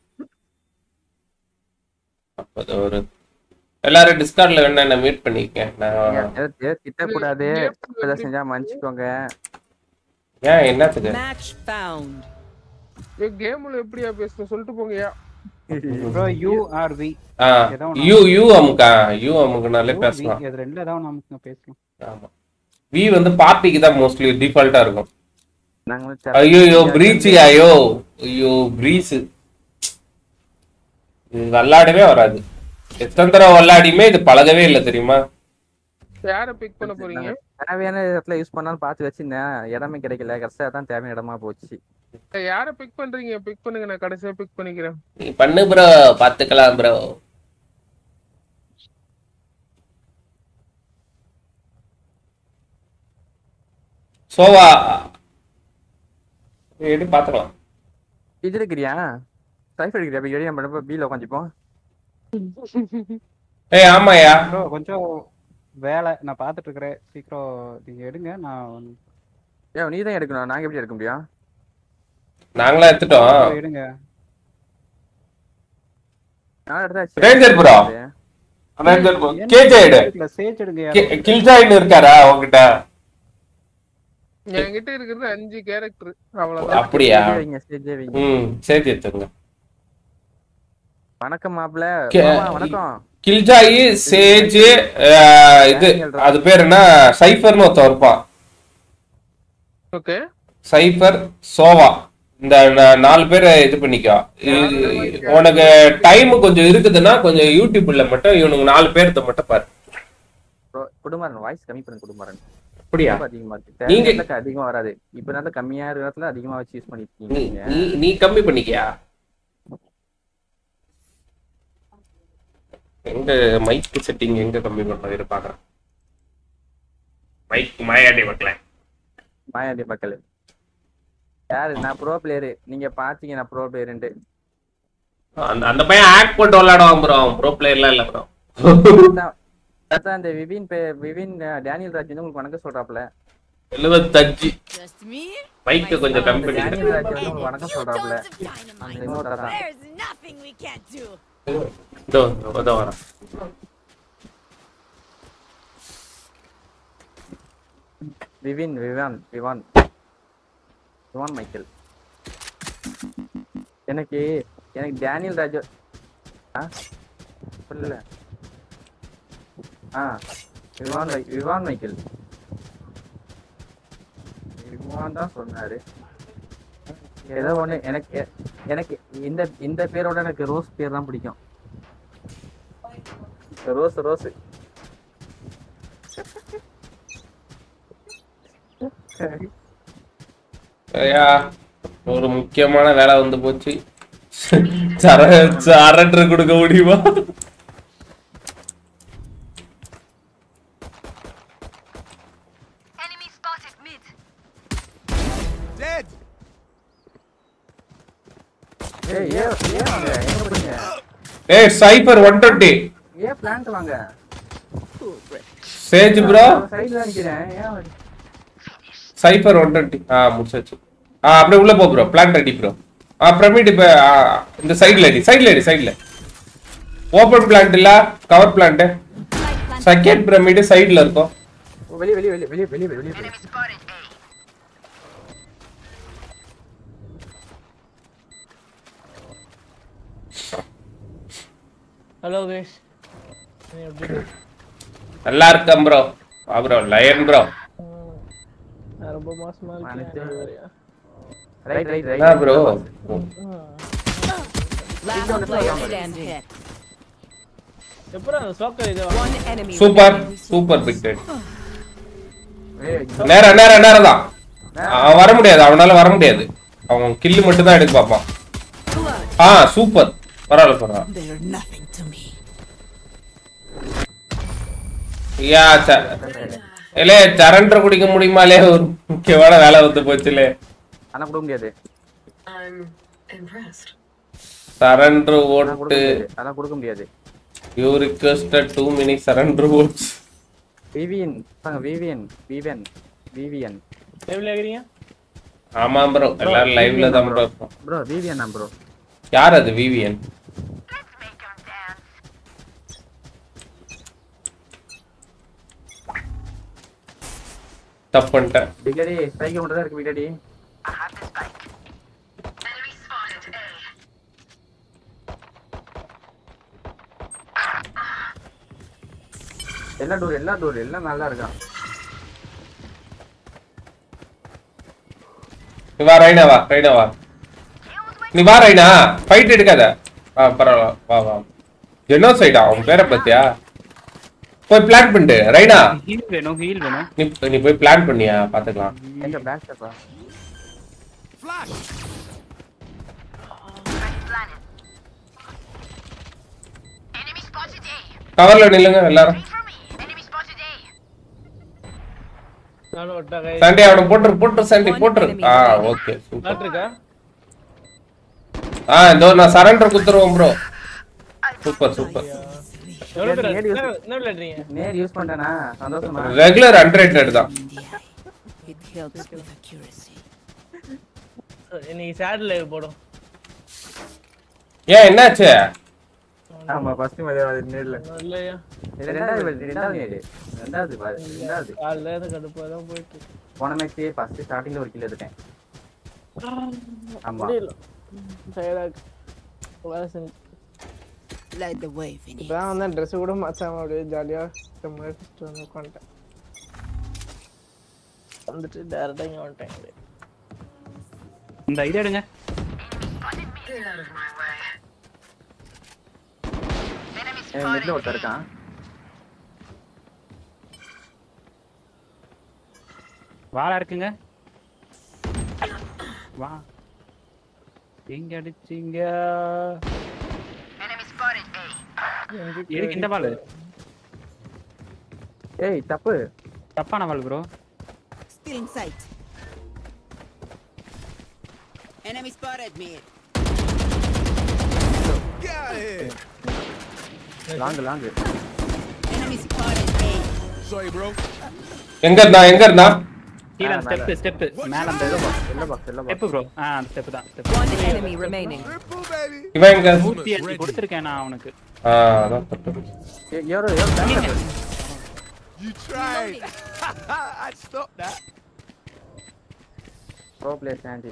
அப்ப ஒரு எல்லாரும் டிஸ்கார்ட்ல வேணா என்ன மீட் பண்ணிக்கேன். நான் திட்ட கூடாது. இத செஞ்சா மன்னிச்சுக்கோங்க. ஏன் என்னத்துக்கு? Match found. ஏ கேம்ல எப்படியா பேசணும் சொல்லிட்டு போங்கயா. bro you or we ஆ யூ யூ அம்கா யூ அம்கனாலே பேசலாம். இது ரெண்டுல ஏதாவது நமக்கு பேசலாம். ஆமா வி வந்து பார்ட்டிக்கு தான் மோஸ்ட்லி டிஃபால்ட்டா இருக்கும். நாங்க ஐயோ பிரீச் ஐயோ ஐயோ பிரீஸ் இது விளையாடவே வராது. எத்தனை தடவை விளையாடியுமே இது பழகவே இல்லை தெரியுமா? யாரை பிக் பண்ண போறீங்க? தேவையான இடத்துல யூஸ் பண்ணாலும் பார்த்து வச்சிருந்தேன், இடமே கிடைக்கல. கடைசியா தான் தேவையான இடமா போச்சு. யாரை பிக் பண்றீங்க? பிக் பண்ணுங்க, நான் கடைசியா பிக் பண்ணிக்கிறேன். நீ பண்ணு ப்ரோ, பாத்துக்கலாம் ப்ரோ. சோவா எடி பாத்துக்கலாம். இது இருக்கிறியா? சைஃபர் இருக்கிறியா? அப்ப எடி நம்ம பீல உட்காந்துப்போம். ஏய் ஆமாயா ப்ரோ, கொஞ்சம் வேலை நான் பார்த்துட்டு இருக்கிறேன். சீக்கிரம் நீங்க எடுங்க. நான் ஏன் நீ தான் எடுக்கணும், நாங்க எப்படி எடுக்க முடியும்? நாங்களா எடுத்துட்டோம். எடுங்க. நான் எடுத்தாச்சு. Ranger bro, ranger bro KJ எடு. சேஜ் எடுங்க. கில் ஜாயின் இருக்காரா உன்கிட்ட? என்கிட்ட இருக்குது அஞ்சு கேரக்டர், அவ்வளவுதான். அப்படியா? ம் சேஜ் எடுத்துங்க. வணக்கம் மாப்ள. வணக்கம். கில்ஜாயி, சேஜ், இது அது பேர் என்ன, சைஃபர்னு ஒருத்தன் இருப்பான். ஓகே. சைஃபர், சோவா, இந்த நாலு பேரை இது பண்ணிக்கோ. உனக்கு டைம் கொஞ்சம் இருக்குதுன்னா கொஞ்சம் யூடியூப்ல மட்டும் இவனுக்கு நாலு பேர்த்த மட்டும் பாரு. குடும்பரன் வாய்ஸ் கம்மி பண்ணு. குடும்பரன் அப்படியா? அதிகமா இருக்கு. நீங்க அதிகமா வராது. இப்ப நல்ல கம்மியா இருக்கிறதுல அதிகமா வச்சு யூஸ் பண்ணிருக்கீங்க. நீ நீ கம்மி பண்ணிக்கியா? எங்க மைக் செட்டிங் எங்க கம்மி பண்றது இரு பாக்குறேன். மைக் மாயாண்டி மக்களே, மாயாண்டி மக்களே. யாரு? நான் ப்ரோ பிளேயர். நீங்க பாத்தீங்க நான் ப்ரோ பிளேயர்னு. அந்த அந்த பையன் ஆக்ட் போட்டு விளையாடுவான் ப்ரோ. ப்ரோ பிளேயர்லாம் இல்ல ப்ரோ. அதான் அந்த விவின் விவின் டேனியல் ராஜ் வந்து உங்களுக்கு வணக்கம் சொல்றாப்ல. எழுபத்தஞ்சு மைக் கொஞ்சம் கம்மி பண்ணி. டேனியல் ராஜ் வந்து உங்களுக்கு வணக்கம் சொல்றாப்ல. இதோ இதோ வரேன். விவின் விவான் விவான் விவான் மைக்கேல். எனக்கு எனக்கு டேனியல் ராஜ் ஆ புரியல. ஆ விவான் விவான் மைக்கேல் விவான் தான் சொன்னாரு. ஏதோ ஒண்ணு. எனக்கு எனக்கு இந்த இந்த பேரோட எனக்கு ரோஸ் பேர் தான் பிடிக்கும். ரோஸ் ரோஸ் ஒரு முக்கியமான வேலை வந்து போச்சு. சரண்டர் கொடுக்க முடியுமா? ஏய் Cypher one twenty. A plant வாங்க. சேஜ் ப்ரோ சைடுல நிக்கிறேன். ஏன் சைபர் one twenty. ஆ முடிச்சாச்சு. ஆ அப்படியே உள்ள போ ப்ரோ. Plant ready bro. ஆ பிரமிட் இப்ப இந்த சைடுல ரெடி. சைடுல ரெடி. சைடுல ஓபன் பிளான்ட் இல்ல, கவர் பிளான்ட். செகண்ட் பிரமிட் சைடுல இருக்கும். வெளிய வெளிய வெளிய வெளிய வெளிய வெளிய. Hello guys. நல்லா இருக்கேன் ப்ரோ. வா ப்ரோ லயன் ப்ரோ. ரொம்ப மாசமா இருக்கேன். Right right right. ஆ ப்ரோ. எப்பறா சோக்கர் இது? சூப்பர் சூப்பர் பிக் டெட். நேரா நேரா நேரா தான். அவன் வர முடியாது. அவனால வர முடியாது. அவன் கில் மட்டும் தான் எடுக்க பாப்பான். ஆ சூப்பர். பரவாயில்ல பரவாயில்ல. யா இல்லே சரண்டர் குடிக்க முடியுமாலே? ஒரு முக்கியமான வேலை வந்து போச்சுலே. ஆனா கொடுக்க முடியாது. சரண்டர் ஓட்டு அத கொடுக்க முடியாது. You requested two minutes surrender votes. VVN பாங்க. விவிஎன் விவிஎன் விவிஎன் லைவ்ல இருக்கீங்க? ஆமா ப்ரோ, எல்லாரும் லைவ்ல தான் ப்ரோ. ப்ரோ விவிஎன் தான் ப்ரோ. யார் அது விவிஎன்? தப்பு பண்ணிட்டேன். பிகடி ஸ்ட்ரைக்கர் மட்டும் தான் இருக்கு. பிகடி எல்லா டோர் எல்லா டோர் எல்லாம் நல்லா இருக்கா. நீ வா ரைனா, வா ரைனா வா. நீ வா ரைனா, ஃபைட் எடுக்காத. ஆ பரவாயில்ல வா வா ஜெனோசைடா அவன் பேரை பத்தியா போய் பிளான் பண்ணிட்டு ரைனா ஹீல் வேணும் ஹீல் வேணும் நீ நீ போய் பிளான் பண்ணியா பாத்துக்கலாம் எங்க பேக் ஸ்டெப்பா கவர்ல நில்லுங்க எல்லாரும் சண்டே அவனை போட்டு போட்டு சண்டே போட்டு ஆ ஓகே சூப்பர் ஆ இதோ நான் சரண்டர் குத்துறோம் ப்ரோ சூப்பர் சூப்பர் நேர் யூஸ் பண்ணேனா சந்தோஷமா ரெகுலர் அன்ரேட்டட் தான் It helps with accuracy. இன்னைக்கு சேட் லைவ் போடும் ஏன் என்னாச்சு ஆமா ஃபர்ஸ்ட் மதியம் நேர்ல இல்லையா ரெண்டாவது ரெண்டாவது நேர் ரெண்டாவது ரெண்டாவது காலைல இருந்து கடுப்பா தான் போயிட்டு போன மேட்ச் ஃபர்ஸ்ட் ஸ்டார்டிங்ல ஒரு கில் எடுத்தேன் ஆமா டயர்டா வேலை செஞ்சு Light the way, Vinny. இப்பதான் வந்து ட்ரெஸ் கூட மாத்தாம அப்படியே ஜாலியா நம்ம எடுத்துட்டு வந்து உட்காந்துட்டேன் வந்துட்டு டேரக்டா இங்க வந்துட்டேன் இந்த ஐடியா எடுங்க ஏய் மிட்ல ஒருத்தர் இருக்கான் வாளா இருக்குங்க வா எங்க அடிச்சீங்க எதுக்கு இந்த பால் ஏய் தப்பு தப்பான ball bro Still in sight. Enemy spotted me. Get out of here. Long long Enemy spotted me. Sorry, bro. எங்க இருந்தா எங்க இருந்தா கீழ ஸ்டெப் ஸ்டெப் மேல அந்த yellow box yellow box yellow step bro ஆ அந்த ஸ்டெப் தான் ஸ்டெப் One enemy remaining. இவன் எங்க நூத்தி அஞ்சு கொடுத்திருக்கேன் நான் அவனுக்கு ஆ அதான் தப்பு யாரோ யாரோ back You tried. I'd stop that. Bro player Sandy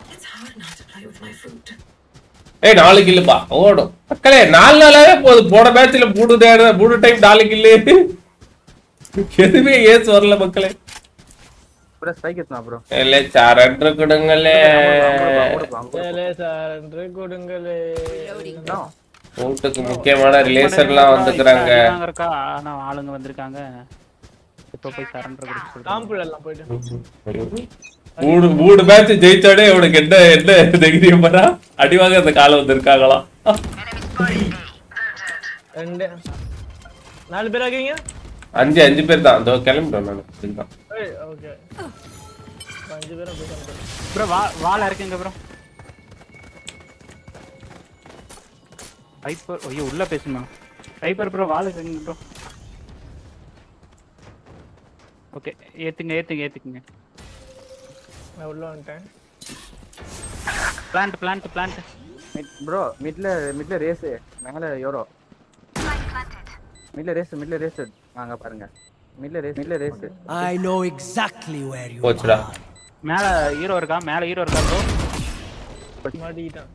ஏய் நாலு கில்லுப்பா ஓடும் மக்களே நாலு நாளாவே போகுது போன மேட்ச்ல மூணு நேரம் மூணு டைம் நாலு கில்லு எதுவுமே ஏஸ் வரல மக்களே ப்ரோ ஸ்ட்ரைக் எத்தனா ப்ரோ இல்ல சரண்டர் கொடுங்களே ஏலே சரண்டர் கொடுங்களே ஊட்டுக்கு முக்கியமான ரிலேஷன்லாம் வந்துக்கறாங்க இருக்கா ஆனா ஆளுங்க வந்திருக்காங்க இப்ப போய் சரண்டர் கொடுக்க சொல்றேன் காம்புல எல்லாம் போய்ட்டு மூணு மூணு மேட்ச் ஜெயிச்சானே உனக்கு என்ன என்ன தைரியம் வரா அடிவாங்க அந்த காலம் வந்திருக்காங்களாம் ரெண்டு நாலு பேர் ஆகீங்க அஞ்சு அஞ்சு பேர் தான் அதோ கிளம்பிட்டோம் நான் இதுதான் ஏய் ஓகே அஞ்சு பேர் போய் ப்ரோ வா வாள இருக்குங்க ப்ரோ ஹைப்பர் ஐயோ உள்ள பேசுமா ஹைப்பர் ப்ரோ வாள இருக்குங்க ப்ரோ ஓகே ஏத்துங்க ஏத்துங்க ஏத்துங்க நான் உள்ள வந்துட்டேன் plant plant plant mid bro மிட்ல மிட்ல ரேஸ் மேல யூரோ மிட்ல ரேஸ் மிட்ல ரேஸ் வாங்க பாருங்க மிட்ல ரேஸ் மிட்ல Raze I know exactly where you போச்சுடா மேல ஹீரோ இருக்கா மேல ஹீரோ இருக்கா ப்ரோ மாட்டிட்டான்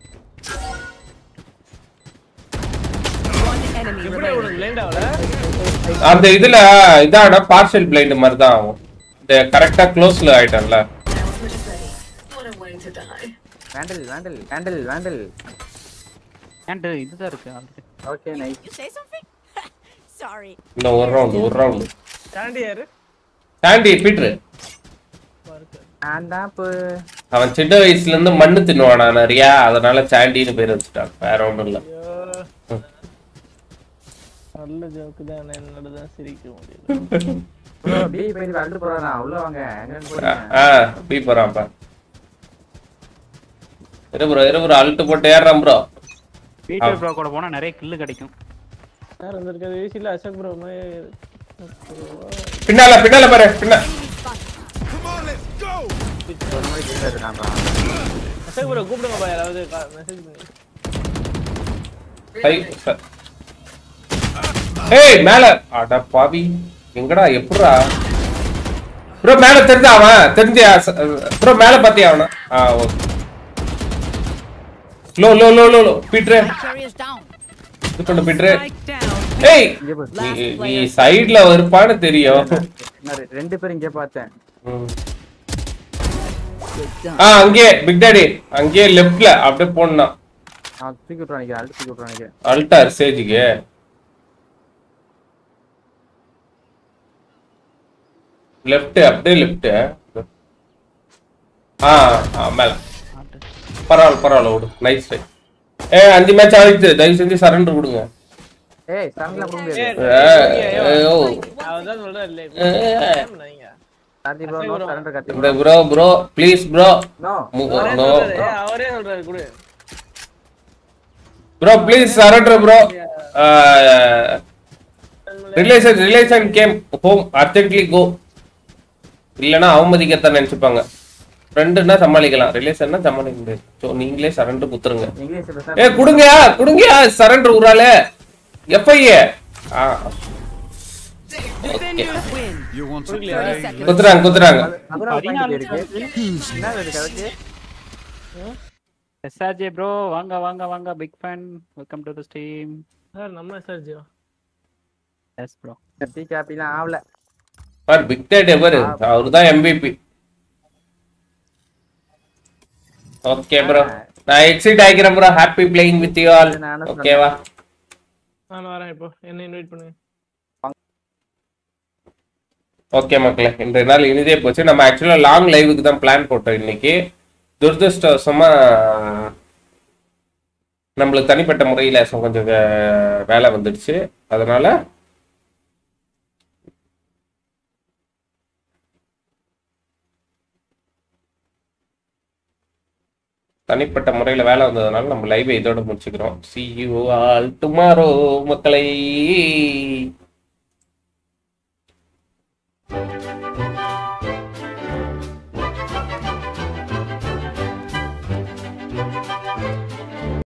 One enemy எப்படி remaining. உனக்கு லேண்ட் ஆவல அந்த இதுல இதான பார்ஷியல் பிளைண்ட் மாதிரி தான் ஆகும் இந்த கரெக்ட்டா க்ளோஸ்ல ஆயிட்டல்ல வேண்டல் வேண்டல் வேண்டல் வேண்டல் அண்ட் இதுதான் இருக்கு already okay nice You say something? Sorry. இந்த ஒரு ரவுண்ட் ஒரு ரவுண்ட் சாண்டி யாரு சாண்டி பீட்டர் நான் போ அவன் சின்ன வயசுல இருந்து மண்ணு தின்னுவானா நிறைய அதனால சாண்டின்னு பேர் வச்சுட்டான் வேற ஒண்ணும் இல்ல நல்ல ஜோக்கு தான் என்னோட தான் சிரிக்க முடியல ப்ரோ பி போய் வந்து போறானா உள்ள வாங்க எங்க போறீங்க ஆ பீ போறான்ப்பா இரு ப்ரோ இரு ப்ரோ அல்ட் போட்டு ஏறறான் ப்ரோ பீட்டர் ப்ரோ கூட போனா நிறைய கில் கிடைக்கும் யார் வந்திருக்காது ஏசில அசோக் ப்ரோ பின்னால பின்னால பாரு பின்ன அசோக் ப்ரோ கூப்பிடுங்க பா யாராவது மெசேஜ் பண்ணி ஹை ஏய் மேல அட பாவி எங்கடா எப்படிடா ப்ரோ மேல தெரிஞ்சா அவன் தெரிஞ்சியா ப்ரோ மேல பாத்தியா அவன ஆ okay low low low low Peter இது பண்ணு பீட்டர் ஏய் நீ சைடுல வருப்பான்னு தெரியும் நான் ரெண்டு பேரும் இங்க பார்த்தேன் ஆ அங்கே பிக் டாடி அங்கே லெஃப்ட்ல அப்படியே போடணும் நான் தூக்கி விட்டுறேன் நினைக்கிறேன் அல்ட் தூக்கி விட்டுறேன் நினைக்கிறேன் அல்டார் சேஜுக்கு லெஃப்ட் அப்படியே லெஃப்ட் ஆ மேல பரவாயில்ல பரவாயில்ல விடு நைஸ் ரைட் ஏ அஞ்சு மேட்ச் ஆயிடுச்சு தயவு செஞ்சு சரண்டர் கொடுங்க ஏய் சரண்டர் கொடுங்க அவதான் சொல்றாரு இல்ல சாந்தி ப்ரோ நோ சரண்டர் கத்தி இந்த bro bro please bro no no அவரே சொல்றாரு குடு bro please surrender bro relation relation game home urgently go இல்லனா அவமதிக்கத்தான் நினைச்சுப்பாங்க ஃப்ரெண்ட்னா சமாளிக்கலாம் ரிலேஷன்னா சமாளிக்க முடியாது சோ நீங்களே சரண்டர் குத்துருங்க ஏ குடுங்க குடுங்க சரண்டர் ஊராலே எஃப்ஐஏ ஆ You want to play? குத்துறாங்க குத்துறாங்க என்ன இது கரெக்ட் எஸ்ஆர்ஜே ப்ரோ வாங்க வாங்க வாங்க big fan welcome to the stream sir நம்ம எஸ்ஆர்ஜே எஸ் ப்ரோ கத்தி காப்பிலாம் ஆவல பார் பிக் டேட் எவர் அவர்தான் எம்விபி ஓகே ப்ரோ நான் எக்ஸிட் ஆகிக்கிறேன் ப்ரோ happy playing with you all ஓகேவா நான் வரேன் இப்போ என்ன இன்வைட் பண்ணுங்க ஓகே மக்களே இன்றைய நாள் இனிதே போச்சு நம்ம ஆக்சுவலா லாங் லைவுக்கு தான் பிளான் போட்டோம் இன்னைக்கு துரதிருஷ்டவசமா நம்மளுக்கு தனிப்பட்ட முறையில் கொஞ்சம் வேலை வந்துடுச்சு அதனால தனிப்பட்ட முறையில் வேலை வந்ததுனால நம்ம லைவை இதோட முடிச்சுக்கிறோம் see you all tomorrow மக்களை